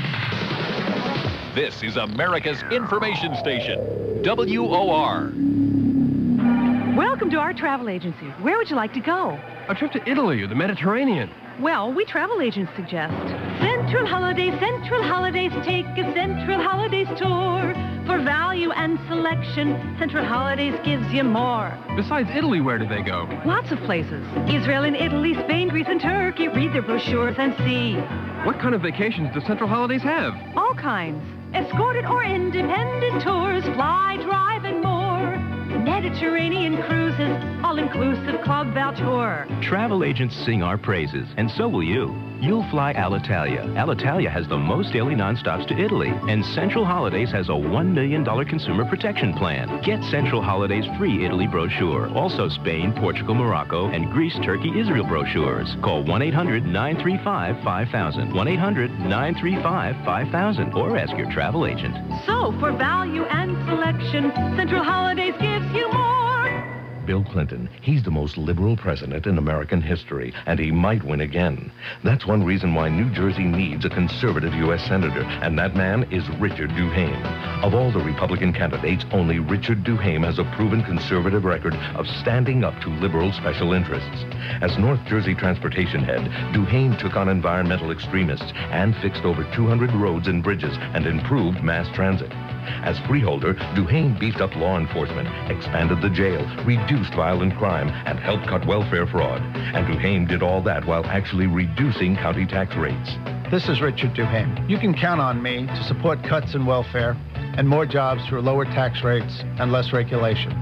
[SPEAKER 2] This is America's information station, WOR.
[SPEAKER 11] Welcome to our travel agency. Where would you like to go?
[SPEAKER 13] A trip to Italy or the Mediterranean.
[SPEAKER 11] Well, we travel agents suggest. Central Holidays, take a Central Holidays tour. For value and selection, Central Holidays gives you more.
[SPEAKER 13] Besides Italy, where do they go?
[SPEAKER 11] Lots of places. Israel and Italy, Spain, Greece, and Turkey. Read their brochures and see.
[SPEAKER 13] What kind of vacations does Central Holidays have?
[SPEAKER 11] All kinds. Escorted or independent tours, fly, drive, and more. Mediterranean cruises, all-inclusive Club Voucher.
[SPEAKER 14] Travel agents sing our praises, and so will you. You'll fly Alitalia. Alitalia has the most daily nonstops to Italy, and Central Holidays has a $1 million consumer protection plan. Get Central Holidays' free Italy brochure. Also Spain, Portugal, Morocco, and Greece, Turkey, Israel brochures. Call 1-800-935-5000. 1-800-935-5000, or ask your travel agent.
[SPEAKER 11] So, for value and selection, Central Holidays gives you more.
[SPEAKER 16] Bill Clinton, he's the most liberal president in American history, and he might win again. That's one reason why New Jersey needs a conservative U.S. senator, and that man is Richard DuHaime. Of all the Republican candidates, only Richard DuHaime has a proven conservative record of standing up to liberal special interests. As North Jersey transportation head, DuHaime took on environmental extremists and fixed over 200 roads and bridges and improved mass transit. As freeholder, DuHaime beefed up law enforcement, expanded the jail, reduced violent crime, and helped cut welfare fraud. And DuHaime did all that while actually reducing county tax rates.
[SPEAKER 19] This is Richard DuHaime. You can count on me to support cuts in welfare and more jobs through lower tax rates and less regulation.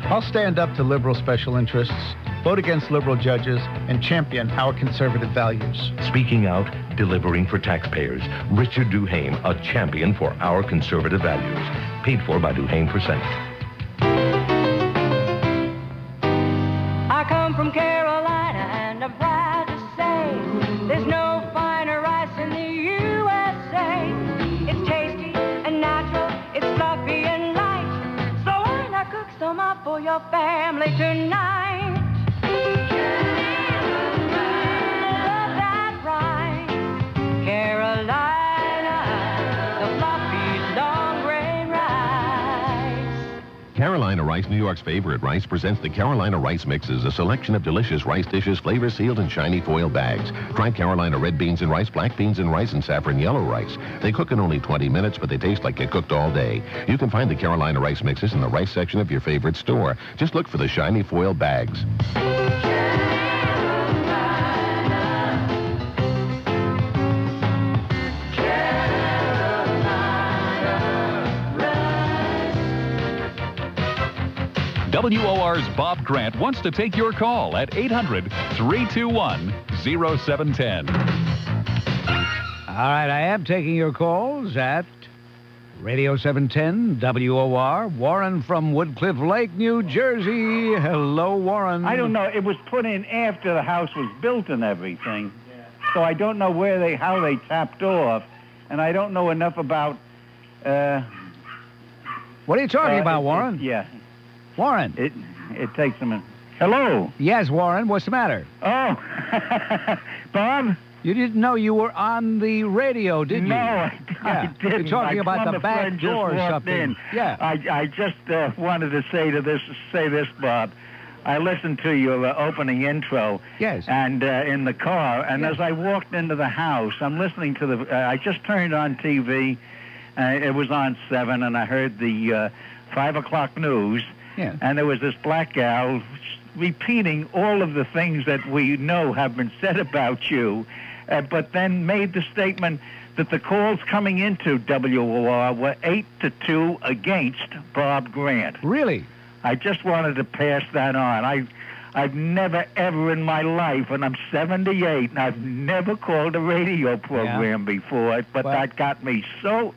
[SPEAKER 19] I'll stand up to liberal special interests, vote against liberal judges, and champion our conservative values.
[SPEAKER 16] Speaking out, delivering for taxpayers. Richard DuHaime, a champion for our conservative values. Paid for by DuHaime for Senate.
[SPEAKER 4] I come from Carolina, and I'm proud to say there's no finer rice in the USA. It's tasty and natural, it's fluffy and light. So why not cook some up for your family tonight? Love that rice, Carolina, the fluffy long grain rice.
[SPEAKER 9] Carolina Rice, New York's favorite rice, presents the Carolina Rice Mixes, a selection of delicious rice dishes, flavor-sealed in shiny foil bags. Try Carolina red beans and rice, black beans and rice, and saffron yellow rice. They cook in only 20 minutes, but they taste like they cooked all day. You can find the Carolina Rice Mixes in the rice section of your favorite store. Just look for the shiny foil bags.
[SPEAKER 2] WOR's Bob Grant wants to take your call at 800-321-0710.
[SPEAKER 1] All right, I am taking your calls at Radio 710 WOR. Warren from Woodcliff Lake, New Jersey. Hello, Warren.
[SPEAKER 20] I don't know. It was put in after the house was built and everything. So I don't know how they tapped off. And I don't know enough about...
[SPEAKER 1] what are you talking about, Warren?
[SPEAKER 20] Yeah.
[SPEAKER 1] Warren.
[SPEAKER 20] It takes a minute. Hello?
[SPEAKER 1] Yes, Warren. What's the matter?
[SPEAKER 20] Oh, Bob?
[SPEAKER 1] You didn't know you were on the radio, did you?
[SPEAKER 20] No, I didn't.
[SPEAKER 1] You're talking about the back door or something.
[SPEAKER 20] In.
[SPEAKER 1] Yeah.
[SPEAKER 20] I just wanted to say this, Bob. I listened to your opening intro.
[SPEAKER 1] Yes.
[SPEAKER 20] And in the car, and
[SPEAKER 1] yes.
[SPEAKER 20] As I walked into the house, I'm listening to the. I just turned on TV. It was on 7, and I heard the 5 o'clock news.
[SPEAKER 1] Yeah.
[SPEAKER 20] And there was this black gal repeating all of the things that we know have been said about you, but then made the statement that the calls coming into WOR were 8-2 against Bob Grant.
[SPEAKER 1] Really?
[SPEAKER 20] I just wanted to pass that on. I've never, ever in my life, and I'm 78, and I've never called a radio program before, but that got me so...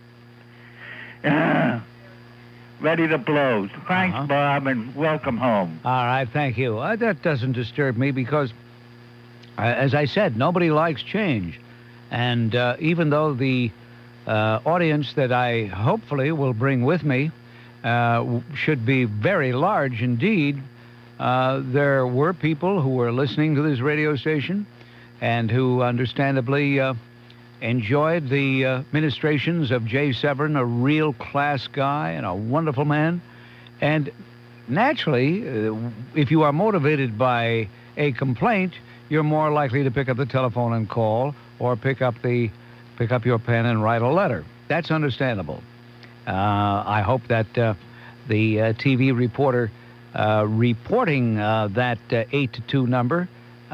[SPEAKER 20] ready to blow. Thanks, Bob, and welcome home.
[SPEAKER 1] All right, thank you. That doesn't disturb me because, as I said, nobody likes change. And even though the audience that I hopefully will bring with me should be very large indeed, there were people who were listening to this radio station and who understandably enjoyed the ministrations of Jay Severin, a real class guy and a wonderful man. And naturally, if you are motivated by a complaint, you're more likely to pick up the telephone and call, or pick up your pen and write a letter. That's understandable. I hope that the TV reporter reporting that 8-2 number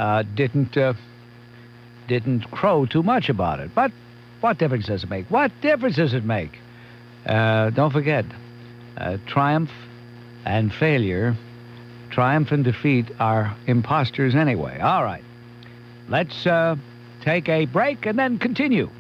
[SPEAKER 1] didn't crow too much about it. But what difference does it make? What difference does it make? Don't forget, triumph and failure, triumph and defeat are imposters anyway. All right. Let's take a break and then continue.